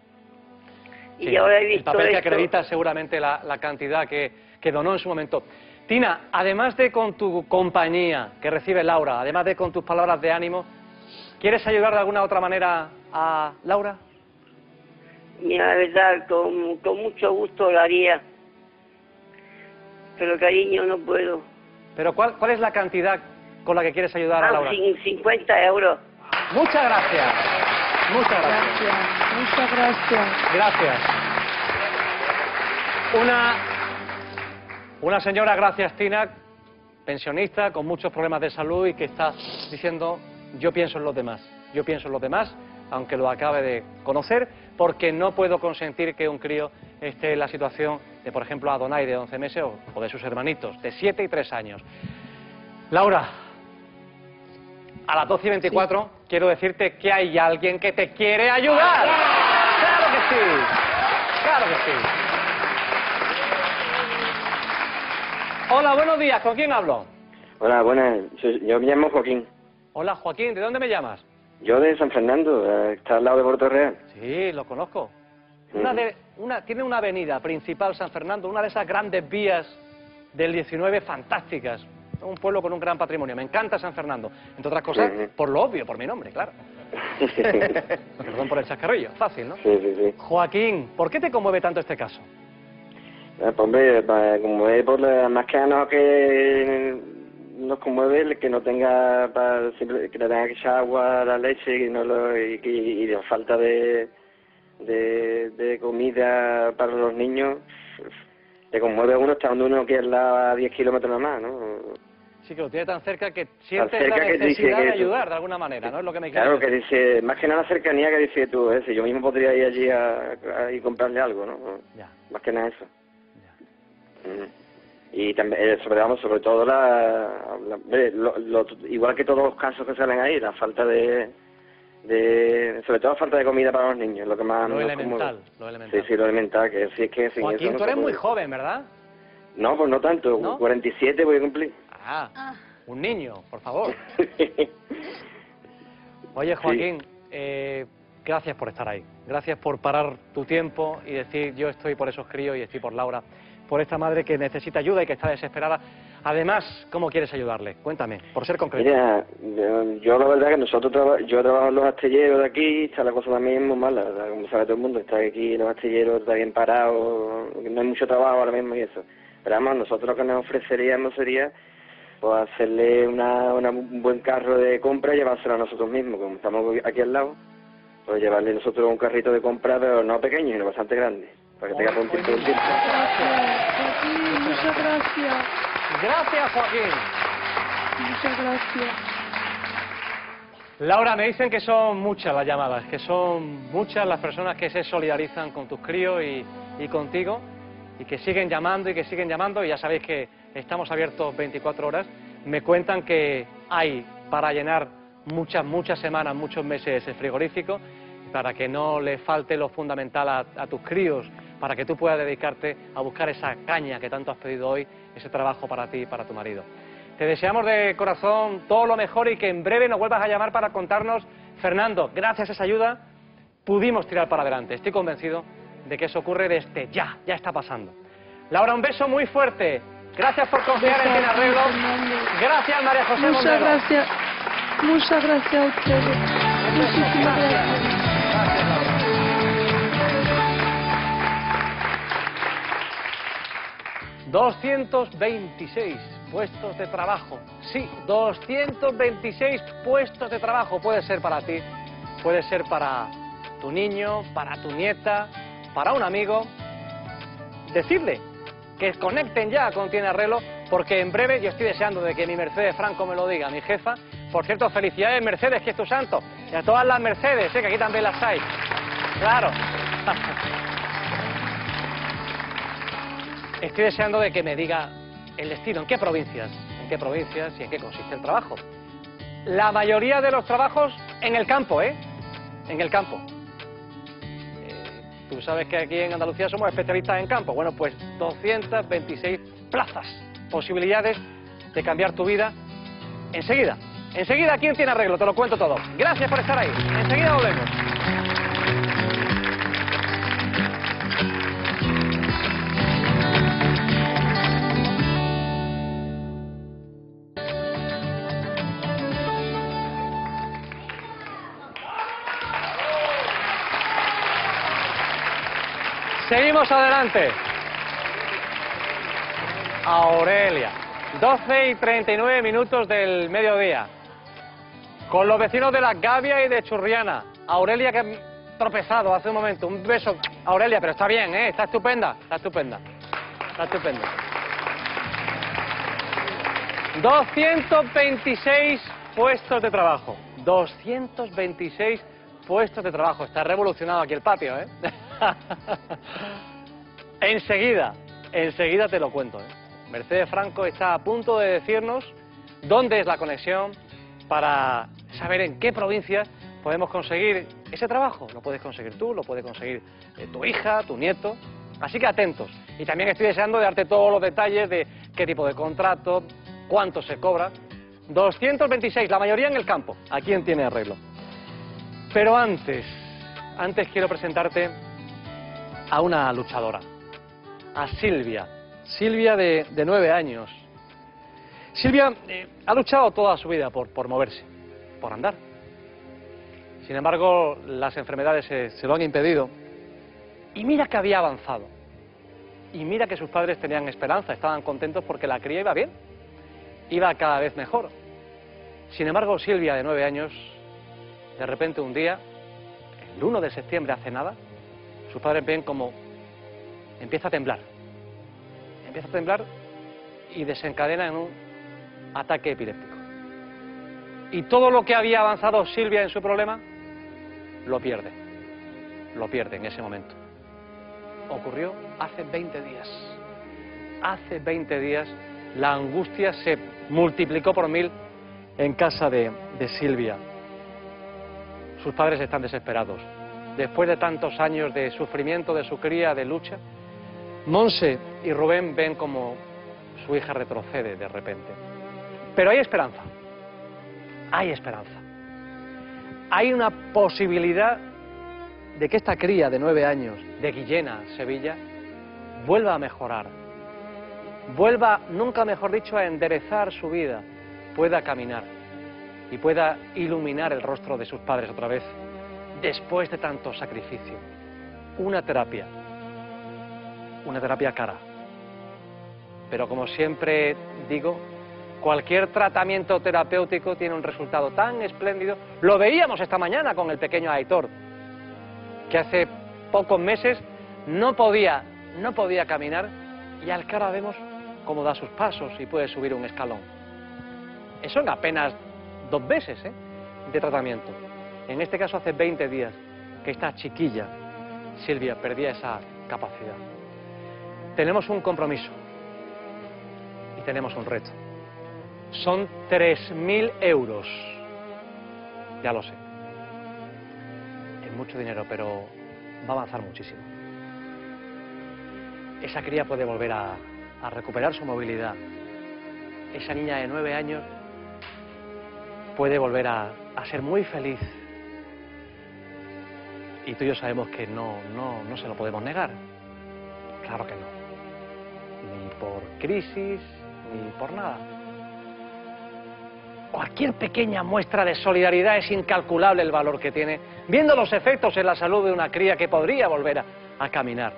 Y Sí, ahora he el visto papel que esto. acredita seguramente la, la cantidad que, que donó en su momento. Tina, además de con tu compañía que recibe Laura, además de con tus palabras de ánimo, ¿quieres ayudar de alguna otra manera a Laura? Mira, la verdad, con, con mucho gusto lo haría. Pero cariño, no puedo. Pero ¿cuál, cuál es la cantidad con la que quieres ayudar a Ah, Laura? cin- cincuenta euros. Muchas gracias. Muchas gracias. Gracias, muchas gracias. Gracias. Una, una señora, gracias Tina, pensionista, con muchos problemas de salud y que está diciendo, yo pienso en los demás, yo pienso en los demás, aunque lo acabe de conocer, porque no puedo consentir que un crío esté en la situación de, por ejemplo, Adonai de once meses o, o de sus hermanitos, de siete y tres años. Laura, a las doce y veinticuatro sí. quiero decirte que hay alguien que te quiere ayudar. ¡Claro que sí! ¡Claro que sí! Hola, buenos días. ¿Con quién hablo? Hola, buenas. Yo me llamo Joaquín. Hola, Joaquín. ¿De dónde me llamas? Yo de San Fernando, está al lado de Puerto Real. Sí, lo conozco. Una de, una, tiene una avenida principal, San Fernando, una de esas grandes vías del diecinueve fantásticas. Un pueblo con un gran patrimonio. Me encanta San Fernando. Entre otras cosas, uh-huh. por lo obvio, por mi nombre, claro. Perdón por el chascarrillo. Fácil, ¿no? Sí, sí, sí. Joaquín, ¿por qué te conmueve tanto este caso? Eh, pues hombre, conmueve por la, más que nada que nos conmueve el que no tenga, para, simple, que le tenga que echar agua a la leche y, no lo, y, y, y la falta de, de, de comida para los niños. Le conmueve a uno estando uno que es a diez kilómetros nada más, ¿no? Sí, que lo tiene tan cerca que sientes cerca la que necesidad que de eso, ayudar de alguna manera, ¿no? Es lo que me quieres Claro, decir. que dice, más que nada la cercanía que dice tú, ¿eh? Si yo mismo podría ir allí a, a y comprarle algo, ¿no? Ya. Más que nada eso. Ya. Mm. Y también, eh, sobre, vamos, sobre todo la, la lo, lo, igual que todos los casos que salen ahí, la falta de, de sobre todo la falta de comida para los niños, lo que más Lo nos elemental, conmueve. lo elemental. Sí, sí, lo elemental, que sí es que sin Joaquín, eso no tú se eres muy puede. joven, ¿verdad? No, pues no tanto, ¿No? cuarenta y siete voy a cumplir. Ah, ah. Un niño, por favor. Oye, Joaquín, sí. eh, gracias por estar ahí. Gracias por parar tu tiempo y decir, yo estoy por esos críos y estoy por Laura, por esta madre que necesita ayuda y que está desesperada. Además, ¿cómo quieres ayudarle? Cuéntame, por ser concreto. Mira, yo la verdad que nosotros traba, yo trabajo en los astilleros de aquí, está la cosa también muy mala, como sabe todo el mundo, está aquí los astilleros, está bien parado, no hay mucho trabajo ahora mismo y eso. Pero vamos, nosotros lo que nos ofreceríamos sería pues hacerle una, una, un buen carro de compra y llevárselo a nosotros mismos, como estamos aquí al lado, pues llevarle nosotros un carrito de compra, pero no pequeño, sino bastante grande, para que tenga un tiempo un tiempo. Gracias, Joaquín, muchas gracias. Gracias, Joaquín. Muchas gracias. Laura, me dicen que son muchas las llamadas, que son muchas las personas que se solidarizan con tus críos y, y contigo, y que siguen llamando y que siguen llamando, y ya sabéis que estamos abiertos veinticuatro horas. Me cuentan que hay para llenar muchas, muchas semanas, muchos meses el frigorífico, para que no le falte lo fundamental a, a tus críos, para que tú puedas dedicarte a buscar esa caña que tanto has pedido hoy, ese trabajo para ti y para tu marido. Te deseamos de corazón todo lo mejor y que en breve nos vuelvas a llamar para contarnos, Fernando, gracias a esa ayuda pudimos tirar para adelante. Estoy convencido de que eso ocurre desde ya, ya está pasando. Laura, un beso muy fuerte. Gracias por confiar en Tina Arreglo. Gracias, María José Muchas Montero. gracias. Muchas gracias a ustedes. Muchísimas gracias. doscientos veintiséis puestos de trabajo. Sí, doscientos veintiséis puestos de trabajo. Puede ser para ti, puede ser para tu niño, para tu nieta, para un amigo. Decirle que conecten ya con Tina Arreglo, porque en breve yo estoy deseando de que mi Mercedes Franco me lo diga, mi jefa. Por cierto, felicidades Mercedes, que es tu santo. Y a todas las Mercedes, ¿eh? Que aquí también las hay. Claro. Estoy deseando de que me diga el destino, en qué provincias, en qué provincias y en qué consiste el trabajo. La mayoría de los trabajos en el campo, ¿eh? En el campo. Eh, tú sabes que aquí en Andalucía somos especialistas en campo. Bueno, pues doscientas veintiséis plazas, posibilidades de cambiar tu vida enseguida. Enseguida, ¿quién tiene arreglo? Te lo cuento todo. Gracias por estar ahí. Enseguida volvemos. Seguimos adelante. Aurelia. doce y treinta y nueve minutos del mediodía. Con los vecinos de La Gavia y de Churriana. Aurelia, que ha tropezado hace un momento. Un beso, Aurelia, pero está bien, ¿eh? Está estupenda, está estupenda. Está estupenda. doscientos veintiséis puestos de trabajo. doscientos veintiséis puestos de trabajo. Está revolucionado aquí el patio, ¿eh? Enseguida, enseguida te lo cuento, ¿eh? Mercedes Franco está a punto de decirnos dónde es la conexión para saber en qué provincias podemos conseguir ese trabajo. Lo puedes conseguir tú, lo puede conseguir eh, tu hija, tu nieto. Así que atentos. Y también estoy deseando de darte todos los detalles de qué tipo de contrato, cuánto se cobra. doscientos veintiséis, la mayoría en el campo. ¿A quién tiene arreglo? Pero antes, antes quiero presentarte a una luchadora, a Silvia. Silvia de, de nueve años. Silvia eh, ha luchado toda su vida por, por moverse, por andar. Sin embargo, las enfermedades se, se lo han impedido. Y mira que había avanzado. Y mira que sus padres tenían esperanza, estaban contentos porque la cría iba bien. Iba cada vez mejor. Sin embargo, Silvia, de nueve años, de repente un día, el uno de septiembre, hace nada, sus padres ven como empieza a temblar. Empieza a temblar y desencadena en un ataque epiléptico. Y todo lo que había avanzado Silvia en su problema, lo pierde. Lo pierde en ese momento. Ocurrió hace veinte días. Hace veinte días la angustia se multiplicó por mil en casa de, de Silvia. Sus padres están desesperados. Después de tantos años de sufrimiento de su cría, de lucha, Monse y Rubén ven como su hija retrocede de repente. Pero hay esperanza. Hay esperanza. Hay una posibilidad de que esta cría de nueve años de Guillena, Sevilla, vuelva a mejorar. Vuelva, nunca mejor dicho, a enderezar su vida, pueda caminar y pueda iluminar el rostro de sus padres otra vez, después de tanto sacrificio. Una terapia, una terapia cara. Pero como siempre digo, cualquier tratamiento terapéutico tiene un resultado tan espléndido. Lo veíamos esta mañana con el pequeño Aitor, que hace pocos meses no podía, no podía caminar, y al cara vemos cómo da sus pasos y puede subir un escalón. Eso en apenas dos meses ¿eh? de tratamiento. En este caso hace veinte días que esta chiquilla, Silvia, perdía esa capacidad. Tenemos un compromiso y tenemos un reto. Son tres mil euros. Ya lo sé. Es mucho dinero, pero va a avanzar muchísimo. Esa cría puede volver a, a recuperar su movilidad. Esa niña de nueve años puede volver a, a ser muy feliz. Y tú y yo sabemos que no, no, no se lo podemos negar. Claro que no. Ni por crisis, ni por nada. Cualquier pequeña muestra de solidaridad es incalculable el valor que tiene, viendo los efectos en la salud de una cría que podría volver a, a caminar.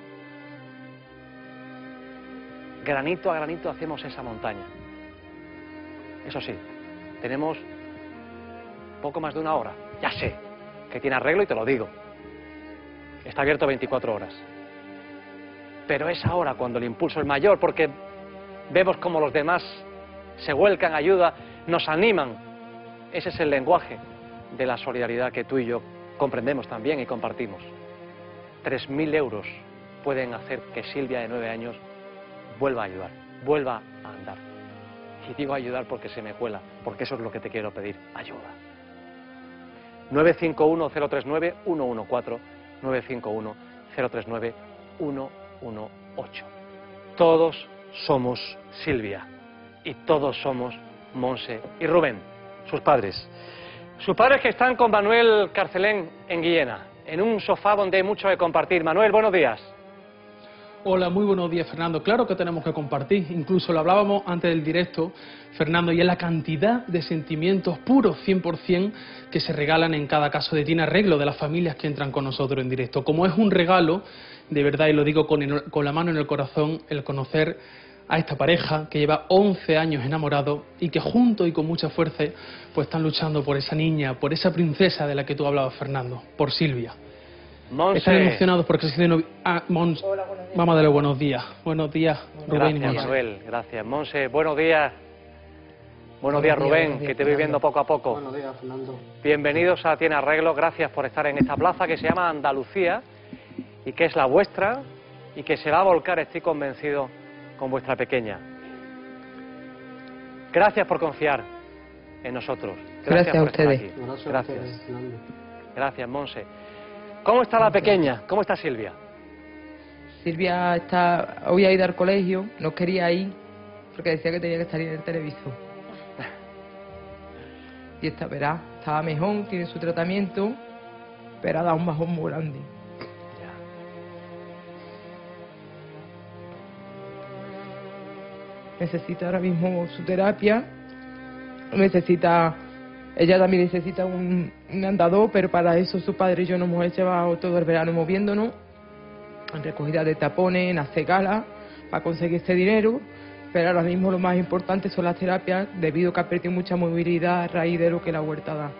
Granito a granito hacemos esa montaña. Eso sí, tenemos poco más de una hora. Ya sé que tiene arreglo y te lo digo. Está abierto veinticuatro horas. Pero es ahora cuando el impulso es mayor, porque vemos como los demás se vuelcan ayuda, nos animan. Ese es el lenguaje de la solidaridad que tú y yo comprendemos también y compartimos. Tres mil euros pueden hacer que Silvia, de nueve años, vuelva a ayudar, vuelva a andar. Y digo ayudar porque se me cuela, porque eso es lo que te quiero pedir, ayuda. nueve cinco uno cero tres nueve uno uno cuatro, nueve cinco uno cero tres nueve uno uno ocho. Todos somos Silvia y todos somos Monse y Rubén, sus padres. Sus padres que están con Manuel Carcelén en Guillena, en un sofá donde hay mucho que compartir. Manuel, buenos días. Hola, muy buenos días, Fernando. Claro que tenemos que compartir, incluso lo hablábamos antes del directo, Fernando, y es la cantidad de sentimientos puros, cien por cien, que se regalan en cada caso de Tiene Arreglo, de las familias que entran con nosotros en directo. Como es un regalo, de verdad, y lo digo con, el, con la mano en el corazón, el conocer a esta pareja que lleva once años enamorado y que juntos y con mucha fuerza pues están luchando por esa niña, por esa princesa de la que tú hablabas, Fernando, por Silvia. Monse. Están emocionados porque se de ah, Mons... Vamos a darle buenos días. Buenos días, Rubén y Gracias, Monse. Manuel, gracias. Monse, buenos días. Buenos días, Rubén, que te voy viendo poco a poco. Buenos días, Fernando. Bienvenidos a Tiene Arreglo, gracias por estar en esta plaza que se llama Andalucía y que es la vuestra y que se va a volcar, estoy convencido, con vuestra pequeña. Gracias por confiar en nosotros. Gracias, Gracias a por estar ustedes. aquí. Gracias a Gracias. ustedes, Fernando. Gracias, Monse. ¿Cómo está la pequeña? ¿Cómo está Silvia? Silvia está, hoy ha ido al colegio, no quería ir porque decía que tenía que estar en el televisor. Y esta, verá, estaba mejor, tiene su tratamiento, pero ha dado un bajón muy grande. Necesita ahora mismo su terapia, necesita, ella también necesita un, un andador, pero para eso su padre y yo nos hemos llevado todo el verano moviéndonos, en recogida de tapones, en hacer galas, para conseguir ese dinero, pero ahora mismo lo más importante son las terapias, debido a que ha perdido mucha movilidad a raíz de lo que la huerta da.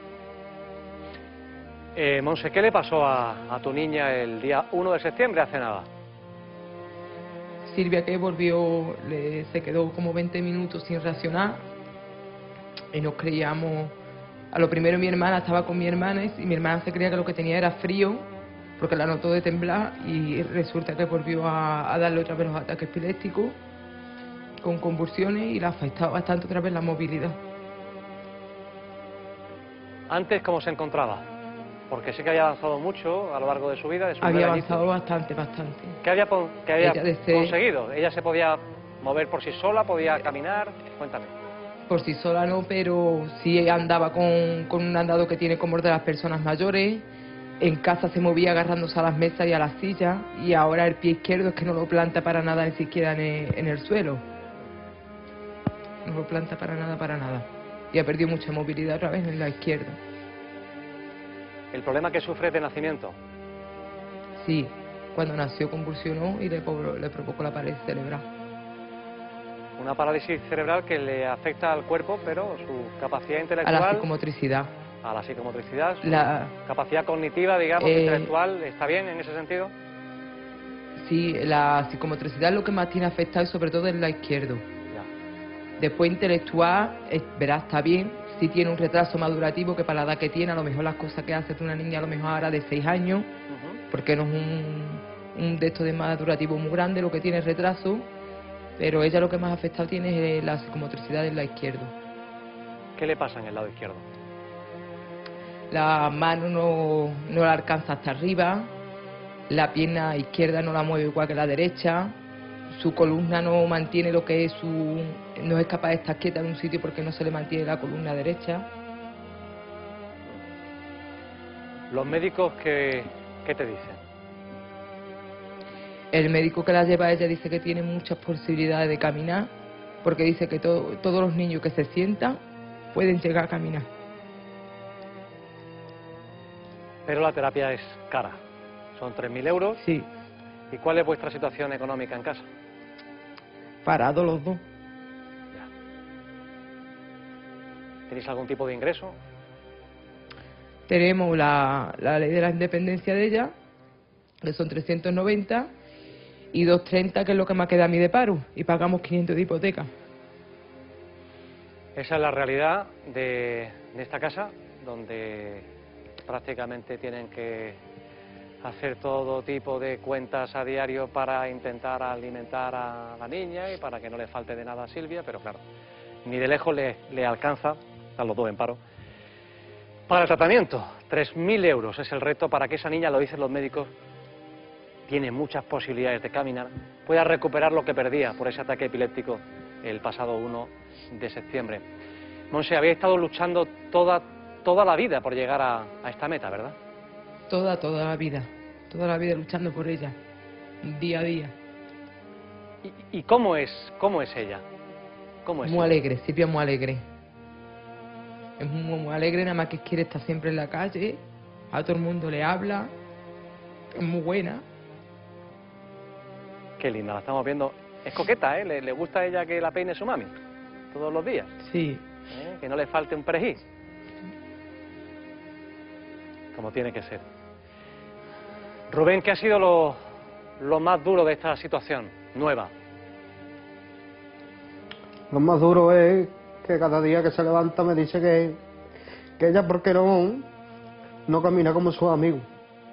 Eh, Monse, ¿qué le pasó a, a tu niña el día uno de septiembre, hace nada? Silvia, que volvió, le, se quedó como veinte minutos sin reaccionar y nos creíamos, a lo primero mi hermana estaba con mi hermana y mi hermana se creía que lo que tenía era frío porque la notó de temblar y resulta que volvió a, a darle otra vez los ataques epilépticos con convulsiones y le ha afectado bastante otra vez la movilidad. Antes, ¿cómo se encontraba? Porque sí que había avanzado mucho a lo largo de su vida, de su Había nueve añitos. avanzado bastante, bastante. ¿Qué había, pon- qué había Ella desde- conseguido? ¿Ella se podía mover por sí sola, podía caminar? Cuéntame. Por sí sola no, pero sí andaba con, con un andado que tiene como el de las personas mayores. En casa se movía agarrándose a las mesas y a las sillas y ahora el pie izquierdo es que no lo planta para nada ni siquiera en el, en el suelo. No lo planta para nada, para nada. Y ha perdido mucha movilidad otra vez en la izquierda. ¿El problema que sufre de nacimiento? Sí, cuando nació convulsionó y le, po- le provocó la parálisis cerebral. Una parálisis cerebral que le afecta al cuerpo, pero su capacidad A intelectual... la psicomotricidad. A la psicomotricidad, su La- capacidad cognitiva, digamos, Eh, intelectual, ¿está bien en ese sentido? Sí, la psicomotricidad lo que más tiene afectado es sobre todo en la izquierda. Después intelectual, eh, verás, está bien, sí tiene un retraso madurativo que para la edad que tiene, a lo mejor las cosas que hace una niña a lo mejor ahora de seis años, porque no es un, un de estos de madurativo muy grande, lo que tiene es retraso, pero ella lo que más afectado tiene es la psicomotricidad en la izquierda. ¿Qué le pasa en el lado izquierdo? La mano no, no la alcanza hasta arriba, la pierna izquierda no la mueve igual que la derecha, su columna no mantiene lo que es su... no es capaz de estar quieta en un sitio porque no se le mantiene la columna derecha. ¿Los médicos qué, qué te dicen? El médico que la lleva a ella dice que tiene muchas posibilidades de caminar, porque dice que to- todos los niños que se sientan pueden llegar a caminar. Pero la terapia es cara. Son tres mil euros. Sí. ¿Y cuál es vuestra situación económica en casa? Parados los dos. ¿Tenéis algún tipo de ingreso? Tenemos la, la ley de la independencia de ella, que son trescientos noventa, y doscientos treinta, que es lo que me queda a mí de paro, y pagamos quinientos de hipoteca. Esa es la realidad de, de esta casa, donde prácticamente tienen que hacer todo tipo de cuentas a diario para intentar alimentar a la niña y para que no le falte de nada a Silvia, pero claro, ni de lejos le, le alcanza, están los dos en paro, para el tratamiento. tres mil euros es el reto para que esa niña, lo dicen los médicos, tiene muchas posibilidades de caminar, pueda recuperar lo que perdía por ese ataque epiléptico el pasado uno de septiembre. Monse, habéis estado luchando toda, toda la vida por llegar a, a esta meta, ¿verdad? Toda, toda la vida, toda la vida luchando por ella, día a día. ¿Y, y cómo es, cómo es ella? ¿Cómo es Muy ella? alegre, Silvia es muy alegre. Es muy, muy alegre, nada más que quiere estar siempre en la calle, a todo el mundo le habla, es muy buena. Qué linda, la estamos viendo. Es coqueta, ¿eh? Le, le gusta a ella que la peine su mami todos los días. Sí. ¿Eh? Que no le falte un perejil. Como tiene que ser. Rubén, ¿qué ha sido lo, lo más duro de esta situación nueva? Lo más duro es que cada día que se levanta me dice que, que ella, ¿por qué no, no camina como sus amigos?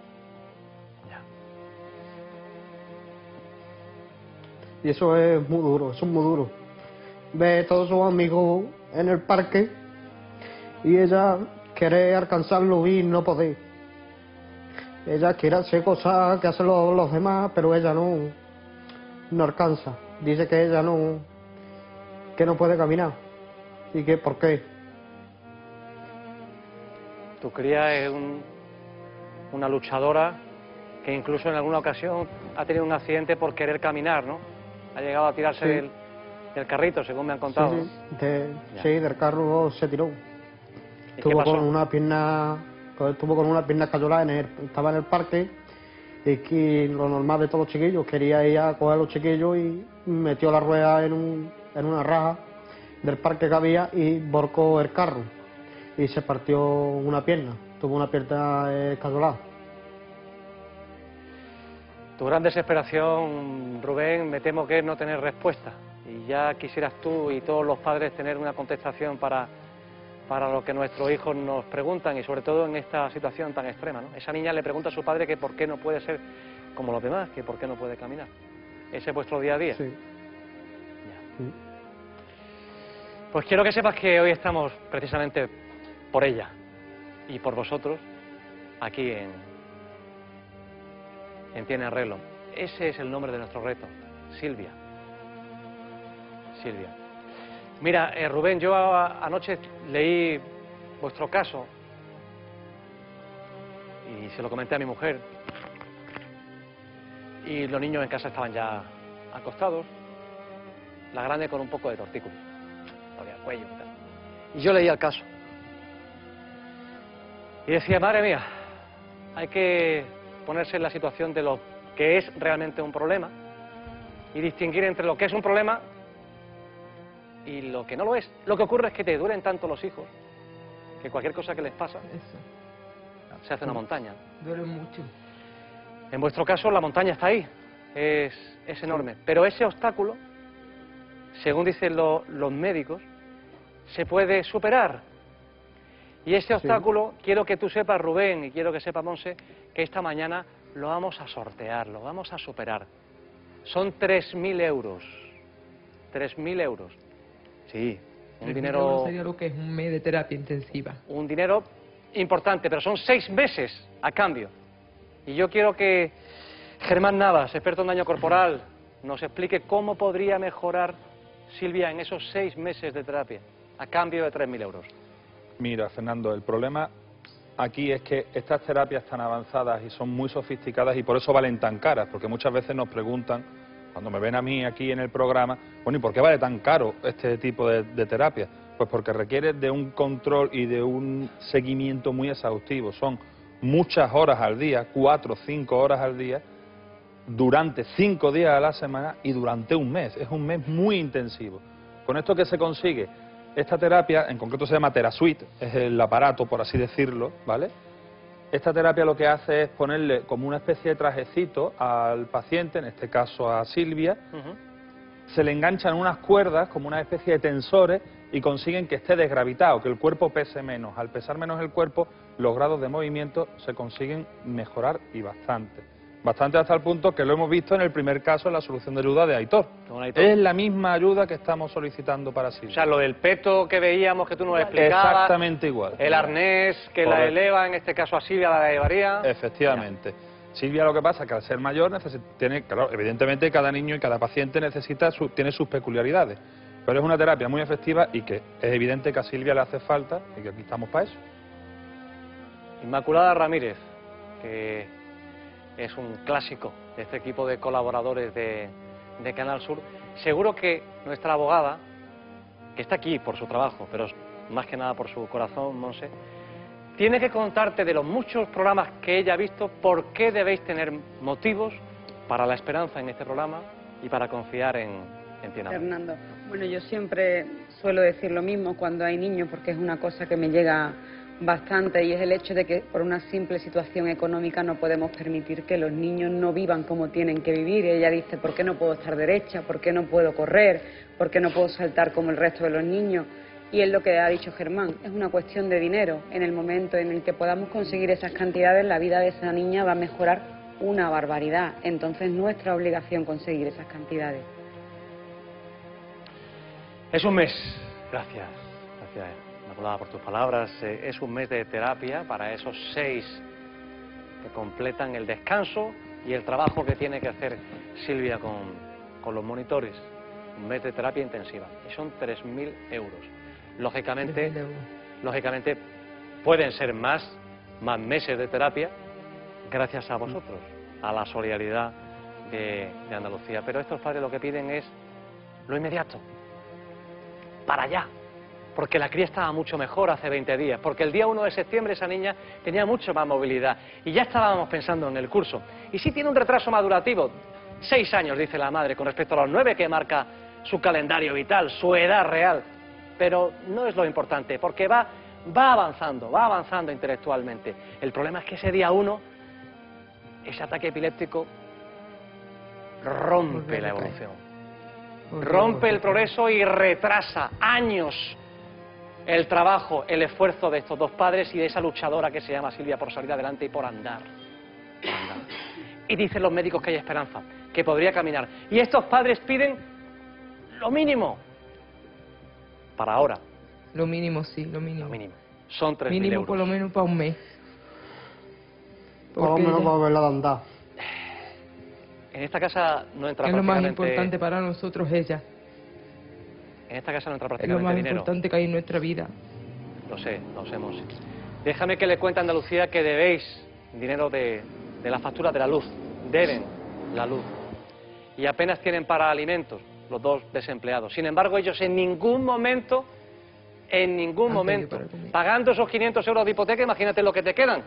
Y eso es muy duro, eso es muy duro. Ve todos sus amigos en el parque y ella quiere alcanzarlo y no poder. Ella quiere hacer cosas que hacen los, los demás, pero ella no, no alcanza. Dice que ella no, que no puede caminar. ¿Y que por qué? Tu cría es un, una luchadora que incluso en alguna ocasión ha tenido un accidente por querer caminar, ¿no? Ha llegado a tirarse Sí. del, del carrito, según me han contado. Sí, sí, de- sí, del carro se tiró. qué Estuvo pasó? con una pierna, pues, estuvo con una pierna escayolada, en el, estaba en el parque, y que lo normal de todos los chiquillos, quería ir a coger a los chiquillos y metió la rueda en, un, en una raja del parque que había y volcó el carro y se partió una pierna, tuvo una pierna escayolada. Tu gran desesperación, Rubén, me temo que es no tener respuesta. Y ya quisieras tú y todos los padres tener una contestación para, para lo que nuestros hijos nos preguntan y sobre todo en esta situación tan extrema, ¿no? Esa niña le pregunta a su padre que por qué no puede ser como los demás, que por qué no puede caminar. ¿Ese es vuestro día a día? Sí. Ya. Pues quiero que sepas que hoy estamos precisamente por ella y por vosotros aquí en, en Tiene Arreglo. Ese es el nombre de nuestro reto, Silvia. Silvia. Mira, eh, Rubén, yo a- anoche leí vuestro caso y se lo comenté a mi mujer. Y los niños en casa estaban ya acostados, la grande con un poco de tortícolis, dolía el cuello y tal. Y yo leía el caso. Y decía, madre mía, hay que ponerse en la situación de lo que es realmente un problema y distinguir entre lo que es un problema y lo que no lo es. Lo que ocurre es que te duelen tanto los hijos que cualquier cosa que les pasa se hace una montaña. Duele mucho. En vuestro caso la montaña está ahí, es, es enorme. Pero ese obstáculo, según dicen lo- los médicos, se puede superar. Y ese obstáculo, quiero que tú sepas, Rubén, y quiero que sepa Monse, que esta mañana lo vamos a sortear, lo vamos a superar. Son tres mil euros. tres mil euros. Sí, un tres mil dinero... euros sería lo que es un mes de terapia intensiva. un dinero importante, pero son seis meses a cambio. Y yo quiero que Germán Navas, experto en daño corporal, nos explique cómo podría mejorar Silvia en esos seis meses de terapia, a cambio de tres mil euros. Mira, Fernando, el problema aquí es que estas terapias tan avanzadas y son muy sofisticadas y por eso valen tan caras, porque muchas veces nos preguntan, cuando me ven a mí aquí en el programa, bueno, ¿y por qué vale tan caro este tipo de, de terapia? Pues porque requiere de un control y de un seguimiento muy exhaustivo. Son muchas horas al día, cuatro o cinco horas al día, durante cinco días a la semana y durante un mes. Es un mes muy intensivo. ¿Con esto qué se consigue? Esta terapia, en concreto se llama TheraSuite, es el aparato, por así decirlo, ¿vale? Esta terapia lo que hace es ponerle como una especie de trajecito al paciente, en este caso a Silvia, se le enganchan unas cuerdas como una especie de tensores y consiguen que esté desgravitado, que el cuerpo pese menos. Al pesar menos el cuerpo, los grados de movimiento se consiguen mejorar y bastante. Bastante hasta el punto que lo hemos visto en el primer caso en la solución de ayuda de Aitor. Con Aitor. Es la misma ayuda que estamos solicitando para Silvia. O sea, lo del peto que veíamos, que tú nos explicabas, Exactamente igual. el arnés que la Correcto. eleva, en este caso a Silvia la elevaría. Efectivamente. Silvia, lo que pasa es que al ser mayor necesi- tiene, claro, evidentemente cada niño y cada paciente necesita su- tiene sus peculiaridades, pero es una terapia muy efectiva y que es evidente que a Silvia le hace falta y que aquí estamos para eso. Inmaculada Ramírez, que es un clásico de este equipo de colaboradores de, de Canal Sur. Seguro que nuestra abogada, que está aquí por su trabajo, pero más que nada por su corazón, Monse, tiene que contarte de los muchos programas que ella ha visto, por qué debéis tener motivos para la esperanza en este programa y para confiar en, en ti. Fernando, bueno, yo siempre suelo decir lo mismo cuando hay niños, porque es una cosa que me llega bastante, y es el hecho de que por una simple situación económica no podemos permitir que los niños no vivan como tienen que vivir. Y ella dice, ¿por qué no puedo estar derecha? ¿Por qué no puedo correr? ¿Por qué no puedo saltar como el resto de los niños? Y es lo que ha dicho Germán, es una cuestión de dinero. En el momento en el que podamos conseguir esas cantidades, la vida de esa niña va a mejorar una barbaridad. Entonces es nuestra obligación conseguir esas cantidades. Es un mes, gracias, gracias Inmaculada por tus palabras, eh, es un mes de terapia para esos seis que completan el descanso y el trabajo que tiene que hacer Silvia con, con los monitores. Un mes de terapia intensiva y son tres mil euros. Lógicamente, lógicamente pueden ser más, más meses de terapia gracias a vosotros, a la solidaridad de, de Andalucía. Pero estos padres lo que piden es lo inmediato, para allá, porque la cría estaba mucho mejor hace veinte días, porque el día uno de septiembre esa niña tenía mucho más movilidad y ya estábamos pensando en el curso. Y sí tiene un retraso madurativo, seis años, dice la madre, con respecto a los nueve que marca su calendario vital, su edad real. Pero no es lo importante, porque va, va avanzando, va avanzando intelectualmente. El problema es que ese día uno, ese ataque epiléptico rompe la evolución, rompe el progreso y retrasa años el trabajo, el esfuerzo de estos dos padres y de esa luchadora que se llama Silvia por salir adelante y por andar. Por andar. Y dicen los médicos que hay esperanza, que podría caminar. Y estos padres piden lo mínimo. Para ahora. Lo mínimo, sí, lo mínimo. Lo mínimo. Son tres mil mínimo euros. por lo menos para un mes. Por lo menos para verla de andar. En esta casa no entra es lo más prácticamente... importante para nosotros ella. En esta casa no entra Es lo prácticamente más dinero. importante que hay en nuestra vida. Lo sé, lo sé, Monse. Déjame que le cuente a Andalucía que debéis dinero de, de la factura de la luz. Deben la luz. Y apenas tienen para alimentos los dos desempleados. Sin embargo, ellos en ningún momento, en ningún momento, pagando esos quinientos euros de hipoteca, imagínate lo que te quedan.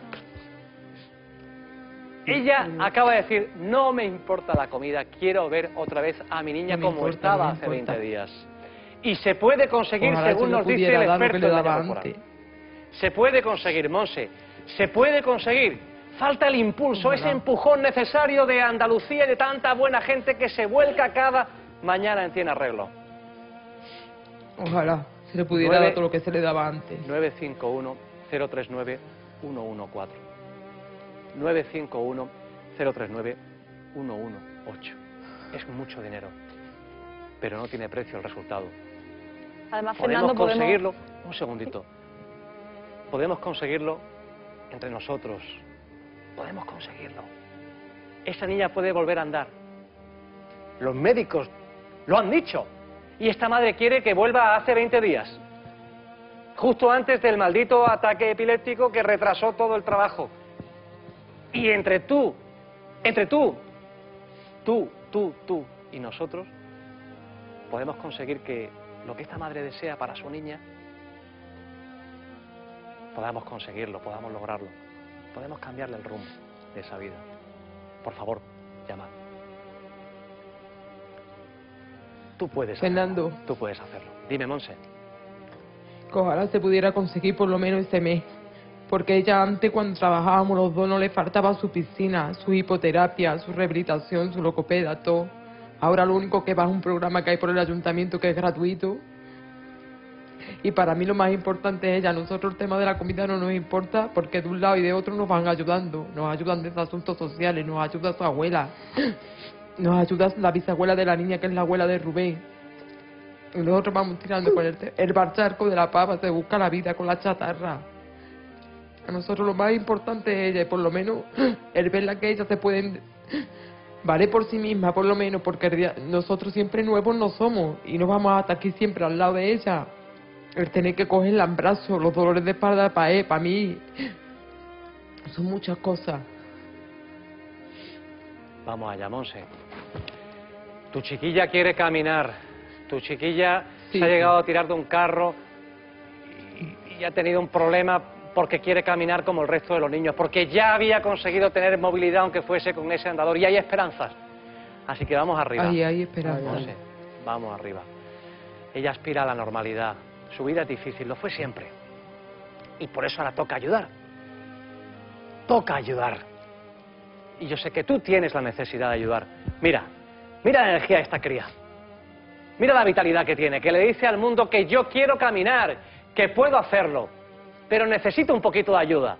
Ella acaba de decir, no me importa la comida, quiero ver otra vez a mi niña No me como importa, estaba no me hace importa. veinte días. Y se puede conseguir, Ojalá según yo le nos dice pudiera el dar lo que experto le en daba daño corporal. antes. Se puede conseguir, Monse, se puede conseguir. Falta el impulso, Ojalá. ese empujón necesario de Andalucía y de tanta buena gente que se vuelca cada mañana en Tiene Arreglo. Ojalá se le pudiera Nueve- dar todo lo que se le daba antes. nueve cinco uno, cero tres nueve, uno uno cuatro. nueve cinco uno, cero tres nueve, uno uno ocho. Es mucho dinero, pero no tiene precio el resultado. Además, Podemos Fernando, podemos... conseguirlo, un segundito, podemos conseguirlo entre nosotros, podemos conseguirlo. Esa niña puede volver a andar. Los médicos lo han dicho. Y esta madre quiere que vuelva a hace veinte días. Justo antes del maldito ataque epiléptico que retrasó todo el trabajo. Y entre tú, entre tú, tú, tú, tú y nosotros, podemos conseguir que lo que esta madre desea para su niña, podamos conseguirlo, podamos lograrlo. Podemos cambiarle el rumbo de esa vida. Por favor, llama. Tú puedes hacerlo. Fernando. Tú puedes hacerlo. Dime, Monse. Que ojalá se pudiera conseguir por lo menos ese mes. Porque ella antes, cuando trabajábamos los dos, no le faltaba su piscina, su hipoterapia, su rehabilitación, su logopeda, todo. Ahora lo único que va es un programa que hay por el ayuntamiento que es gratuito. Y para mí lo más importante es ella. Nosotros el tema de la comida no nos importa porque de un lado y de otro nos van ayudando. Nos ayudan desde asuntos sociales, nos ayuda su abuela. Nos ayuda la bisabuela de la niña, que es la abuela de Rubén. Y nosotros vamos tirando con el, el barcharco de la pava, se busca la vida con la chatarra. A nosotros lo más importante es ella, y por lo menos el verla que ella se pueden vale por sí misma, por lo menos, porque el día- nosotros siempre nuevos no somos y no vamos a estar aquí siempre al lado de ella. El tener que cogerla en brazos, los dolores de espalda para él, para mí, son muchas cosas. Vamos allá, Monse. Tu chiquilla quiere caminar. Tu chiquilla Sí, se ha sí. llegado a tirar de un carro y, y ha tenido un problema porque quiere caminar como el resto de los niños, porque ya había conseguido tener movilidad aunque fuese con ese andador, y hay esperanzas. Así que vamos arriba. Ahí, ahí, espera. Monse, vamos arriba. Ella aspira a la normalidad. Su vida es difícil, lo fue siempre. Y por eso ahora toca ayudar. Toca ayudar. Y yo sé que tú tienes la necesidad de ayudar. Mira, mira la energía de esta cría. Mira la vitalidad que tiene, que le dice al mundo que yo quiero caminar, que puedo hacerlo, pero necesito un poquito de ayuda.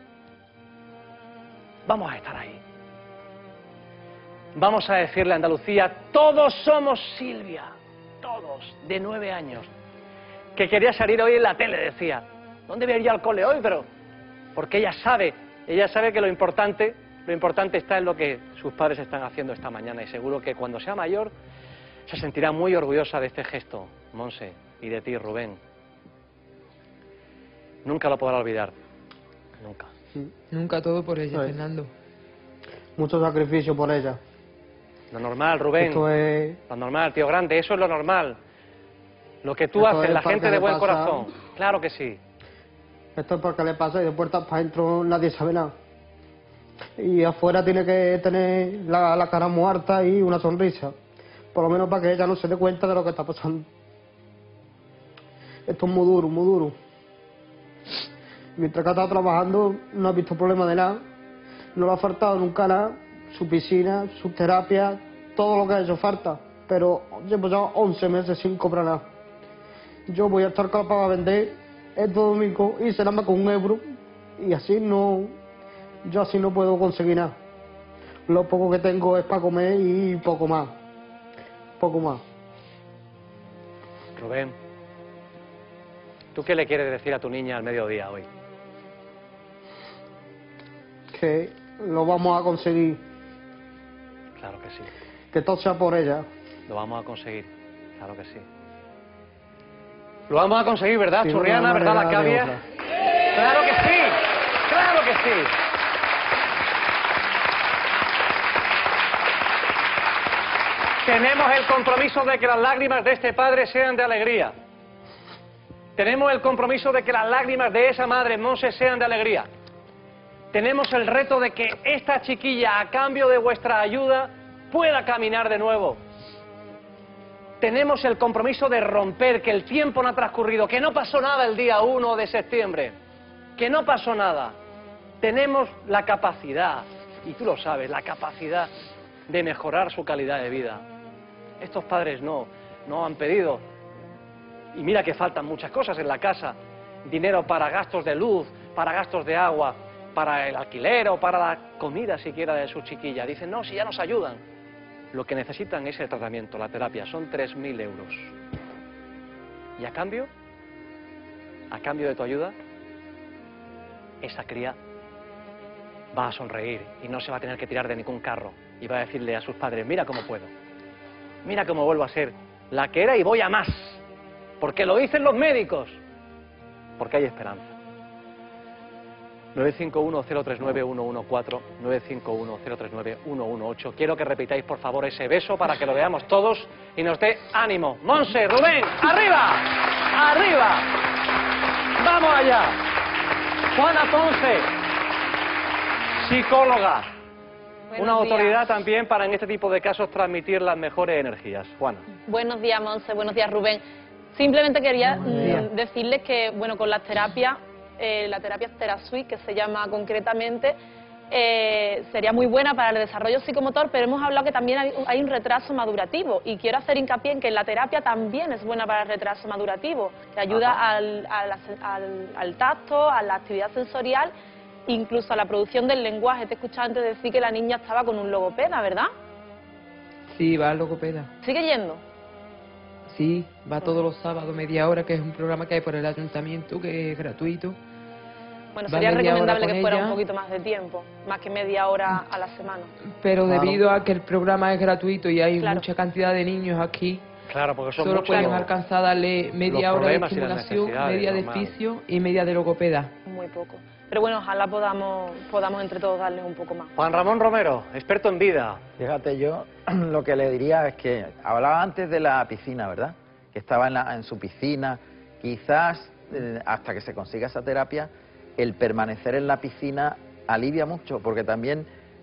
Vamos a estar ahí. Vamos a decirle a Andalucía, todos somos Silvia, todos, de nueve años, que quería salir hoy en la tele, decía. ¿Dónde voy a ir yo al cole hoy? Pero porque ella sabe, ella sabe que lo importante, lo importante está en lo que sus padres están haciendo esta mañana, y seguro que cuando sea mayor se sentirá muy orgullosa de este gesto, Monse, y de ti, Rubén. Nunca lo podrá olvidar, nunca. Nunca, todo por ella, Sí. Fernando. Mucho sacrificio por ella. Lo normal, Rubén, Esto es... lo normal, tío grande, eso es lo normal. Lo que tú Esto haces, es la para gente que de le buen pasa- corazón, claro que sí. Esto es porque le pasa y de puertas para adentro nadie sabe nada. Y afuera tiene que tener la, la cara muerta y una sonrisa. Por lo menos para que ella no se dé cuenta de lo que está pasando. Esto es muy duro, muy duro. Mientras que ha estado trabajando no ha visto problema de nada. No le ha faltado nunca nada. Su piscina, su terapia, todo lo que ha hecho falta. Pero llevo ya once meses sin cobrar nada. Yo voy a estar capaz para vender este domingo y será más con un euro. Y así no... Yo así no puedo conseguir nada. Lo poco que tengo es para comer y poco más. Poco más. Rubén, ¿tú qué le quieres decir a tu niña al mediodía hoy? Que lo vamos a conseguir. Claro que sí, Que todo sea por ella. lo vamos a conseguir, claro que sí. Lo vamos a conseguir, ¿verdad, Sí, Churriana? de una ¿Verdad, la manera o de Cavia? otra. ¡Claro que sí! ¡Claro que sí! Tenemos el compromiso de que las lágrimas de este padre sean de alegría. Tenemos el compromiso de que las lágrimas de esa madre, Monse, sean de alegría. Tenemos el reto de que esta chiquilla, a cambio de vuestra ayuda, pueda caminar de nuevo. Tenemos el compromiso de romper, que el tiempo no ha transcurrido, que no pasó nada el día uno de septiembre, que no pasó nada. Tenemos la capacidad, y tú lo sabes, la capacidad de mejorar su calidad de vida. Estos padres no, no han pedido, y mira que faltan muchas cosas en la casa, dinero para gastos de luz, para gastos de agua, para el alquiler o para la comida siquiera de su chiquilla. Dicen, no, si ya nos ayudan. Lo que necesitan es el tratamiento, la terapia, son tres mil euros. Y a cambio, a cambio de tu ayuda, esa cría va a sonreír y no se va a tener que tirar de ningún carro y va a decirle a sus padres, mira cómo puedo, mira cómo vuelvo a ser la que era y voy a más, porque lo dicen los médicos, porque hay esperanza. nueve cinco uno cero tres nueve uno uno cuatro, nueve cinco uno cero tres nueve uno uno ocho. Quiero que repitáis, por favor, ese beso para que lo veamos todos y nos dé ánimo. Monse, Rubén, ¡arriba! ¡Arriba! ¡Vamos allá! Juana Ponce, psicóloga. Buenos Una autoridad días. también para en este tipo de casos transmitir las mejores energías. Juana. Buenos días, Monse. Buenos días, Rubén. Simplemente quería mm, decirles que, bueno, con las terapias, eh, la terapia TeraSuite, que se llama concretamente, eh, sería muy buena para el desarrollo psicomotor, pero hemos hablado que también hay, hay un retraso madurativo, y quiero hacer hincapié en que la terapia también es buena para el retraso madurativo, que ayuda al, al, al, al tacto, a la actividad sensorial, incluso a la producción del lenguaje. Te escuchaba antes decir que la niña estaba con un logopeda, ¿verdad? Sí, va al logopeda. ¿Sigue yendo? Sí, va todos los sábados, media hora, que es un programa que hay por el ayuntamiento, que es gratuito. Bueno, Va sería media hora recomendable con que fuera ella. un poquito más de tiempo, más que media hora a la semana. Pero Claro. debido a que el programa es gratuito y hay Claro. mucha cantidad de niños aquí, Claro, porque son solo muchos pueden los- alcanzar a darle media los hora de problemas y las estimulación, necesidades, media de normal. fisio y media de logopeda. Muy poco. Pero bueno, ojalá podamos, podamos entre todos darle un poco más. Juan Ramón Romero, experto en vida. Fíjate, yo lo que le diría es que hablaba antes de la piscina, ¿verdad? Que estaba en, la- en su piscina. Quizás eh, hasta que se consiga esa terapia, el permanecer en la piscina alivia mucho, porque también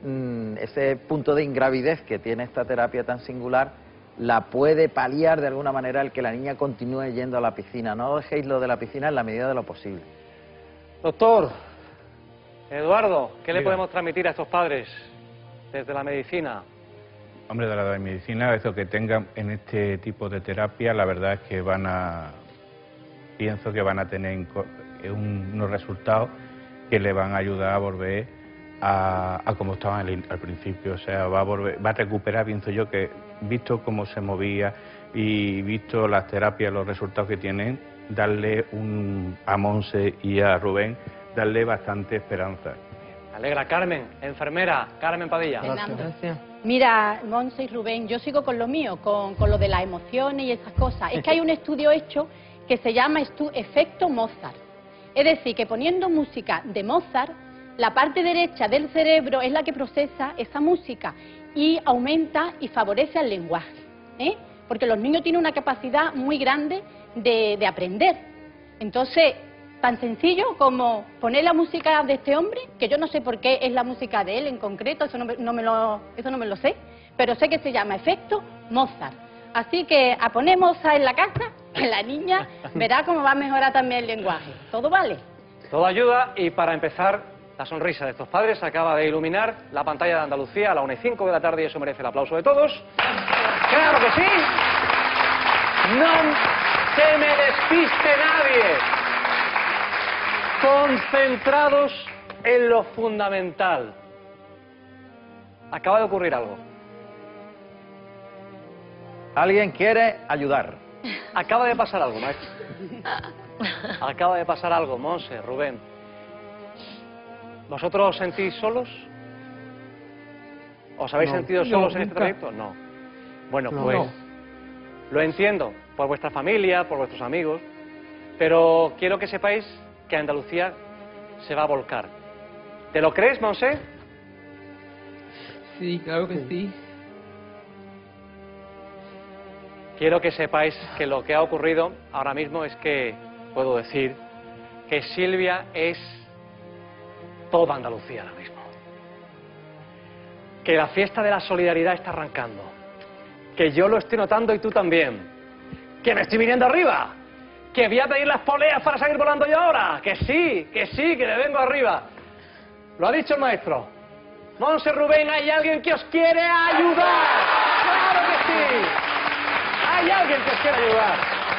mm, ese punto de ingravidez que tiene esta terapia tan singular, la puede paliar de alguna manera el que la niña continúe yendo a la piscina. No dejéis lo de la piscina en la medida de lo posible. Doctor Eduardo, ¿qué le Diga. podemos transmitir a estos padres desde la medicina? Hombre, de la medicina, eso que tengan en este tipo de terapia, la verdad es que van a, pienso que van a tener inco- un- unos resultados que le van a ayudar a volver a, a como estaban al, al principio. O sea, va a volver, va a recuperar, pienso yo, que visto cómo se movía y visto las terapias, los resultados que tienen, darle un, a Monse y a Rubén, darle bastante esperanza. Me alegra. Carmen, enfermera, Carmen Padilla. Fernando. Mira, Monse y Rubén, yo sigo con lo mío, con, con lo de las emociones y esas cosas. Es que hay un estudio hecho que se llama estu- efecto Mozart. Es decir, que poniendo música de Mozart, la parte derecha del cerebro es la que procesa esa música y aumenta y favorece al lenguaje, ¿eh? Porque los niños tienen una capacidad muy grande de, de aprender. Entonces, tan sencillo como poner la música de este hombre, que yo no sé por qué es la música de él en concreto, eso no me, no me lo, eso no me lo sé, pero sé que se llama efecto Mozart. Así que a poner Mozart en la casa, que la niña verá cómo va a mejorar también el lenguaje. ¿Todo vale? Todo ayuda y para empezar, la sonrisa de estos padres acaba de iluminar la pantalla de Andalucía a la una y cinco de la tarde y eso merece el aplauso de todos. ¡Claro que sí! ¡No se me despiste nadie! Concentrados en lo fundamental. Acaba de ocurrir algo. Alguien quiere ayudar. Acaba de pasar algo, maestro. Acaba de pasar algo, Monse, Rubén. ¿Vosotros os sentís solos? ¿Os habéis No. sentido No, solos en este nunca. trayecto? No. Bueno, No. pues No. lo entiendo, por vuestra familia, por vuestros amigos, pero quiero que sepáis que Andalucía se va a volcar. ¿Te lo crees, Monse? Sí, claro que sí. Quiero que sepáis que lo que ha ocurrido ahora mismo es que, puedo decir, que Silvia es toda Andalucía ahora mismo. Que la fiesta de la solidaridad está arrancando. Que yo lo estoy notando y tú también. Que me estoy viniendo arriba. Que voy a pedir las poleas para seguir volando yo ahora. Que sí, que sí, que le vengo arriba. Lo ha dicho el maestro. Monse, Rubén, hay alguien que os quiere ayudar. ¡Claro que sí! Hay alguien que os quiere ayudar.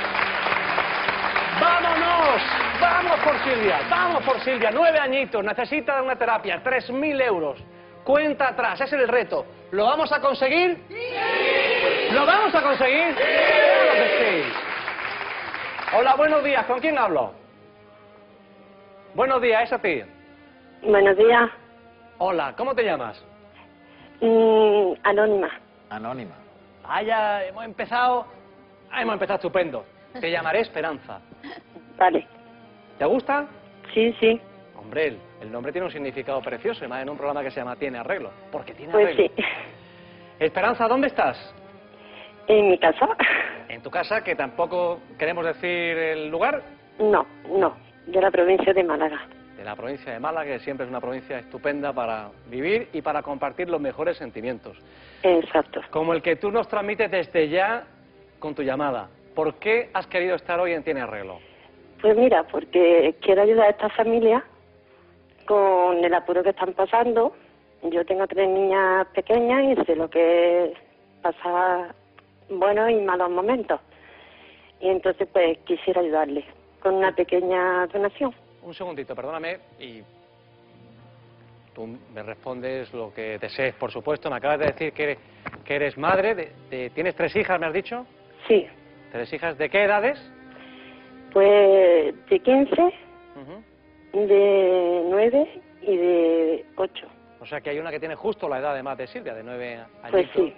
¡Vámonos! ¡Vamos por Silvia! ¡Vamos por Silvia! Nueve añitos, necesita una terapia, tres mil euros. Cuenta atrás, ese es el reto. ¿Lo vamos a conseguir? ¡Sí! ¿Lo vamos a conseguir? ¡Sí! ¡Claro que sí! Hola, buenos días. ¿Con quién hablo? Buenos días, es a ti. Buenos días. Hola, ¿cómo te llamas? Mm, anónima. Anónima. Ah, ya hemos empezado... Ah, hemos empezado estupendo. Te llamaré Esperanza. Vale. ¿Te gusta? Sí, sí. Hombre, el, el nombre tiene un significado precioso, y más en un programa que se llama Tiene Arreglo. Porque tiene Pues arreglo. sí. Esperanza, ¿dónde estás? ¿En mi casa? En tu casa, que tampoco queremos decir el lugar. No, no. De la provincia de Málaga. De la provincia de Málaga, que siempre es una provincia estupenda para vivir y para compartir los mejores sentimientos. Exacto. Como el que tú nos transmites desde ya con tu llamada. ¿Por qué has querido estar hoy en Tiene Arreglo? Pues mira, porque quiero ayudar a esta familia con el apuro que están pasando. Yo tengo tres niñas pequeñas y sé lo que pasa buenos y malos momentos. Y entonces pues quisiera ayudarles con una pequeña donación. Un segundito, perdóname, y tú me respondes lo que desees, por supuesto. Me acabas de decir que eres, que eres madre, de, de- ¿tienes tres hijas, me has dicho? Sí. ¿Tres hijas de qué edades? Pues de quince, Ujú. de nueve y de ocho. O sea que hay una que tiene justo la edad de más de Silvia, de nueve años. Pues sí.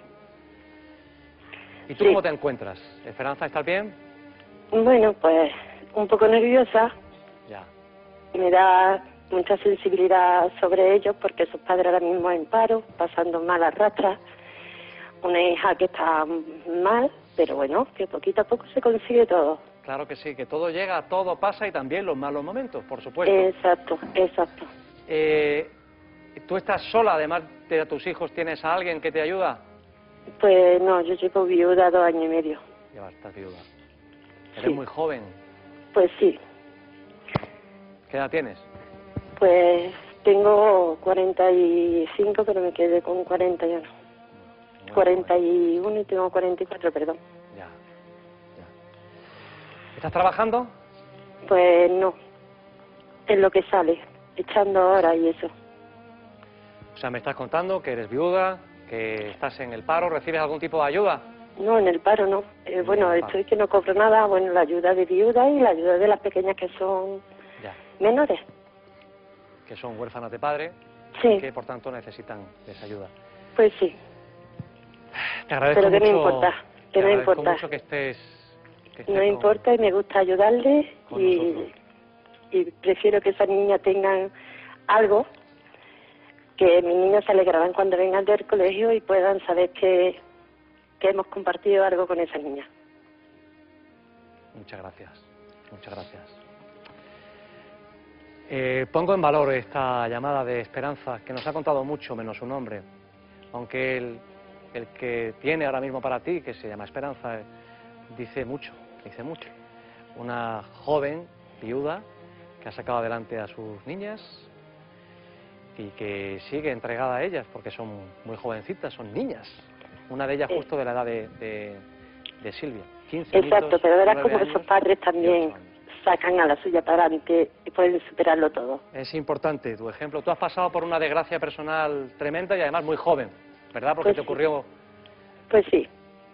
¿Y tú cómo te encuentras? ¿Esperanza, estás bien? Bueno, pues un poco nerviosa. Ya. Me da mucha sensibilidad sobre ellos porque sus padres ahora mismo en paro, pasando malas rachas. Una hija que está mal, pero bueno, que poquito a poco se consigue todo. Claro que sí, que todo llega, todo pasa y también los malos momentos, por supuesto. Exacto, exacto. Eh, ¿Tú estás sola, además de tus hijos, tienes a alguien que te ayuda? Pues no, yo llevo viuda dos años y medio. Ya estás viuda. Sí. Eres muy joven. Pues sí, ¿Qué edad tienes? pues tengo cuarenta y cinco, pero me quedé con cuarenta ya no. cuarenta y uno y tengo cuarenta y cuatro, perdón. Ya, ya. ¿Estás trabajando? Pues no, es lo que sale, echando horas y eso. O sea, me estás contando que eres viuda, que estás en el paro, ¿recibes algún tipo de ayuda? No, en el paro no. Eh, bueno, estoy que no cobro nada, bueno, la ayuda de viuda y la ayuda de las pequeñas que son Ya. menores. Que son huérfanas de padre Sí. y que por tanto necesitan de esa ayuda. Pues sí, Te agradezco pero que mucho, no importa, te que no agradezco importa. mucho que estés, que estés No con- importa y me gusta ayudarles con y, nosotros. y prefiero que esas niñas tengan algo, que mis niños se alegrarán cuando vengan del colegio y puedan saber que, que hemos compartido algo con esas niñas. Muchas gracias, muchas gracias. Eh, pongo en valor esta llamada de Esperanza, que nos ha contado mucho menos su nombre, aunque el, el que tiene ahora mismo para ti, que se llama Esperanza, eh, dice mucho, dice mucho. Una joven viuda que ha sacado adelante a sus niñas y que sigue entregada a ellas, porque son muy jovencitas, son niñas. Una de ellas Sí. justo de la edad de, de, de Silvia, quince Exacto, añitos, pero verás nueve como años. esos padres también sacan a la suya para adelante y pueden superarlo todo. Es importante tu ejemplo. Tú has pasado por una desgracia personal tremenda y además muy joven, ¿verdad? Porque Pues te sí. ocurrió... Pues sí.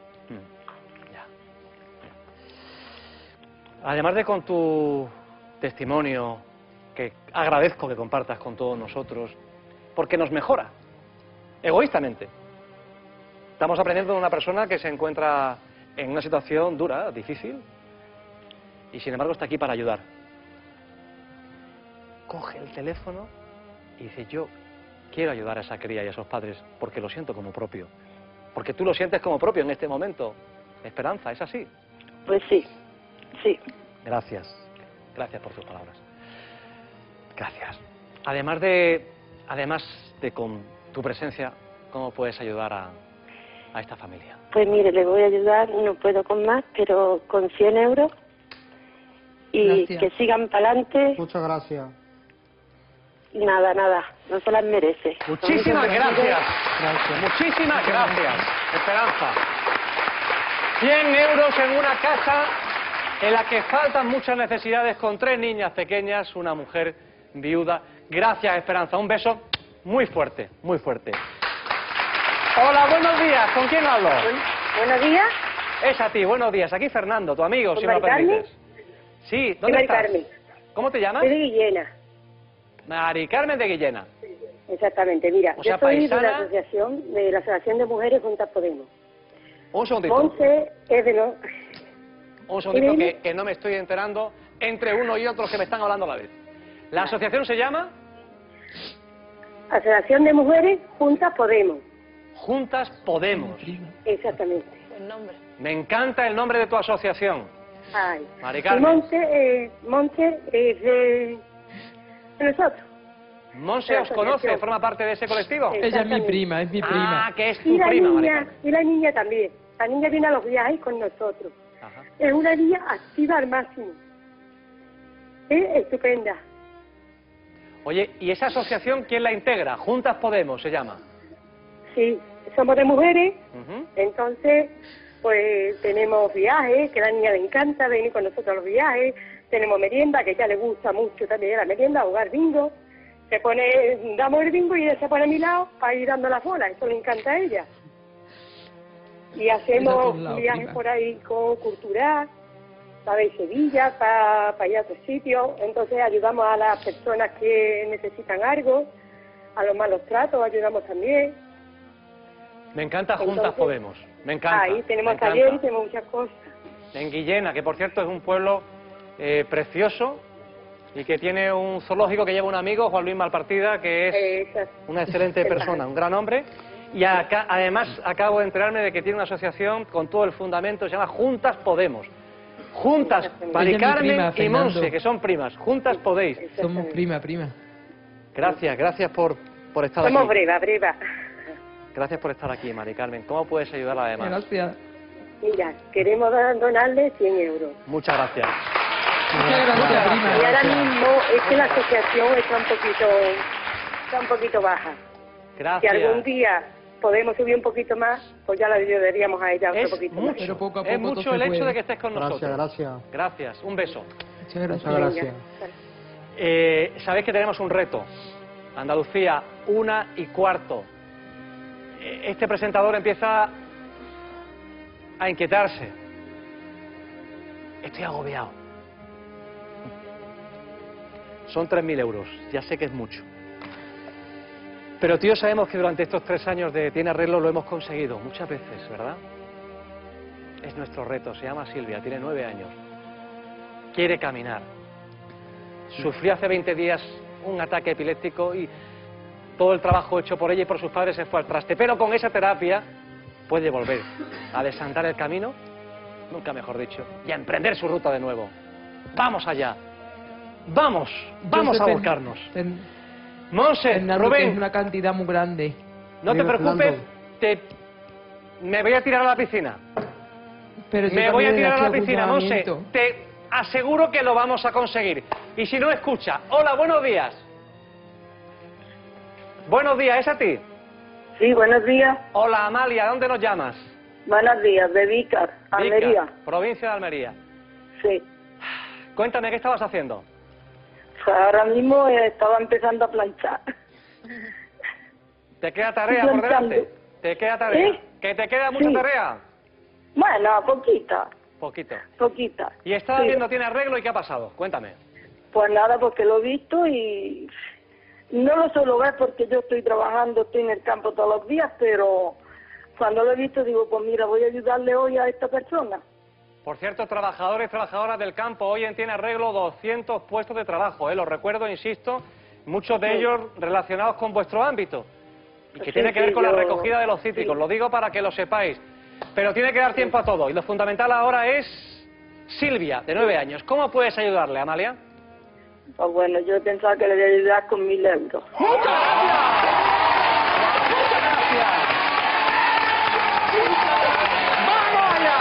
Además de con tu testimonio, que agradezco que compartas con todos nosotros, porque nos mejora, egoístamente. Estamos aprendiendo de una persona que se encuentra en una situación dura, difícil, y sin embargo está aquí para ayudar. Coge el teléfono y dice, yo quiero ayudar a esa cría y a esos padres porque lo siento como propio. Porque tú lo sientes como propio en este momento. Esperanza, ¿es así? Pues sí, sí. Gracias. Gracias por tus palabras. Gracias. Además de, además de con tu presencia, ¿cómo puedes ayudar a, a esta familia? Pues mire, le voy a ayudar, no puedo con más, pero con cien euros y Gracias. que sigan para adelante. Muchas gracias. Nada, nada, no se las merece. Muchísimas gracias. Muchísimas gracias, Esperanza. cien euros en una casa en la que faltan muchas necesidades, con tres niñas pequeñas, una mujer viuda. Gracias, Esperanza. Un beso muy fuerte, muy fuerte. Hola, buenos días. ¿Con quién hablo? Buenos días. Es a ti, buenos días. Aquí Fernando, tu amigo, si me lo Mari Carmen? permites. Sí, Soy ¿dónde Mari estás? Carmen. ¿Cómo te llamas? Soy de Guillena. Mari Carmen de Guillena. Exactamente, mira, O sea, yo soy de paisana. la asociación, de la Asociación de Mujeres Juntas Podemos. Un segundito. Monse es de los... Un segundito Dime. que, que no me estoy enterando entre uno y otro que me están hablando a la vez. ¿La asociación se llama? Asociación de Mujeres Juntas Podemos. Juntas Podemos. Exactamente. El nombre. Me encanta el nombre de tu asociación. Ay. Mari Y Carmen. Monse, eh, Monse es de... de nosotros. ¿Monse La os conoce? asociación. ¿Forma parte de ese colectivo? Ella es mi prima, es mi prima. Ah, que es Y tu la prima, Mari niña, Carmen. y la niña también. La niña viene a los viajes con nosotros. Ajá. Es una niña activa al máximo. Es estupenda. Oye, ¿y esa asociación quién la integra? Juntas Podemos se llama. Sí, somos de mujeres, Ujú. entonces pues tenemos viajes, que a la niña le encanta venir con nosotros a los viajes, tenemos merienda, que a ella le gusta mucho también la merienda, jugar bingo, se pone, damos el bingo y ella se pone a mi lado para ir dando las bolas, eso le encanta a ella. Y Mira a hacemos todos lados, viajes prima. por ahí con cultural, para ver Sevilla, para, para ir a otros sitios, entonces ayudamos a las personas que necesitan algo, a los malos tratos ayudamos también. Me encanta Juntas Entonces, Podemos. Me encanta. Ahí tenemos me encanta. taller y tenemos muchas cosas. En Guillena, que por cierto es un pueblo eh, precioso y que tiene un zoológico que lleva un amigo, Juan Luis Malpartida, que es Exacto. una excelente persona, un gran hombre. Y acá, además acabo de enterarme de que tiene una asociación con todo el fundamento, se llama Juntas Podemos. Juntas, Mari Ella es mi Carmen prima, y Fernando. Monse, que son primas. Juntas podéis. Somos prima, prima. Gracias, gracias por, por estar Somos aquí. breva, breva. Gracias por estar aquí, Mari Carmen. ¿Cómo puedes ayudarla además? Gracias. Mira, queremos donarle cien euros. Muchas gracias. Muchas gracias, prima. Y ahora mismo es que la asociación está un poquito, está un poquito baja. Gracias. Si algún día podemos subir un poquito más, pues ya la ayudaríamos a ella otro Es poquito mucho, más. Pero poco a es poco mucho todo el se hecho puede. de que estés con Gracias, nosotros. gracias. Gracias. Un beso. Muchas gracias. Muchas gracias. Eh, Sabéis que tenemos un reto. Andalucía, una y cuarto. Eh, Este presentador empieza a inquietarse. Estoy agobiado. Son tres mil euros. Ya sé que es mucho. Pero tío, sabemos que durante estos tres años de Tiene Arreglo lo hemos conseguido muchas veces, ¿verdad? Es nuestro reto. Se llama Silvia, tiene nueve años. Quiere caminar. Sufrió hace veinte días un ataque epiléptico y todo el trabajo hecho por ella y por sus padres se fue al traste. Pero con esa terapia puede volver a desandar el camino, nunca mejor dicho, y a emprender su ruta de nuevo. ¡Vamos allá! ¡Vamos! ¡Vamos Yo a sé, volcarnos! Fen- Monse, Fernando, que es Rubén, una cantidad muy grande. no te Dime, preocupes, Fernando. te... me voy a tirar a la piscina. Pero yo Me voy a también tirar a desde la aquí piscina, hago un Monse. llamamiento. Te aseguro que lo vamos a conseguir. Y si no, escucha. Hola, buenos días. Buenos días, ¿es a ti? Sí, buenos días. Hola, Amalia, ¿dónde nos llamas? Buenos días, de Vícar, Almería. Vícar, provincia de Almería. Sí. Cuéntame, ¿qué estabas haciendo? Pues ahora mismo eh, estaba empezando a planchar. ¿Te queda tarea por Planchando. delante? ¿Te queda tarea? ¿Eh? ¿Que te queda mucha Sí. tarea? Bueno, poquita, Poquito. poquita. Y estabas Sí. viendo Tiene Arreglo y ¿qué ha pasado? Cuéntame. Pues nada, porque lo he visto y no lo suelo ver porque yo estoy trabajando, estoy en el campo todos los días, pero cuando lo he visto digo, pues mira, voy a ayudarle hoy a esta persona. Por cierto, trabajadores y trabajadoras del campo, hoy en Tiene Arreglo doscientos puestos de trabajo, ¿eh? Los recuerdo, insisto, muchos de Sí. ellos relacionados con vuestro ámbito y que Sí, tiene que sí, ver con yo- la recogida de los cítricos, sí. lo digo para que lo sepáis. Pero tiene que dar tiempo a todo y lo fundamental ahora es Silvia, de nueve años. ¿Cómo puedes ayudarle, Amalia? Pues bueno, yo pensaba que le voy a ayudar con mil euros. ¡Muchas gracias! ¡Muchas gracias! ¡Vamos allá!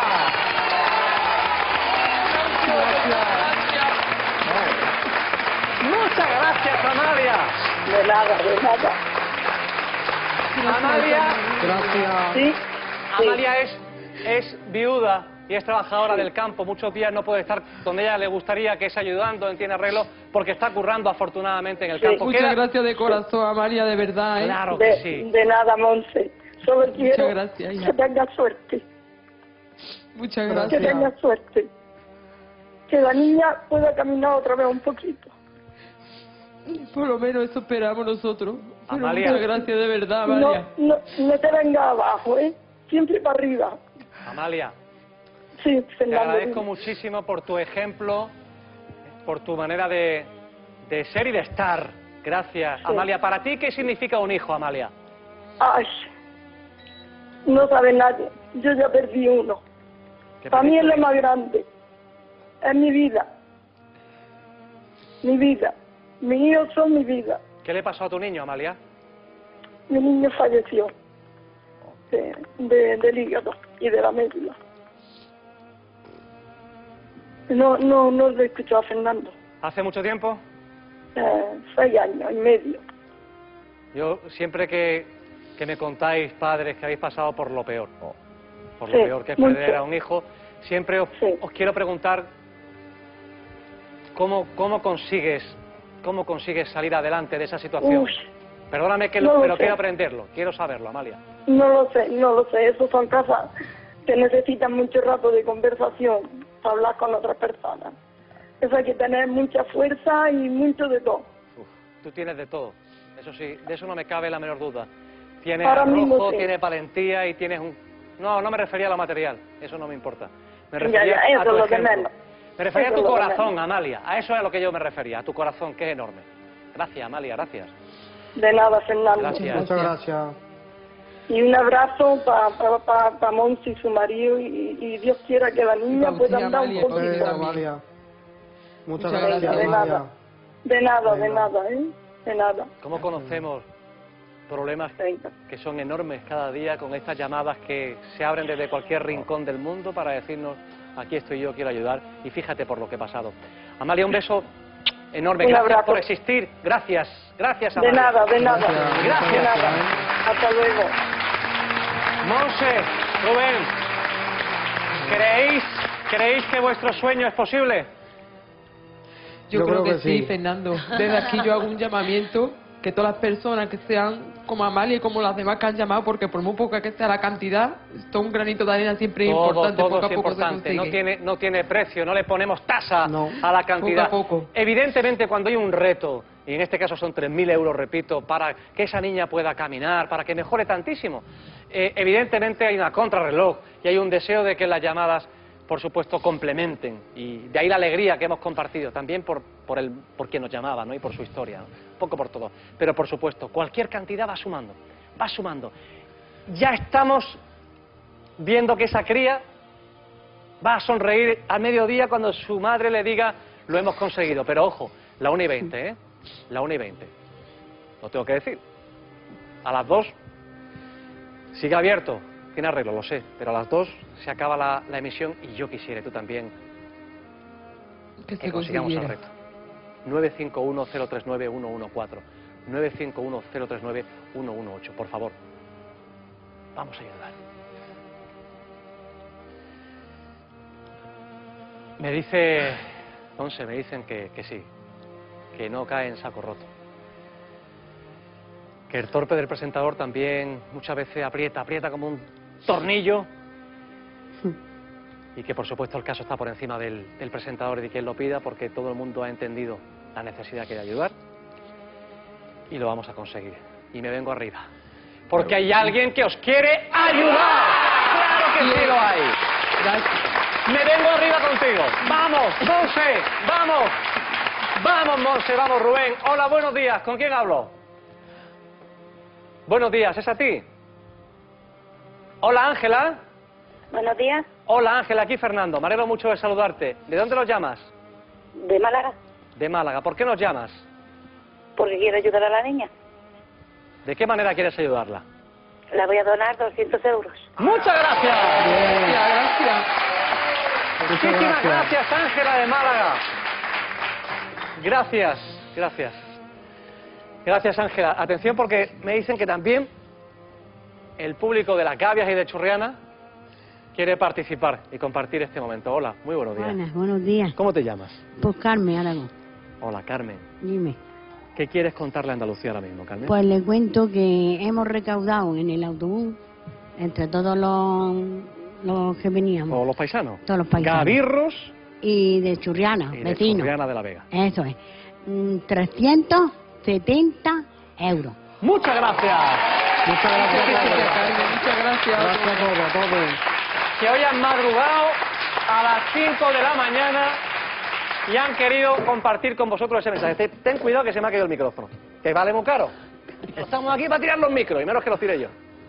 Muchas gracias, Amalia. De nada, de nada. Amalia, Gracias. Sí, Amalia es, es viuda y es trabajadora del campo. Muchos días no puede estar donde ella le gustaría, que es ayudando en Tiene Arreglo, porque está currando afortunadamente en el Sí. campo. Muchas Queda- gracias de corazón, Amalia, de verdad. ¿eh? Claro que de, sí. de nada, Monse. Solo quiero gracias, hija. que tenga suerte, Muchas que gracias. tenga suerte. Que la niña pueda caminar otra vez un poquito. Por lo menos eso esperamos nosotros. Pero Amalia. muchas gracias de verdad, No, Amalia. no, no te venga abajo, ¿eh? Siempre para arriba. Amalia, Sí, te Fernando. agradezco muchísimo por tu ejemplo, por tu manera de, de ser y de estar. Gracias, Sí. Amalia. ¿Para ti qué significa un hijo, Amalia? Ay, no sabe nadie. Yo ya perdí uno. ¿Qué Para mí es perdiste? lo más grande. Es mi vida. Mi vida. Mis hijos son mi vida. ¿Qué le pasó a tu niño, Amalia? Mi niño falleció de, de- del hígado y de la médula. No, no, no lo he escuchado a Fernando. ¿Hace mucho tiempo? Eh, seis años y medio. Yo siempre que, que me contáis, padres, que habéis pasado por lo peor, por lo Sí, peor que es mucho. perder a un hijo, siempre os, os quiero preguntar cómo, cómo consigues cómo consigues salir adelante de esa situación. Uy, Perdóname que no lo, lo pero sé. quiero aprenderlo, quiero saberlo, Amalia. no lo sé, no lo sé. Esos son cosas que necesitan mucho rato de conversación para hablar con otras personas. Eso hay que tener mucha fuerza y mucho de todo. Tú tienes de todo, eso sí, de eso no me cabe la menor duda. Tienes Ahora mismo arrojo, sí. tienes valentía y tienes un... No, no me refería a lo material, eso no me importa. Me Ya, refería ya, eso a tu es lo que ejemplo. menos. Me refería Eso a tu es lo que corazón, menos. Amalia. A eso es a lo que yo me refería, a tu corazón, que es enorme. Gracias, Amalia, gracias. De nada, Fernando. Gracias. Muchas gracias. Y un abrazo para pa, pa, pa Monsi y su marido y, y Dios quiera que la niña pa' pueda usted, andar un Amalia, pa' poquito. usted Eh, Amalia. Muchas Muchas gracias, de Amalia. nada. De nada, de Venga. nada, ¿eh? De nada. ¿Cómo conocemos problemas que son enormes cada día, con estas llamadas que se abren desde cualquier rincón del mundo para decirnos, aquí estoy yo, quiero ayudar, y fíjate por lo que he pasado. Amalia, un beso enorme, Un gracias abrazo. por existir, gracias, gracias De Amalia. nada, de nada. Gracias. Gracias. De nada. Hasta luego. Monse, Rubén, ¿creéis, ¿creéis que vuestro sueño es posible? Yo, creo, que, sí, Fernando. Desde aquí yo hago un llamamiento que todas las personas que sean como Amalia y como las demás que han llamado, porque por muy poca que sea la cantidad, todo un granito de arena siempre es Todo, importante, todo poco a es poco importante, se no consigue. tiene, no tiene precio, no le ponemos tasa a la cantidad. Poco a poco. Evidentemente, cuando hay un reto, y en este caso son tres mil euros, repito, para que esa niña pueda caminar, para que mejore tantísimo, eh, evidentemente hay una contrarreloj y hay un deseo de que las llamadas, por supuesto, complementen, y de ahí la alegría que hemos compartido, también por, por, el, por quien nos llamaba, ¿no? Y por su historia, ¿no? Un poco por todo. Pero, por supuesto, cualquier cantidad va sumando, va sumando. Ya estamos viendo que esa cría va a sonreír al mediodía cuando su madre le diga, lo hemos conseguido. Pero, ojo, la una y veinte, ¿eh? La una y veinte. Lo tengo que decir. A las dos sigue abierto. Tiene arreglo, lo sé, pero a las dos se acaba la, la emisión y yo quisiera, y tú también, Que que se consigamos el consiguiera. reto. nueve cinco uno cero tres nueve uno uno cuatro, nueve cinco uno cero tres nueve uno uno ocho, por favor. Vamos a ayudar. Me dice, Once, me dicen que, que sí, que no cae en saco roto. Que el torpe del presentador también muchas veces aprieta, aprieta como un tornillo, y que por supuesto el caso está por encima del, del presentador y de quien lo pida, porque todo el mundo ha entendido la necesidad que hay de ayudar y lo vamos a conseguir. Y me vengo arriba, porque hay alguien que os quiere ayudar. ¡Claro que sí lo hay! Me vengo arriba contigo. ¡Vamos, Monse! ¡Vamos! ¡Vamos, Monse! ¡Vamos, Rubén! Hola, buenos días. ¿Con quién hablo? Buenos días, ¿es a ti? Hola, Ángela. Buenos días, Hola, Ángela, aquí Fernando. Me alegro mucho de saludarte. ¿De dónde nos llamas? de Málaga, De Málaga. ¿Por qué nos llamas? porque quiero ayudar a la niña. ¿De qué manera quieres ayudarla? La voy a donar doscientos euros. ¡Muchas gracias! Gracias. Muchísimas gracias, Ángela de Málaga. Gracias, gracias. Gracias, Ángela. Atención, porque me dicen que también el público de Las Gavias y de Churriana quiere participar y compartir este momento. Hola, muy buenos días. Buenas, buenos días. ¿Cómo te llamas? Pues Carmen Aragón, Hola, Carmen. dime. ¿Qué quieres contarle a Andalucía ahora mismo, Carmen? Pues le cuento que hemos recaudado en el autobús, entre todos los, los que veníamos, ¿O los paisanos? todos los paisanos. Gavirros y de Churriana, y de vecinos. Churriana de la Vega. Eso es. Mm, trescientos setenta euros. ¡Muchas gracias! Muchas gracias, Carmen. Muchas gracias. Gracias a todos, a todos. Que hoy han madrugado a las cinco de la mañana y han querido compartir con vosotros ese mensaje. Ten, ten cuidado que se me ha caído el micrófono, que vale muy caro. Estamos aquí para tirar los micros, y menos que los tire yo.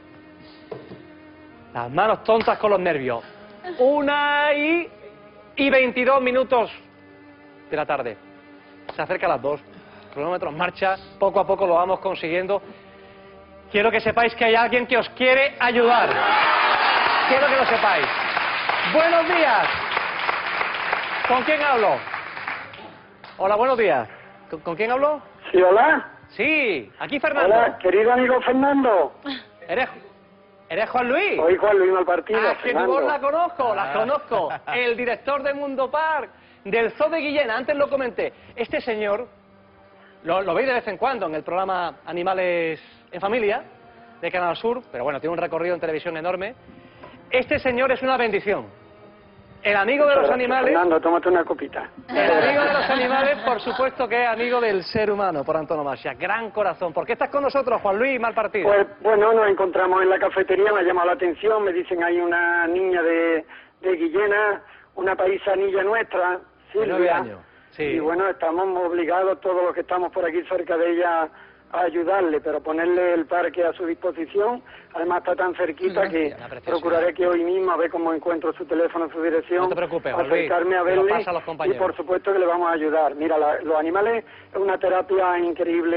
Las manos tontas con los nervios. Una y, y veintidós minutos de la tarde. Se acerca a las dos. Cronómetro en marcha, poco a poco lo vamos consiguiendo. Quiero que sepáis que hay alguien que os quiere ayudar. Quiero que lo sepáis. Buenos días. ¿Con quién hablo? Hola, buenos días. ¿Con, con quién hablo? Sí, hola. Sí, aquí Fernando. Hola, querido amigo Fernando. ¿Eres, ¿Eres Juan Luis? Soy Juan Luis Malpartido, Ah, que tu Fernando. voz la conozco, la Ah. conozco. El director de Mundo Park, del Zoo de Guillena, antes lo comenté. Este señor, lo, lo veis de vez en cuando en el programa Animales en Familia, de Canal Sur, pero bueno, tiene un recorrido en televisión enorme. Este señor es una bendición. El amigo de los Gracias, animales... Fernando, tómate una copita. El amigo de los animales, por supuesto que es amigo del ser humano, por antonomasia. Gran corazón. ¿Por qué estás con nosotros, Juan Luis Malpartido? Pues bueno, nos encontramos en la cafetería, me ha llamado la atención, me dicen hay una niña de, de Guillena, una paisanilla nuestra, De nueve Silvia. años, sí. Y bueno, estamos obligados todos los que estamos por aquí cerca de ella a ayudarle, pero ponerle el parque a su disposición. Además está tan cerquita que Una preciosidad. procuraré que hoy mismo a ver cómo encuentro su teléfono, su dirección, No te preocupes, Juan Luis, acercarme a te lo verle pasa a los y compañeros. por supuesto que le vamos a ayudar. Mira, la- los animales es una terapia increíble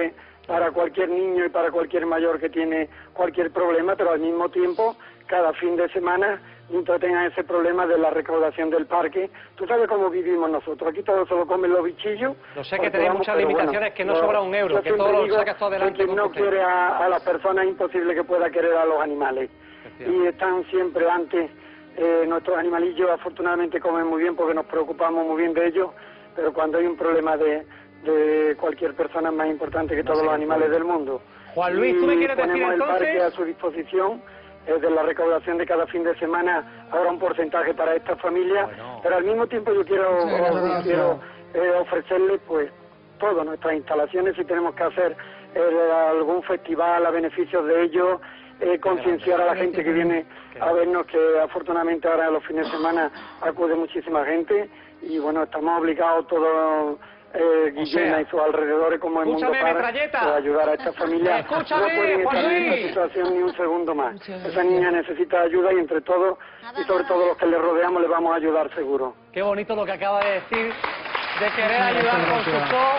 para cualquier niño y para cualquier mayor que tiene cualquier problema, pero al mismo tiempo, cada fin de semana, mientras tengan ese problema de la recaudación del parque. Tú sabes cómo vivimos nosotros, aquí todo se lo comen los bichillos. Yo sé que tenéis muchas limitaciones, bueno, que no sobra un euro, que todo lo sacas todo adelante. Que quien no quiere a, a las personas es imposible que pueda querer a los animales. Y están siempre antes, eh, nuestros animalillos afortunadamente comen muy bien porque nos preocupamos muy bien de ellos, pero cuando hay un problema de, de cualquier persona es más importante que no todos sé los animales del mundo. Juan Luis, ¿tú me quieres decir entonces? Ponemos el parque a su disposición. Eh, de la recaudación de cada fin de semana habrá un porcentaje para esta familia, bueno, pero al mismo tiempo yo quiero, o, quiero eh, ofrecerles pues todas nuestras instalaciones, si tenemos que hacer eh, algún festival a beneficio de ellos, eh, concienciar a la gente que viene a vernos, que afortunadamente ahora los fines de semana acude muchísima gente y bueno, estamos obligados todos, eh, Guillena y sus alrededores como el mundo para de ayudar a esta familia. Escúchame, no pueden estar Juan en Luis. esta situación ni un segundo más. Esa niña necesita ayuda y entre todos y sobre todo los que le rodeamos le vamos a ayudar seguro. Qué bonito lo que acaba de decir, de querer ayudar con su zoo,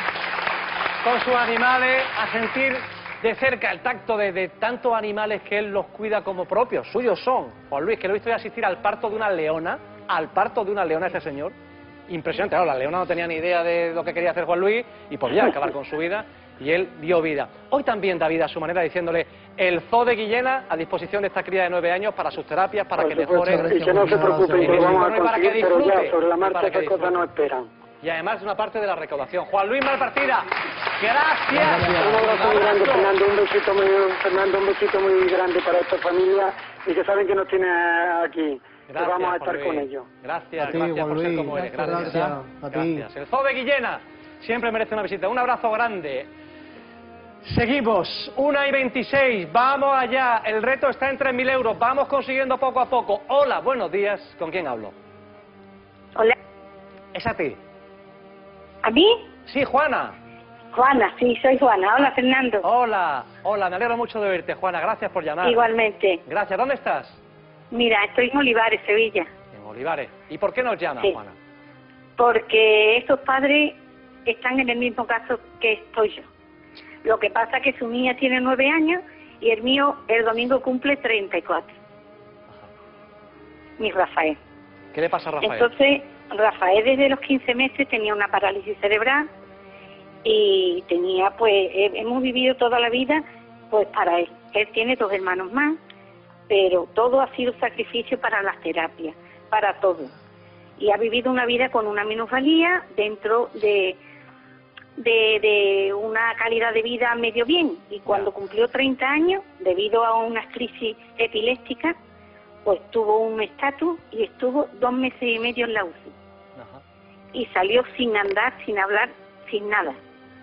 con sus animales, a sentir de cerca el tacto de, de tantos animales que él los cuida como propios, suyos son. Juan Luis, que lo he visto asistir al parto de una leona, al parto de una leona este señor. Impresionante, claro, la leona no tenía ni idea de lo que quería hacer Juan Luis y podía acabar con su vida y él dio vida. Hoy también da vida a su manera diciéndole el zoo de Guillena a disposición de esta cría de nueve años para sus terapias, para que mejore. Y que no se preocupen, que lo vamos a conseguir, pero ya sobre la marcha estas cosas no esperan. Y además es una parte de la recaudación. Juan Luis Malpartida, gracias. Un abrazo muy grande, Fernando, un besito muy, Fernando, un besito muy grande para esta familia y que saben que nos tiene aquí. Gracias, que vamos a estar Juan Luis. con ellos. Gracias, A ti, gracias Juan por ser Luis. como eres. Gracias. Gracias, a ti. Gracias. El zoo de Guillena siempre merece una visita. Un abrazo grande. Seguimos, una y veintiséis, vamos allá. El reto está en tres mil euros, vamos consiguiendo poco a poco. Hola, buenos días. ¿Con quién hablo? Hola. ¿Es a ti? ¿A mí? Sí, Juana. Juana, sí, soy Juana. Hola, Fernando. Hola, hola, me alegro mucho de verte, Juana. Gracias por llamar. Igualmente. Gracias. ¿Dónde estás? Mira, estoy en Olivares, Sevilla. En Olivares. ¿Y por qué nos llamas, Sí. Juana? Porque estos padres están en el mismo caso que estoy yo. Lo que pasa es que su niña tiene nueve años y el mío el domingo cumple treinta y cuatro. Mi Rafael. ¿Qué le pasa a Rafael? Entonces, Rafael desde los quince meses tenía una parálisis cerebral y tenía, pues, he- hemos vivido toda la vida, pues, para él. Él tiene dos hermanos más, pero todo ha sido sacrificio para las terapias, para todo. Y ha vivido una vida con una minusvalía dentro de, de, de una calidad de vida medio bien. Y cuando cumplió treinta años, debido a unas crisis epilépticas, pues tuvo un estatus y estuvo dos meses y medio en la U C I. Y salió sin andar, sin hablar, sin nada.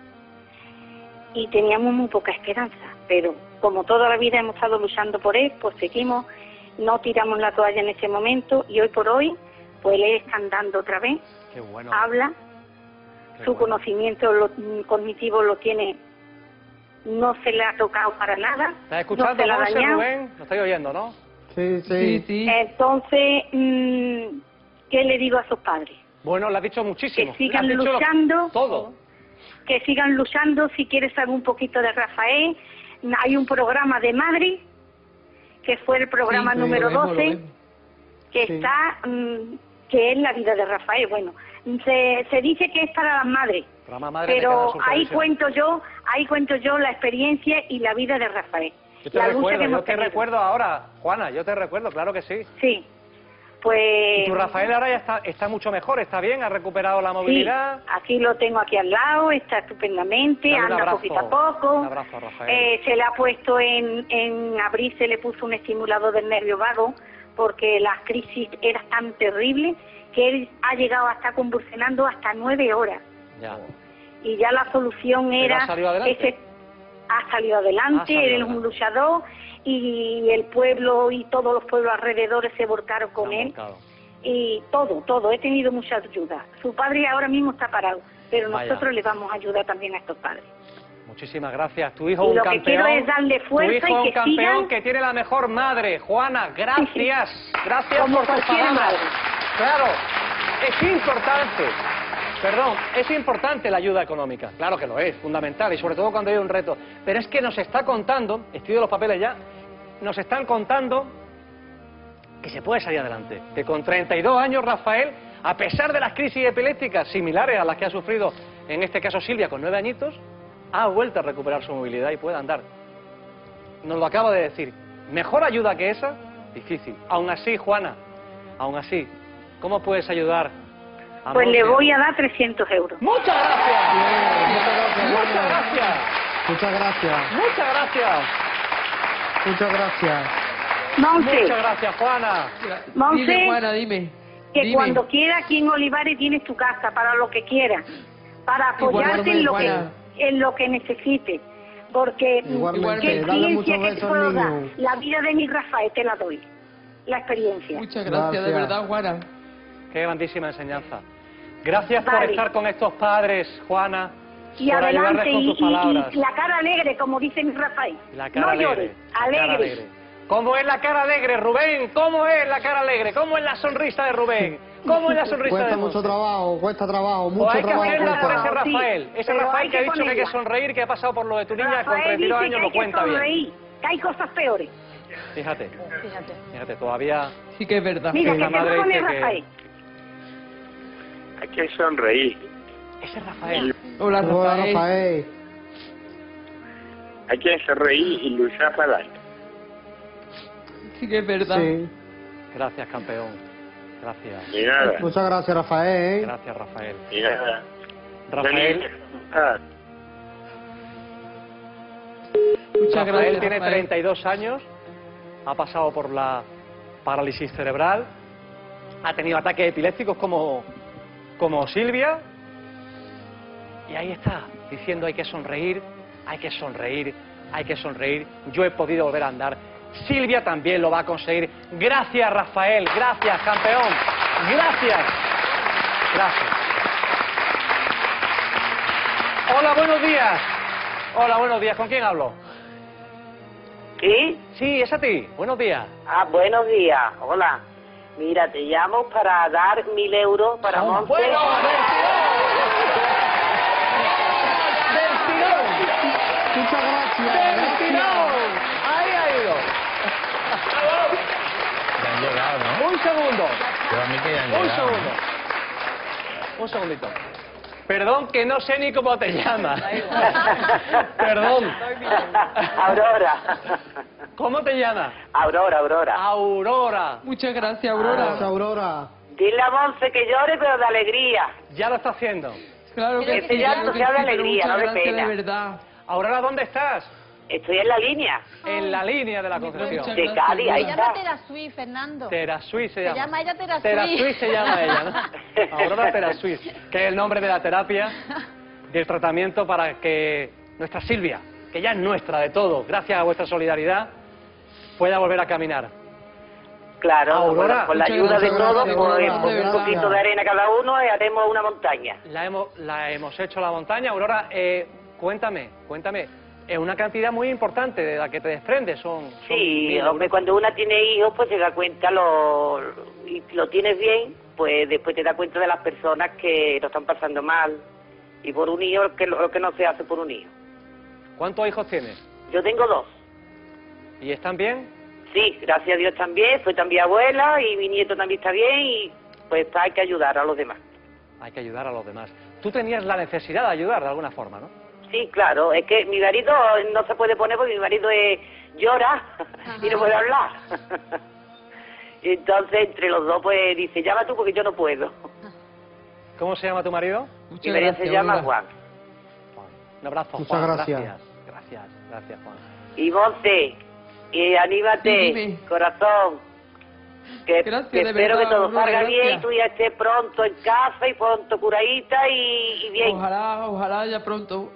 Y teníamos muy poca esperanza, pero como toda la vida hemos estado luchando por él, pues seguimos, no tiramos la toalla en ese momento y hoy por hoy, pues él está andando otra vez, Qué bueno. habla, Qué su bueno. conocimiento lo- cognitivo lo tiene, no se le ha tocado para nada, ¿Estás no escuchando, se le ha Monse, dañado. Rubén? ¿Lo estáis oyendo, no? Sí, sí. Entonces, mm, ¿qué le digo a sus padres? Bueno, le has dicho muchísimo. Que sigan Le has dicho lo- luchando. Todo. Que sigan luchando. Si quieres saber un poquito de Rafael, hay un programa de Madrid, que fue el programa Sí, sí, número lo vemos, lo doce, vemos. que Sí. está, mm, que es la vida de Rafael. Bueno, se, se dice que es para las madres, Programa madre de pero Canal Sur ahí Televisión. cuento yo, ahí cuento yo la experiencia y la vida de Rafael. Yo te la lucha recuerdo, que yo hemos te tenido. recuerdo ahora, Juana, yo te recuerdo, claro que sí. Sí, pues... ¿Y tu Rafael ahora ya está, está mucho mejor, está bien, ha recuperado la movilidad? Sí, aquí lo tengo aquí al lado, está estupendamente, Dale un anda abrazo, poquito a poco. Un abrazo a Rafael. Eh, se le ha puesto en, en abril, se le puso un estimulador del nervio vago, porque las crisis eran tan terribles que él ha llegado a estar convulsionando hasta nueve horas. Ya. Y ya la solución Pero era... ha salido adelante. ese- ha salido adelante, Ha salido él es un luchador y el pueblo y todos los pueblos alrededores se volcaron con él. Claro. Y todo, todo, he tenido mucha ayuda. Su padre ahora mismo está parado, pero Vaya. nosotros le vamos a ayudar también a estos padres. Muchísimas gracias. Tu hijo Y un lo que campeón. quiero es darle fuerza tu hijo y que un campeón sigan- que tiene la mejor madre. Juana, gracias. Gracias Como por tus cualquier palabras. madre. Claro, es importante. Perdón, es importante la ayuda económica, claro que lo es, fundamental, y sobre todo cuando hay un reto. Pero es que nos está contando, estudio los papeles ya, nos están contando que se puede salir adelante. Que con treinta y dos años, Rafael, a pesar de las crisis epilépticas similares a las que ha sufrido, en este caso Silvia, con nueve añitos, ha vuelto a recuperar su movilidad y puede andar. Nos lo acaba de decir. ¿Mejor ayuda que esa? Difícil. Aún así, Juana, aún así, ¿cómo puedes ayudar? Pues le voy a dar trescientos euros. ¡Muchas gracias! Bien, muchas gracias. Muchas gracias. Muchas gracias. Muchas gracias. Monse. Muchas gracias, Juana. Monse, Dime, Juana, dime. que Dime. cuando quiera aquí en Olivares tienes tu casa para lo que quieras, para apoyarte en lo que Juana. en lo que necesites, porque Igualmente, qué dale experiencia muchos que te besos puedo al dar, niño. la vida de mi Rafael te la doy, la experiencia. Muchas gracias, de Gracias. verdad, Juana. Qué grandísima enseñanza. Gracias por Vale. estar con estos padres, Juana, Y por ayudarles adelante, con y, tus y- palabras. y la cara alegre, como dice mi Rafael. La cara no alegre. llores, la cara alegre. alegre. ¿Cómo es la cara alegre, Rubén? ¿Cómo es la cara alegre? ¿Cómo es la sonrisa de Rubén? ¿Cómo es la sonrisa Cuesta de mucho Monse? trabajo, cuesta trabajo, O mucho hay que trabajo. hacerla por ese cuesta. Rafael. Sí, Ese pero Rafael hay que ha que dicho que hay que ponerla. sonreír, que ha pasado por lo de tu niña, con Rafael treinta y dos dice años que lo hay que cuenta bien. sonreír, que hay cosas peores. Fíjate, Fíjate. fíjate, todavía... Sí que es verdad. Mira, que que la te va a madre poner dice que- Rafael. Hay que sonreír. Ese Rafael. Hola, Hola, Rafael. Rafael. Hay que sonreír y luchar para adelante. Sí que es verdad. Sí. Gracias, campeón. Gracias. Y nada, Muchas gracias, Rafael. Gracias, Rafael. y nada. Rafael, Ah, Muchas Rafael gracias, tiene Rafael. treinta y dos años, ha pasado por la parálisis cerebral, ha tenido ataques epilépticos como, como Silvia, y ahí está, diciendo hay que sonreír, hay que sonreír, hay que sonreír. Yo he podido volver a andar. Silvia también lo va a conseguir. Gracias, Rafael, gracias, campeón, gracias, gracias. Hola, buenos días. Hola, buenos días, ¿con quién hablo? ¿Sí? Sí, es a ti. Buenos días. Ah, buenos días. Hola. Mira, te llamo para dar mil euros para Monse. Bueno, del tirón. Muchas gracias. Del tirón. Ahí ha ido. Ya han llegado, ¿no? Un segundo. Yo a mí que ya han Un llegado. segundo. Un segundito. Perdón, que no sé ni cómo te llamas. Perdón. Aurora. ¿Cómo te llamas? Aurora, Aurora. Aurora. Muchas gracias, Aurora. Gracias, Aurora. Dile a Monse que llore, pero de alegría. Ya lo está haciendo. Claro que Ese sí, llanto claro que sea de sí, pero alegría, muchas no de gracias pena. de verdad. Aurora, ¿dónde estás? Estoy en la línea. En la línea de la Concepción. Muchas De gracias. Cádiz, ahí Se está. llama Terasui, Fernando. Terasui se Se llama. llama ella Terasui. Terasui se llama ella, ¿no? Aurora Terasui, que es el nombre de la terapia, del tratamiento para que nuestra Silvia, que ya es nuestra de todo, gracias a vuestra solidaridad, pueda volver a caminar. Claro, Aurora, bueno, con la muchas ayuda de gracias, todos, gracias, pues Aurora, con un gracias. poquito de arena cada uno y haremos una montaña. La hemos, la hemos hecho la montaña. Aurora, eh, cuéntame, cuéntame, es una cantidad muy importante de la que te desprendes. Son, son Sí, mil hombre, euros. cuando una tiene hijos, pues se da cuenta, lo, y lo tienes bien, pues después te das cuenta de las personas que lo están pasando mal. Y por un hijo, que lo, lo que no se hace por un hijo. ¿Cuántos hijos tienes? Yo tengo dos. ¿Y están bien? Sí, gracias a Dios también. Soy también abuela y mi nieto también está bien y pues hay que ayudar a los demás. Hay que ayudar a los demás. Tú tenías la necesidad de ayudar de alguna forma, ¿no? Sí, claro. Es que mi marido no se puede poner porque mi marido es, llora y no puede hablar. Y entonces entre los dos pues dice, llama tú porque yo no puedo. ¿Cómo se llama tu marido? Mi marido se llama Juan. Un abrazo, Muchas Juan. gracias. Gracias, gracias, Juan. Y Monse, y anímate, Sí, dime. corazón. Que, Gracias, que de espero verdad, que todo Aurora, salga bien gracias. y tú ya estés pronto en casa y pronto curadita y, y bien. Ojalá, ojalá ya pronto.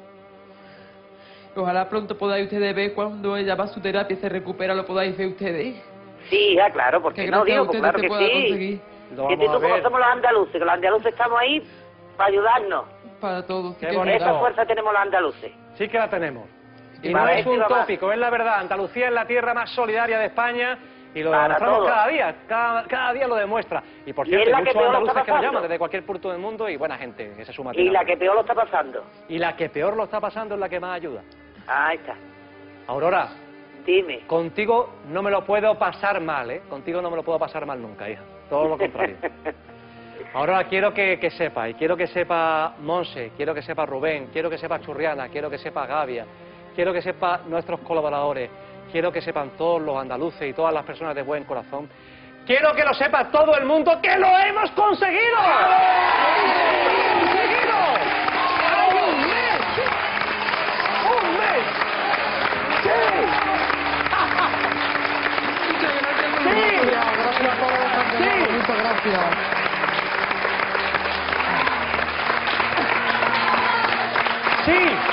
Ojalá pronto podáis ustedes ver cuando ella va a su terapia y se recupera, lo podáis ver ustedes. Sí, ya claro, porque Que no gracias a digo, pues ustedes claro se que pueda sí. conseguir. Lo Que vamos tú a como ver. somos los andaluces, que los andaluces estamos ahí para ayudarnos. Para todos. Qué sí que es bonito. Esa verdad. fuerza tenemos los andaluces. Sí que la tenemos. Y Para no ver es si un va más. tópico, es la verdad. Andalucía es la tierra más solidaria de España Y lo Para demostramos todo. cada día, cada, cada día lo demuestra. Y por Y cierto, es la hay que muchos peor lo andaluces está que nos pasando. llaman desde cualquier punto del mundo y buena gente, esa es su Y material. la que peor lo está pasando. Y la que peor lo está pasando es la que más ayuda. Ahí está. Aurora, dime. Contigo no me lo puedo pasar mal, ¿eh? Contigo no me lo puedo pasar mal nunca, hija. Todo lo contrario. Aurora, quiero que, que sepa, y quiero que sepa Monse, quiero que sepa Rubén, quiero que sepa Churriana, quiero que sepa Gavia, quiero que sepa nuestros colaboradores, quiero que sepan todos los andaluces y todas las personas de buen corazón. Quiero que lo sepa todo el mundo que lo hemos conseguido. ¡Conseguido! ¡Un mes! ¡Un mes! ¡Sí! ¡Sí! Muchas gracias. ¡Sí!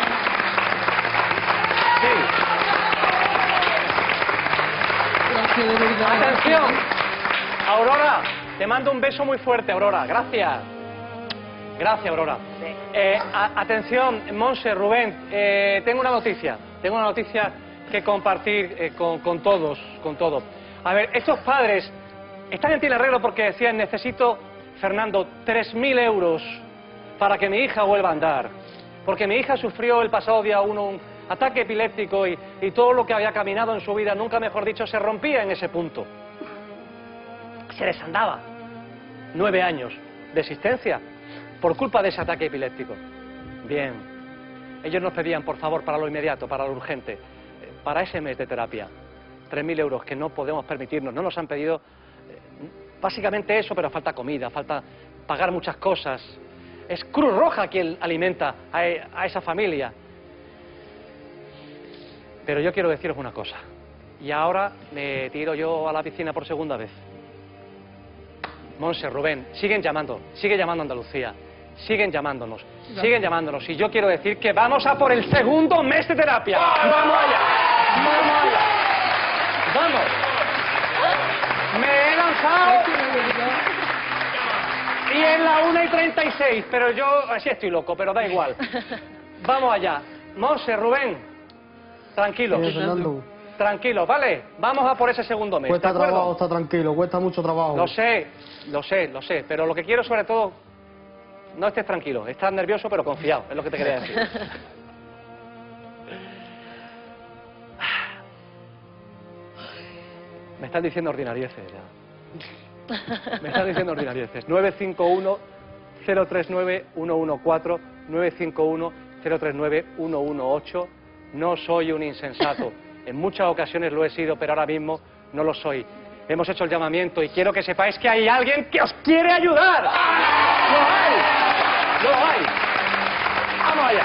¡Sí! ¡Atención! Aurora, te mando un beso muy fuerte, Aurora. Gracias. Gracias, Aurora. Eh, a- atención, Monse, Rubén, eh, tengo una noticia. Tengo una noticia que compartir eh, con, con todos, con todos. A ver, estos padres están en pie de arreglo porque decían, necesito, Fernando, tres mil euros para que mi hija vuelva a andar. Porque mi hija sufrió el pasado día uno un ataque epiléptico y, y todo lo que había caminado en su vida, nunca mejor dicho, se rompía en ese punto. Se desandaba. Nueve años de existencia por culpa de ese ataque epiléptico. Bien. Ellos nos pedían, por favor, para lo inmediato, para lo urgente, eh, para ese mes de terapia, tres mil euros que no podemos permitirnos. No nos han pedido eh, básicamente eso, pero falta comida, falta pagar muchas cosas. Es Cruz Roja quien alimenta a, e- a esa familia. Pero yo quiero deciros una cosa. Y ahora me tiro yo a la piscina por segunda vez. Monse, Rubén, siguen llamando, sigue llamando a Andalucía. Siguen llamándonos, siguen llamándonos. Y yo quiero decir que vamos a por el segundo mes de terapia. ¡Vamos allá! ¡Vamos allá! ¡Vamos! Me he lanzado... Y en la una y treinta y seis, pero yo así estoy loco, pero da igual. Vamos allá. Monse, Rubén, tranquilos. Sí, Fernando. Tranquilos, ¿vale? Vamos a por ese segundo mes. Cuesta ¿de acuerdo? trabajo, está tranquilo, cuesta mucho trabajo. Lo sé, lo sé, lo sé, pero lo que quiero sobre todo, no estés tranquilo, estás nervioso pero confiado, es lo que te quería decir. Me están diciendo ordinarieces ya. Me están diciendo ordinarieces. nueve cinco uno, cero tres nueve, uno uno cuatro, nueve cinco uno, cero tres nueve, uno uno ocho. No soy un insensato. En muchas ocasiones lo he sido, pero ahora mismo no lo soy. Hemos hecho el llamamiento y quiero que sepáis que hay alguien que os quiere ayudar. ¡Lo hay! ¡Lo hay! ¡Vamos allá!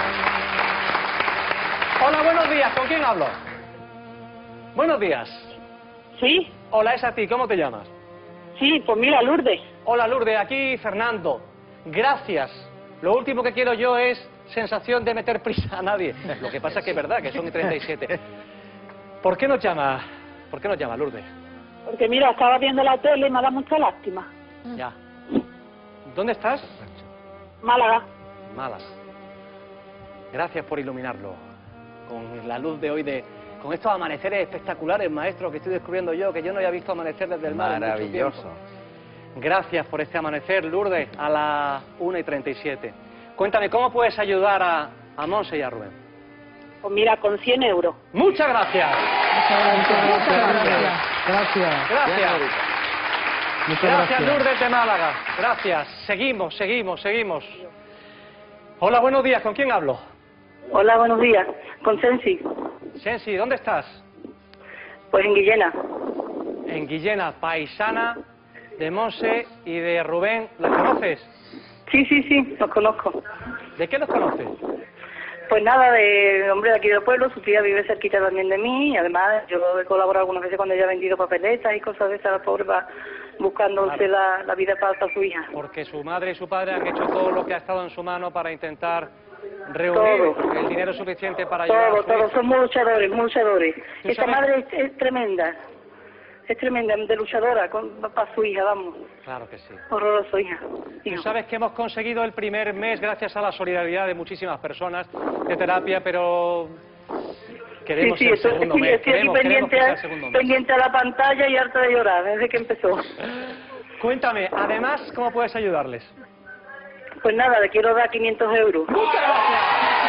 Hola, buenos días. ¿Con quién hablo? Buenos días. Sí. Hola, es a ti. ¿Cómo te llamas? Sí, pues mira, Lourdes. Hola, Lourdes. Aquí Fernando. Gracias. Lo último que quiero yo es sensación de meter prisa a nadie. Lo que pasa es que es verdad, que son treinta y siete. ¿Por qué nos llama? ¿Por qué nos llama, Lourdes? Porque mira, estaba viendo la tele y me da mucha lástima. Ya. ¿Dónde estás? Málaga. Málaga. Gracias por iluminarlo con la luz de hoy, de con estos amaneceres espectaculares, maestro, que estoy descubriendo yo, que yo no había visto amanecer desde el mar en mucho Maravilloso. tiempo. Gracias por este amanecer, Lourdes, a las una y treinta y siete. Cuéntame, ¿cómo puedes ayudar a, a Monse y a Rubén? Pues mira, con cien euros. ¡Muchas gracias! Muchas gracias. Gracias. Gracias. Muchas Gracias, gracias. Lourdes de Málaga. Gracias. Seguimos, seguimos, seguimos. Hola, buenos días. ¿Con quién hablo? Hola, buenos días. Con Sensi. Sensi, ¿dónde estás? Pues en Guillena. En Guillena, paisana de Monse y de Rubén. ¿Las conoces? Sí, sí, sí, los conozco. ¿De qué los conoces? Pues nada, de hombre de aquí del pueblo, su tía vive cerquita también de mí, y además yo he colaborado algunas veces cuando ella ha vendido papeletas y cosas de esas, la pobre va buscándose Claro. la, la vida para, para su hija. Porque su madre y su padre han hecho todo lo que ha estado en su mano para intentar reunir Todo. el dinero suficiente para ayudar a Todo, su todos hija. son muy luchadores, muy luchadores. ¿Tú Esta sabes? madre es, es tremenda, es tremenda, de luchadora con, para su hija, vamos, Claro que sí. horroroso hija. Tú sabes que hemos conseguido el primer mes gracias a la solidaridad de muchísimas personas de terapia, pero Queremos sí, sí, el estoy, segundo sí, mes. estoy aquí Queremos, queremos que pendiente, sea el segundo mes. pendiente a la pantalla y harta de llorar desde que empezó. Cuéntame, además, ¿cómo puedes ayudarles? Pues nada, le quiero dar quinientos euros. ¡Muchas gracias!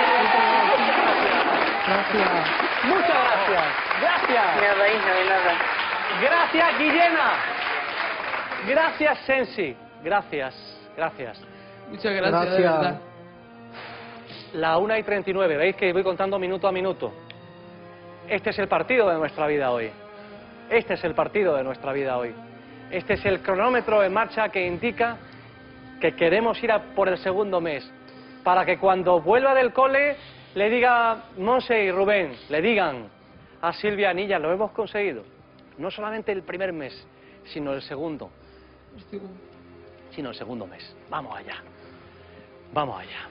Gracias. ¡Muchas gracias! ¡Gracias! Nada, hija, de nada. ¡Gracias, Guillena! Gracias, Sensi. Gracias, gracias. Muchas gracias, de verdad. La una y treinta y nueve, veis que voy contando minuto a minuto. Este es el partido de nuestra vida hoy. Este es el partido de nuestra vida hoy. Este es el cronómetro en marcha que indica que queremos ir a por el segundo mes, para que cuando vuelva del cole le diga Monse y Rubén, le digan a Silvia Anilla, lo hemos conseguido. No solamente el primer mes, sino el segundo. Sino el segundo mes. Vamos allá. Vamos allá.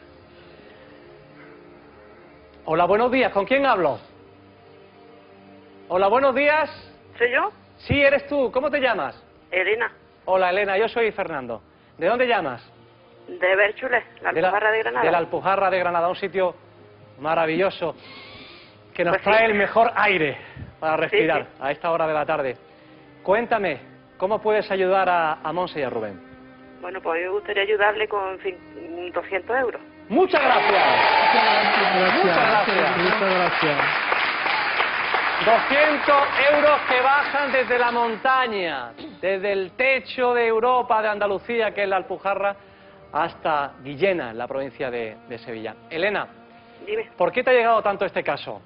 Hola, buenos días. ¿Con quién hablo? Hola, buenos días. ¿Soy yo? Sí, eres tú. ¿Cómo te llamas? Elena, Hola, Elena. Yo soy Fernando. ¿De dónde llamas? de Bérchules, la De la- Alpujarra de Granada. De la Alpujarra de Granada, un sitio maravilloso que nos Pues sí. trae el mejor aire para respirar Sí, a esta hora de la tarde. Cuéntame, ¿cómo puedes ayudar a, a Monse y a Rubén? Bueno, pues a mí me gustaría ayudarle con en fin, doscientos euros. ¡Muchas gracias! Muchas gracias. Muchas gracias. doscientos euros que bajan desde la montaña, desde el techo de Europa, de Andalucía, que es la Alpujarra, hasta Guillena, en la provincia de, de Sevilla. Elena, Dime. ¿por qué te ha llegado tanto este caso?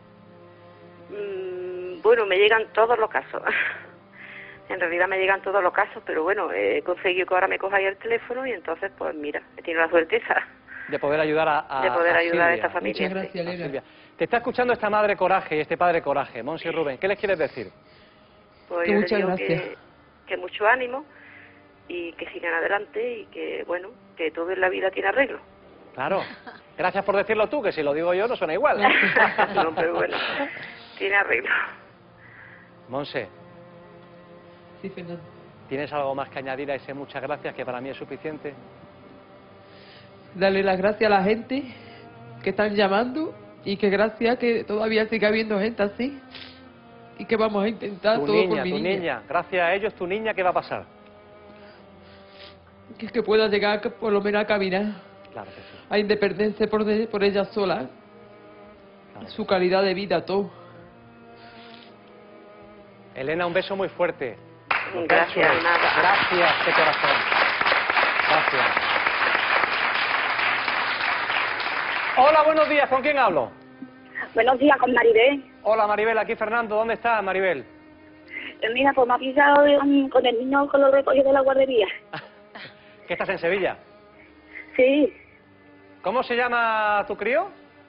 Mm, bueno, me llegan todos los casos. En realidad me llegan todos los casos, pero bueno, he conseguido que ahora me cojáis el teléfono y entonces, pues mira, he tenido la suerteza. De poder ayudar a, a De poder a ayudar a Silvia. esta familia, Muchas gracias, A Elena. Silvia. Te está escuchando esta madre coraje y este padre coraje, Monsi y Rubén. ¿Qué les quieres decir? Pues Que yo le muchas digo gracias. que, que mucho ánimo y que sigan adelante y que, bueno, que todo en la vida tiene arreglo. Claro. Gracias por decirlo tú, que si lo digo yo no suena igual. No, pero bueno, tiene arreglo. Monse, Sí, Fernando. ¿tienes algo más que añadir a ese muchas gracias que para mí es suficiente? Darle las gracias a la gente que están llamando y que gracias que todavía sigue habiendo gente así y que vamos a intentar Tu todo niña, por mi tu niña. niña. Gracias a ellos, tu niña, ¿qué va a pasar? Que, que pueda llegar que por lo menos a caminar, Claro que sí. a independencia por, de- por ella sola, su calidad de vida, todo. Elena, un beso muy fuerte. Gracias, Besos. nada. Gracias, de corazón. Gracias. Hola, buenos días. ¿Con quién hablo? Buenos días, con Maribel. Hola, Maribel. Aquí Fernando. ¿Dónde estás, Maribel? Eh, Mira, pues me ha pisado de un- con el niño con los recogidos de la guardería. ¿Qué estás en Sevilla? Sí, ¿Cómo se llama tu crío?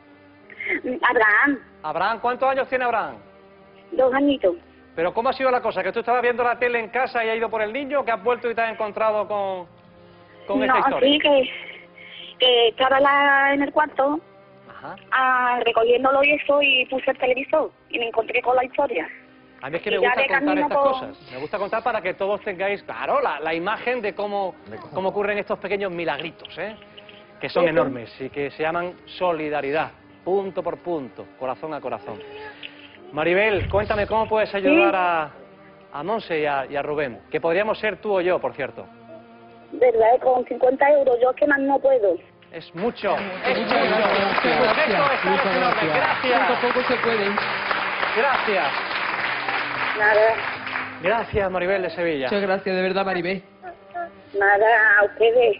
Abraham, Abraham. ¿Cuántos años tiene Abraham? dos añitos. Pero ¿cómo ha sido la cosa? ¿Que tú estabas viendo la tele en casa y has ido por el niño o que has vuelto y te has encontrado con, con no, esta historia? sí, que, que estaba la- en el cuarto Ajá. ah, recogiéndolo y eso y puse el televisor y me encontré con la historia. A mí es que Y me ya gusta de contar camino estas por- cosas. Me gusta contar para que todos tengáis, claro, la, la imagen de cómo, cómo ocurren estos pequeños milagritos, ¿eh? Que son Sí, sí. enormes y que se llaman solidaridad, punto por punto, corazón a corazón. Maribel, cuéntame cómo puedes ayudar Sí. a, a Monse y a, y a Rubén, que podríamos ser tú o yo, por cierto. ¿Verdad? Con cincuenta euros, yo es que más no puedo. Es mucho, es mucho. Muchas gracias. Pues esto Gracias. estamos Muchas en orden. gracias. Poco a Gracias. poco se puede. Gracias. Nada, Gracias, Maribel de Sevilla. Muchas gracias, de verdad, Maribel. nada, a ustedes.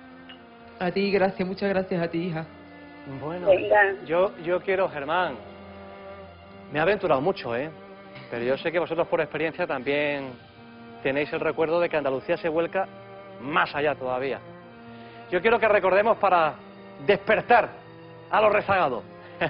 A ti, gracias, muchas gracias a ti, hija. Bueno, Venga. yo, yo quiero, Germán, me he aventurado mucho, ¿eh? Pero yo sé que vosotros por experiencia también tenéis el recuerdo de que Andalucía se vuelca más allá todavía. Yo quiero que recordemos para despertar a los rezagados.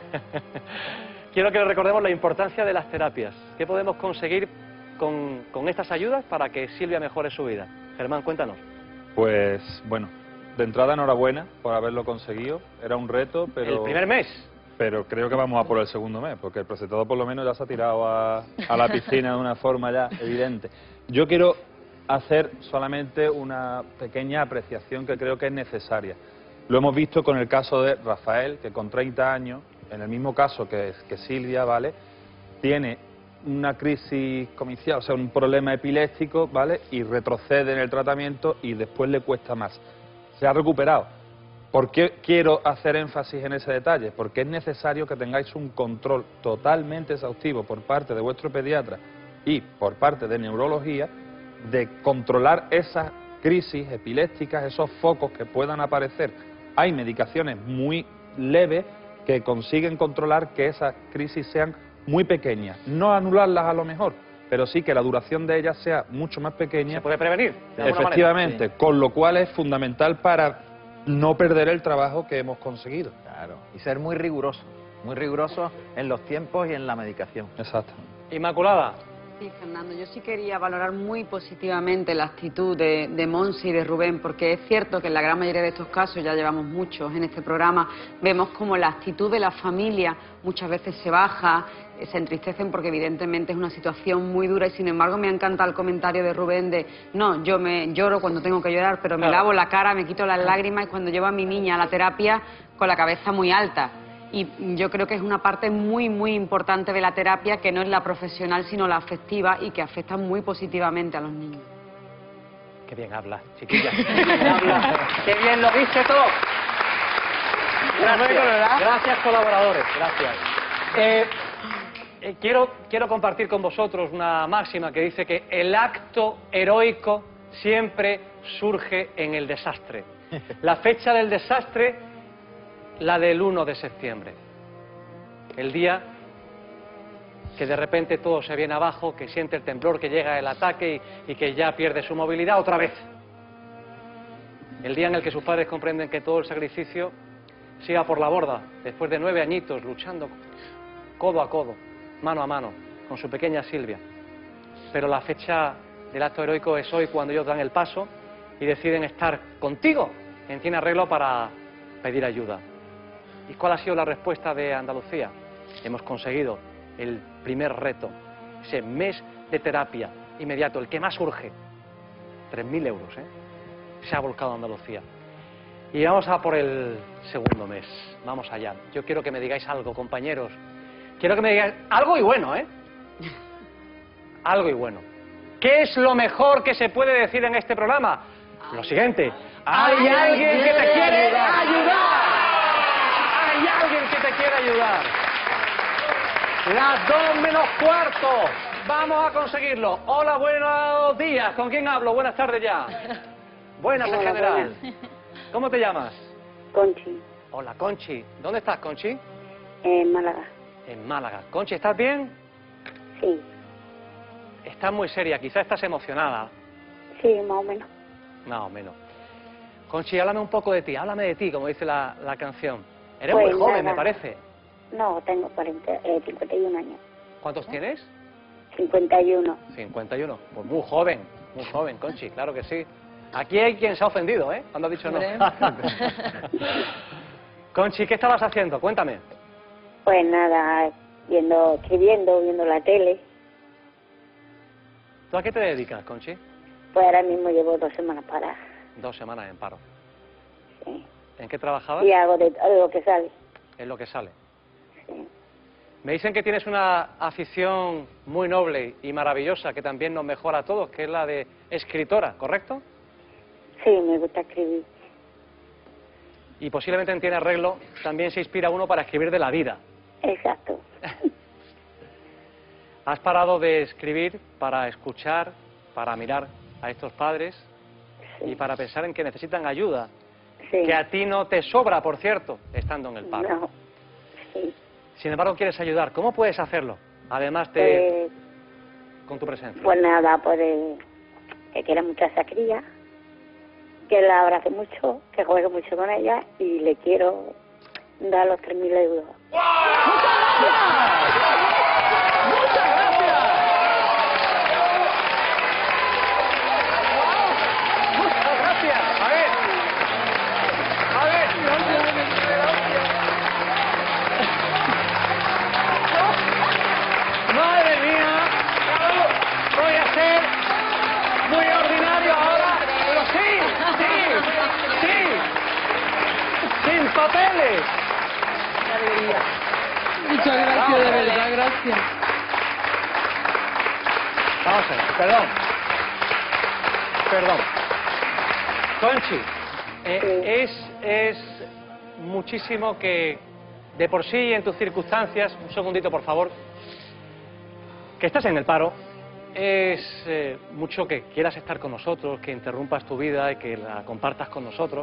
Quiero que recordemos la importancia de las terapias. ¿Qué podemos conseguir con, con estas ayudas para que Silvia mejore su vida? Germán, cuéntanos. Pues bueno, de entrada enhorabuena por haberlo conseguido. Era un reto, pero... El primer mes. Pero creo que vamos a por el segundo mes, porque el presentador por lo menos ya se ha tirado a, a la piscina de una forma ya evidente. Yo quiero hacer solamente una pequeña apreciación que creo que es necesaria. Lo hemos visto con el caso de Rafael, que con treinta años, en el mismo caso que, que Silvia, ¿vale? tiene una crisis comicial, o sea, un problema epiléptico, ¿vale? Y retrocede en el tratamiento y después le cuesta más. Se ha recuperado. ¿Por qué quiero hacer énfasis en ese detalle? Porque es necesario que tengáis un control totalmente exhaustivo por parte de vuestro pediatra y por parte de neurología de controlar esas crisis epilépticas, esos focos que puedan aparecer. Hay medicaciones muy leves que consiguen controlar que esas crisis sean muy pequeñas, no anularlas a lo mejor, pero sí que la duración de ellas sea mucho más pequeña. ¿Se puede prevenir? De alguna Efectivamente, manera. Sí. Con lo cual es fundamental para no perder el trabajo que hemos conseguido. Claro, y ser muy riguroso, muy riguroso en los tiempos y en la medicación. Exacto. Inmaculada. Sí, Fernando, yo sí quería valorar muy positivamente la actitud de, de Monse y de Rubén, porque es cierto que en la gran mayoría de estos casos, ya llevamos muchos en este programa, vemos como la actitud de la familia muchas veces se baja, eh, se entristecen porque evidentemente es una situación muy dura y sin embargo me encanta el comentario de Rubén de no, yo me lloro cuando tengo que llorar, pero me Claro. lavo la cara, me quito las lágrimas y cuando llevo a mi niña a la terapia con la cabeza muy alta. Y yo creo que es una parte muy, muy importante de la terapia, que no es la profesional, sino la afectiva y que afecta muy positivamente a los niños. Qué bien habla, chiquilla. Qué bien habla. Qué bien lo dice todo. Gracias, gracias colaboradores, gracias. Eh, eh, quiero, quiero compartir con vosotros una máxima que dice que el acto heroico siempre surge en el desastre. La fecha del desastre, la del uno de septiembre, el día que de repente todo se viene abajo, que siente el temblor, que llega el ataque y, y que ya pierde su movilidad otra vez. El día en el que sus padres comprenden que todo el sacrificio siga por la borda, después de nueve añitos luchando codo a codo, mano a mano, con su pequeña Silvia. Pero la fecha del acto heroico es hoy, cuando ellos dan el paso y deciden estar contigo en Tiene Arreglo para pedir ayuda. ¿Y cuál ha sido la respuesta de Andalucía? Hemos conseguido el primer reto, ese mes de terapia inmediato, el que más urge. tres mil euros, ¿eh? Se ha volcado Andalucía. Y vamos a por el segundo mes. Vamos allá. Yo quiero que me digáis algo, compañeros. Quiero que me digáis algo y bueno, ¿eh? Algo y bueno. ¿Qué es lo mejor que se puede decir en este programa? Lo siguiente. Hay alguien que te quiere ayudar. Hay alguien que te quiere ayudar. Las dos menos cuarto. Vamos a conseguirlo. Hola, buenos días. ¿Con quién hablo? Buenas tardes ya. Buenas en Hola, general. ¿Cómo te llamas? Conchi, Hola, Conchi. ¿Dónde estás, Conchi? en Málaga. En Málaga. Conchi, ¿estás bien? Sí, Estás muy seria. Quizás estás emocionada. sí, más o menos. Más o menos. Conchi, háblame un poco de ti. Háblame de ti, como dice la, la canción. Eres Pues muy joven, nada. me parece. No, tengo cuarenta, eh, cincuenta y un años. ¿Cuántos tienes? cincuenta y uno. cincuenta y uno. Pues muy joven, muy joven, Conchi, claro que sí. Aquí hay quien se ha ofendido, ¿eh? Cuando ha dicho no. Conchi, ¿qué estabas haciendo? Cuéntame. Pues nada, viendo, escribiendo, viendo la tele. ¿Tú a qué te dedicas, Conchi? Pues ahora mismo llevo dos semanas para. Dos semanas en paro. Sí. ¿En qué trabajabas? Y hago de todo lo que sale. Es lo que sale. Sí. Me dicen que tienes una afición muy noble y maravillosa que también nos mejora a todos, que es la de escritora, ¿correcto? Sí, me gusta escribir. Y posiblemente en Tiene Arreglo también se inspira uno para escribir de la vida. Exacto. ¿Has parado de escribir para escuchar, para mirar a estos padres y para pensar en que necesitan ayuda? Sí. Que a ti no te sobra, por cierto, estando en el paro. No. Sí. Sin embargo, quieres ayudar. ¿Cómo puedes hacerlo? Además de Pues, con tu presencia. pues nada, pues eh, que quiera mucho a esa cría, que la abrace mucho, que juegue mucho con ella y le quiero dar los tres mil euros. Muchas gracias. A ver. A ver. Madre mía. Voy a ser muy ordinario ahora. Pero sí, sí, sí. Sin papeles. Muchas gracias, de verdad, gracias. Vamos a ver, perdón. Perdón. Conchi, eh, es, es muchísimo que de por sí en tus circunstancias, un segundito por favor, que estás en el paro, es eh, mucho que quieras estar con nosotros, que interrumpas tu vida y que la compartas con nosotros,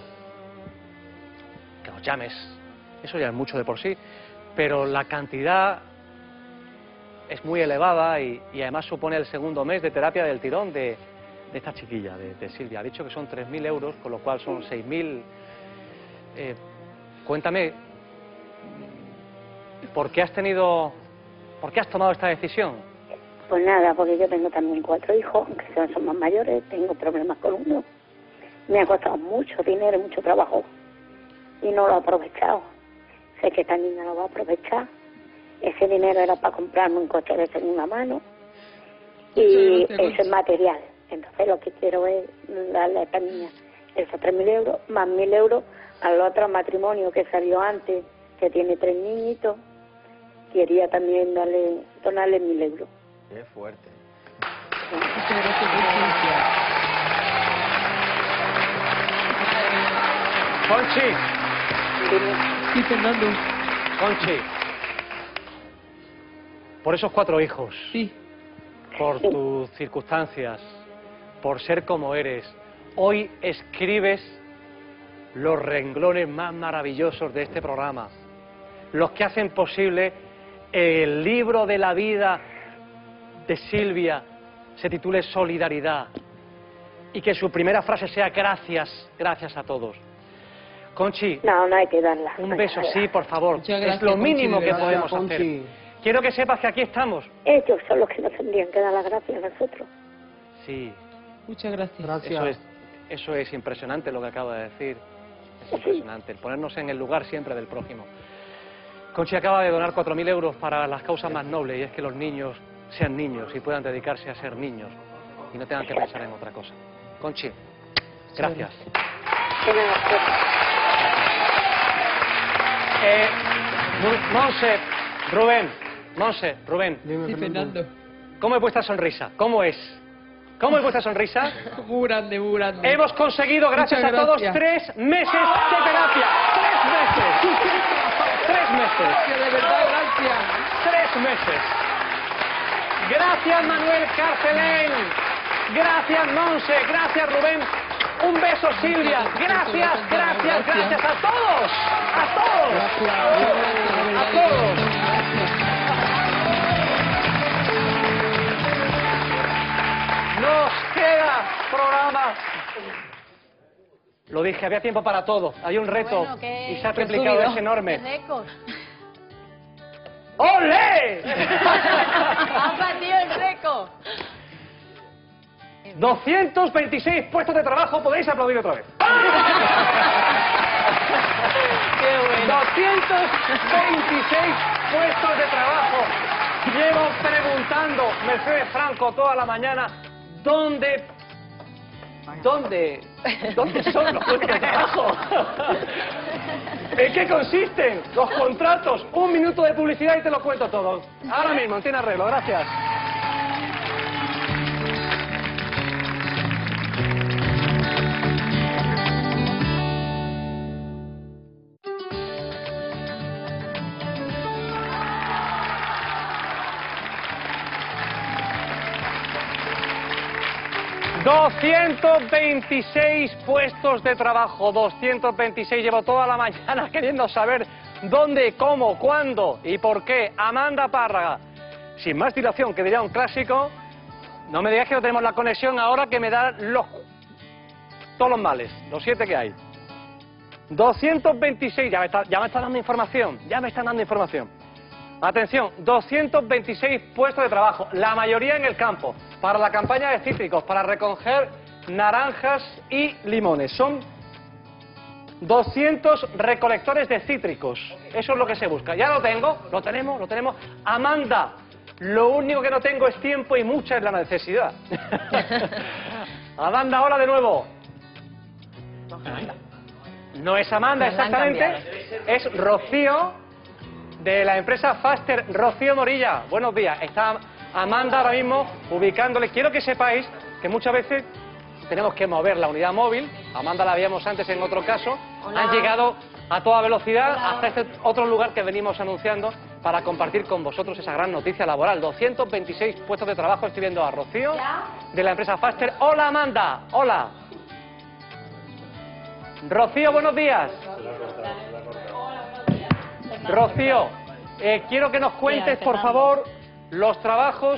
que nos llames, eso ya es mucho de por sí, pero la cantidad es muy elevada y, y además supone el segundo mes de terapia del tirón de, de esta chiquilla, de, de Silvia. Ha dicho que son tres mil euros, con lo cual son seis mil. Eh, cuéntame, ¿por qué has tenido, por qué has tomado esta decisión? Pues nada, porque yo tengo también cuatro hijos, que son, son más mayores, tengo problemas con uno. Me ha costado mucho dinero, mucho trabajo y no lo he aprovechado. Sé que esta niña lo va a aprovechar. Ese dinero era para comprarme un coche de segunda mano y eso es material. Entonces lo que quiero es darle a esta niña esos tres mil euros, más mil euros al otro matrimonio que salió antes, que tiene tres niñitos. Quería también darle, donarle mil euros. Qué fuerte. Conchi. Sí, Fernando. Conchi. Por esos cuatro hijos. Sí. Por tus circunstancias. Por ser como eres. Hoy escribes los renglones más maravillosos de este programa. Los que hacen posible el libro de la vida de Silvia se titule Solidaridad y que su primera frase sea gracias, gracias a todos. Conchi, no, no hay que darla. Un beso, sí, por favor. Gracias, es lo mínimo Conchi, que gracias, podemos Conchi. hacer. Quiero que sepas que aquí estamos. Ellos son los que nos tendrían que dar las gracias a nosotros. Sí. Muchas gracias. Eso es, eso es impresionante lo que acaba de decir. Es impresionante. El ponernos en el lugar siempre del prójimo. Conchi acaba de donar cuatro mil euros para las causas más nobles y es que los niños sean niños y puedan dedicarse a ser niños y no tengan que pensar en otra cosa. Conchi, gracias. Eh, Monse, Rubén, Monse, Rubén. Sí, Fernando. ¿Cómo es vuestra sonrisa? ¿Cómo es? ¿Cómo es vuestra sonrisa? Muy grande, muy grande. Hemos conseguido, gracias Muchas a todos, gracias. tres meses de terapia. ¡Tres meses! ¡Tres meses! De verdad, gracias. ¡Tres meses! Gracias, Manuel Carcelén. Gracias, Monse. Gracias, Rubén. Un beso, Silvia. Gracias, gracias, gracias a todos. A todos. A todos. Nos queda programa. Lo dije, había tiempo para todo. Hay un reto Bueno, ¿qué- y se ha qué triplicado, subido? es enorme. ¿Qué récord? ¡Olé! ¡Ha batido el récord! doscientos veintiséis puestos de trabajo, podéis aplaudir otra vez. doscientos veintiséis puestos de trabajo. Llevo preguntando, Mercedes Franco, toda la mañana, ¿dónde, dónde, dónde son los puestos de trabajo? ¿En qué consisten los contratos? Un minuto de publicidad y te lo cuento todo. Ahora mismo, tiene arreglo, gracias. doscientos veintiséis puestos de trabajo, doscientos veintiséis. Llevo toda la mañana queriendo saber dónde, cómo, cuándo y por qué. Amanda Párraga, sin más dilación, que diría un clásico, no me digas que no tenemos la conexión ahora que me da los, todos los males, los siete que hay. doscientos veintiséis, ya me, está, ya me está dando información, ya me están dando información. Atención, doscientos veintiséis puestos de trabajo, la mayoría en el campo, para la campaña de cítricos, para recoger naranjas y limones. Son doscientos recolectores de cítricos, eso es lo que se busca. Ya lo tengo, lo tenemos, lo tenemos. Amanda, lo único que no tengo es tiempo y mucha es la necesidad. Amanda, hola de nuevo. No es Amanda Nos la han exactamente, es Rocío, de la empresa Faster. Rocío Morilla, buenos días. Está Amanda ahora mismo ubicándole. Quiero que sepáis que muchas veces tenemos que mover la unidad móvil. Amanda la veíamos antes en otro caso. Hola. Han llegado a toda velocidad Hola. hasta este otro lugar que venimos anunciando para compartir con vosotros esa gran noticia laboral. doscientos veintiséis puestos de trabajo. Estoy viendo a Rocío de la empresa Faster. Hola Amanda, hola. Rocío, buenos días. Rocío, eh, quiero que nos cuentes, por favor, los trabajos,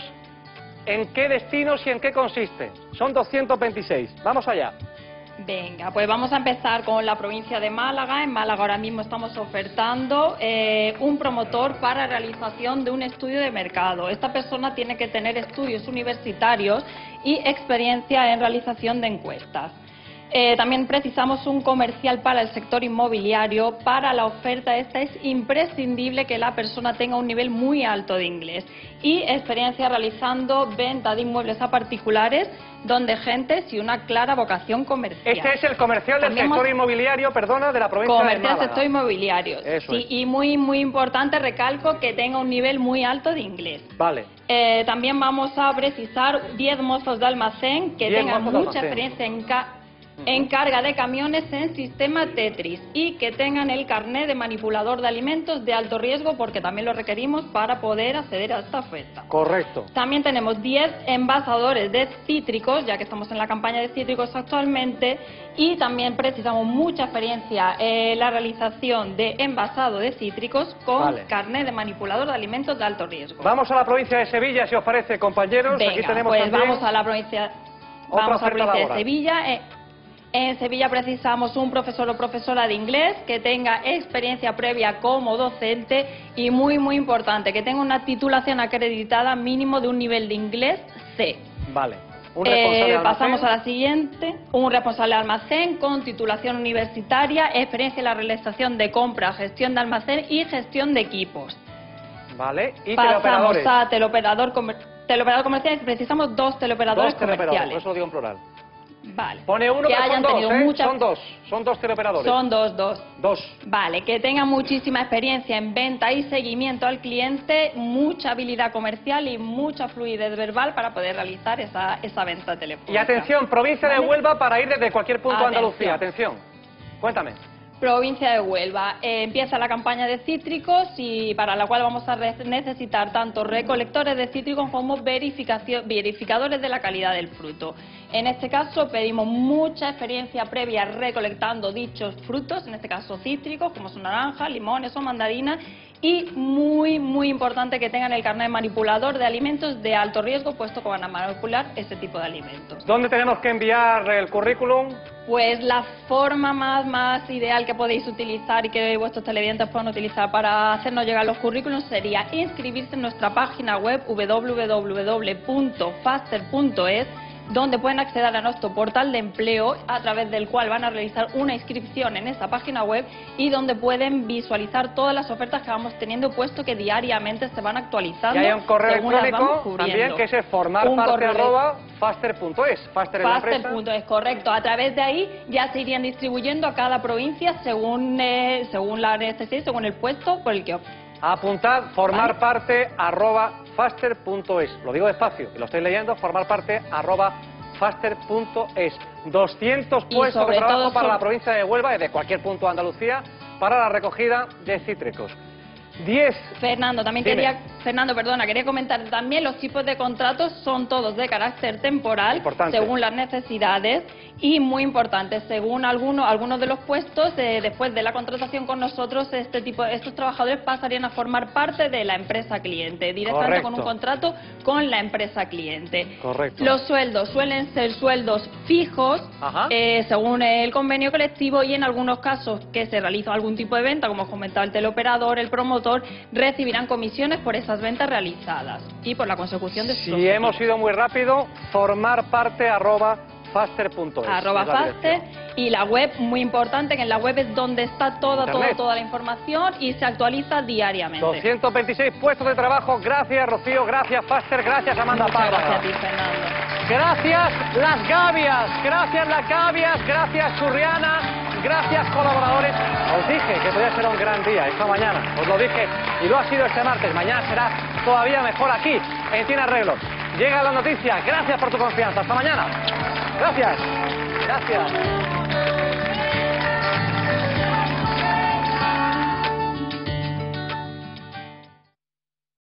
en qué destinos y en qué consiste. Son doscientos veintiséis. Vamos allá. Venga, pues vamos a empezar con la provincia de Málaga. En Málaga ahora mismo estamos ofertando eh, un promotor para realización de un estudio de mercado. Esta persona tiene que tener estudios universitarios y experiencia en realización de encuestas. Eh, también precisamos un comercial para el sector inmobiliario. Para la oferta esta es imprescindible que la persona tenga un nivel muy alto de inglés y experiencia realizando venta de inmuebles a particulares, donde gentes y una clara vocación comercial. Este es el comercial del También sector hemos- inmobiliario, perdona, de la provincia de Comercial Málaga. sector inmobiliario. Eso Sí, es. y muy, muy importante, recalco que tenga un nivel muy alto de inglés. Vale. Eh, también vamos a precisar diez mozos de almacén que diez tengan mozos de mucha almacén. experiencia en, ca- en carga de camiones en sistema Tetris y que tengan el carnet de manipulador de alimentos de alto riesgo, porque también lo requerimos para poder acceder a esta oferta. Correcto. También tenemos diez envasadores de cítricos, ya que estamos en la campaña de cítricos actualmente, y también precisamos mucha experiencia en la realización de envasado de cítricos con Vale. carnet de manipulador de alimentos de alto riesgo. Vamos a la provincia de Sevilla, si os parece, compañeros. Venga, Aquí tenemos pues también vamos a la provincia, otra vamos a la oferta provincia de laboral. Sevilla. Eh, En Sevilla precisamos un profesor o profesora de inglés que tenga experiencia previa como docente y, muy muy importante, que tenga una titulación acreditada mínimo de un nivel de inglés C. Vale. Un Eh, responsable de pasamos a almacén. la siguiente. Un responsable de almacén con titulación universitaria, experiencia en la realización de compra, gestión de almacén y gestión de equipos. Vale. Y Pasamos teleoperadores. a teleoperador, comer- teleoperador comercial. Precisamos dos teleoperadores Dos teleoperadores, comerciales. por eso lo digo en plural. Vale. Pone uno, que pero son hayan dos, tenido ¿eh? mucha- Son dos, son dos teleoperadores. Son dos, dos. Dos. Vale, que tengan muchísima experiencia en venta y seguimiento al cliente, mucha habilidad comercial y mucha fluidez verbal para poder realizar esa, esa venta telefónica. Y atención, provincia de Vale. Huelva para ir desde cualquier punto de Atención. Andalucía. Atención. Cuéntame. Provincia de Huelva. Eh, empieza la campaña de cítricos y para la cual vamos a re- necesitar tanto recolectores de cítricos como verificación- verificadores de la calidad del fruto. En este caso pedimos mucha experiencia previa recolectando dichos frutos, en este caso cítricos, como son naranjas, limones o mandarinas, y muy, muy importante que tengan el carnet manipulador de alimentos de alto riesgo, puesto que van a manipular ese tipo de alimentos. ¿Dónde tenemos que enviar el currículum? Pues la forma más, más ideal que podéis utilizar y que vuestros televidentes puedan utilizar para hacernos llegar los currículums sería inscribirse en nuestra página web w w w punto faster punto es, donde pueden acceder a nuestro portal de empleo, a través del cual van a realizar una inscripción en esta página web y donde pueden visualizar todas las ofertas que vamos teniendo, puesto que diariamente se van actualizando. Y hay un correo según las vamos electrónico cubriendo. también que es el formar Un parte correo arroba faster punto es. Faster es la Faster empresa. punto es, correcto. A través de ahí ya se irían distribuyendo a cada provincia según, eh, según la necesidad, según el puesto por el que opten. Apuntad formar parte arroba faster punto es. Lo digo despacio, y lo estoy leyendo, formar parte arroba faster punto es. doscientos Y puestos de sobre trabajo todo para son- la provincia de Huelva y de cualquier punto de Andalucía para la recogida de cítricos. diez. Fernando, también Dime. quería, Fernando, perdona, quería comentar también los tipos de contratos son todos de carácter temporal, Importante. según las necesidades y muy importante, según algunos algunos de los puestos, eh, después de la contratación con nosotros, este tipo, estos trabajadores pasarían a formar parte de la empresa cliente, directamente con un Correcto. contrato con la empresa cliente. Correcto. Los sueldos suelen ser sueldos fijos, Ajá. eh, según el convenio colectivo, y en algunos casos que se realiza algún tipo de venta, como os comentaba el teleoperador, el promotor, recibirán comisiones por esas ventas realizadas y por la consecución de sus Si objetivos. hemos ido muy rápido, formar parte arroba faster punto es. Arroba es la Faster, dirección. y la web, muy importante, que en la web es donde está toda, toda, Internet. toda la información y se actualiza diariamente. doscientos veintiséis puestos de trabajo. Gracias, Rocío. Gracias, Faster. Gracias, Amanda Muchas Parra. gracias a ti, Fernando. Gracias, Las Gavias. Gracias, Las Gavias. Gracias, Churriana. Gracias, colaboradores. Os dije que podía ser un gran día esta mañana. Os lo dije y lo ha sido este martes. Mañana será todavía mejor aquí, en Tiene Arreglo. Llega la noticia. Gracias por tu confianza. Hasta mañana. Gracias. Gracias.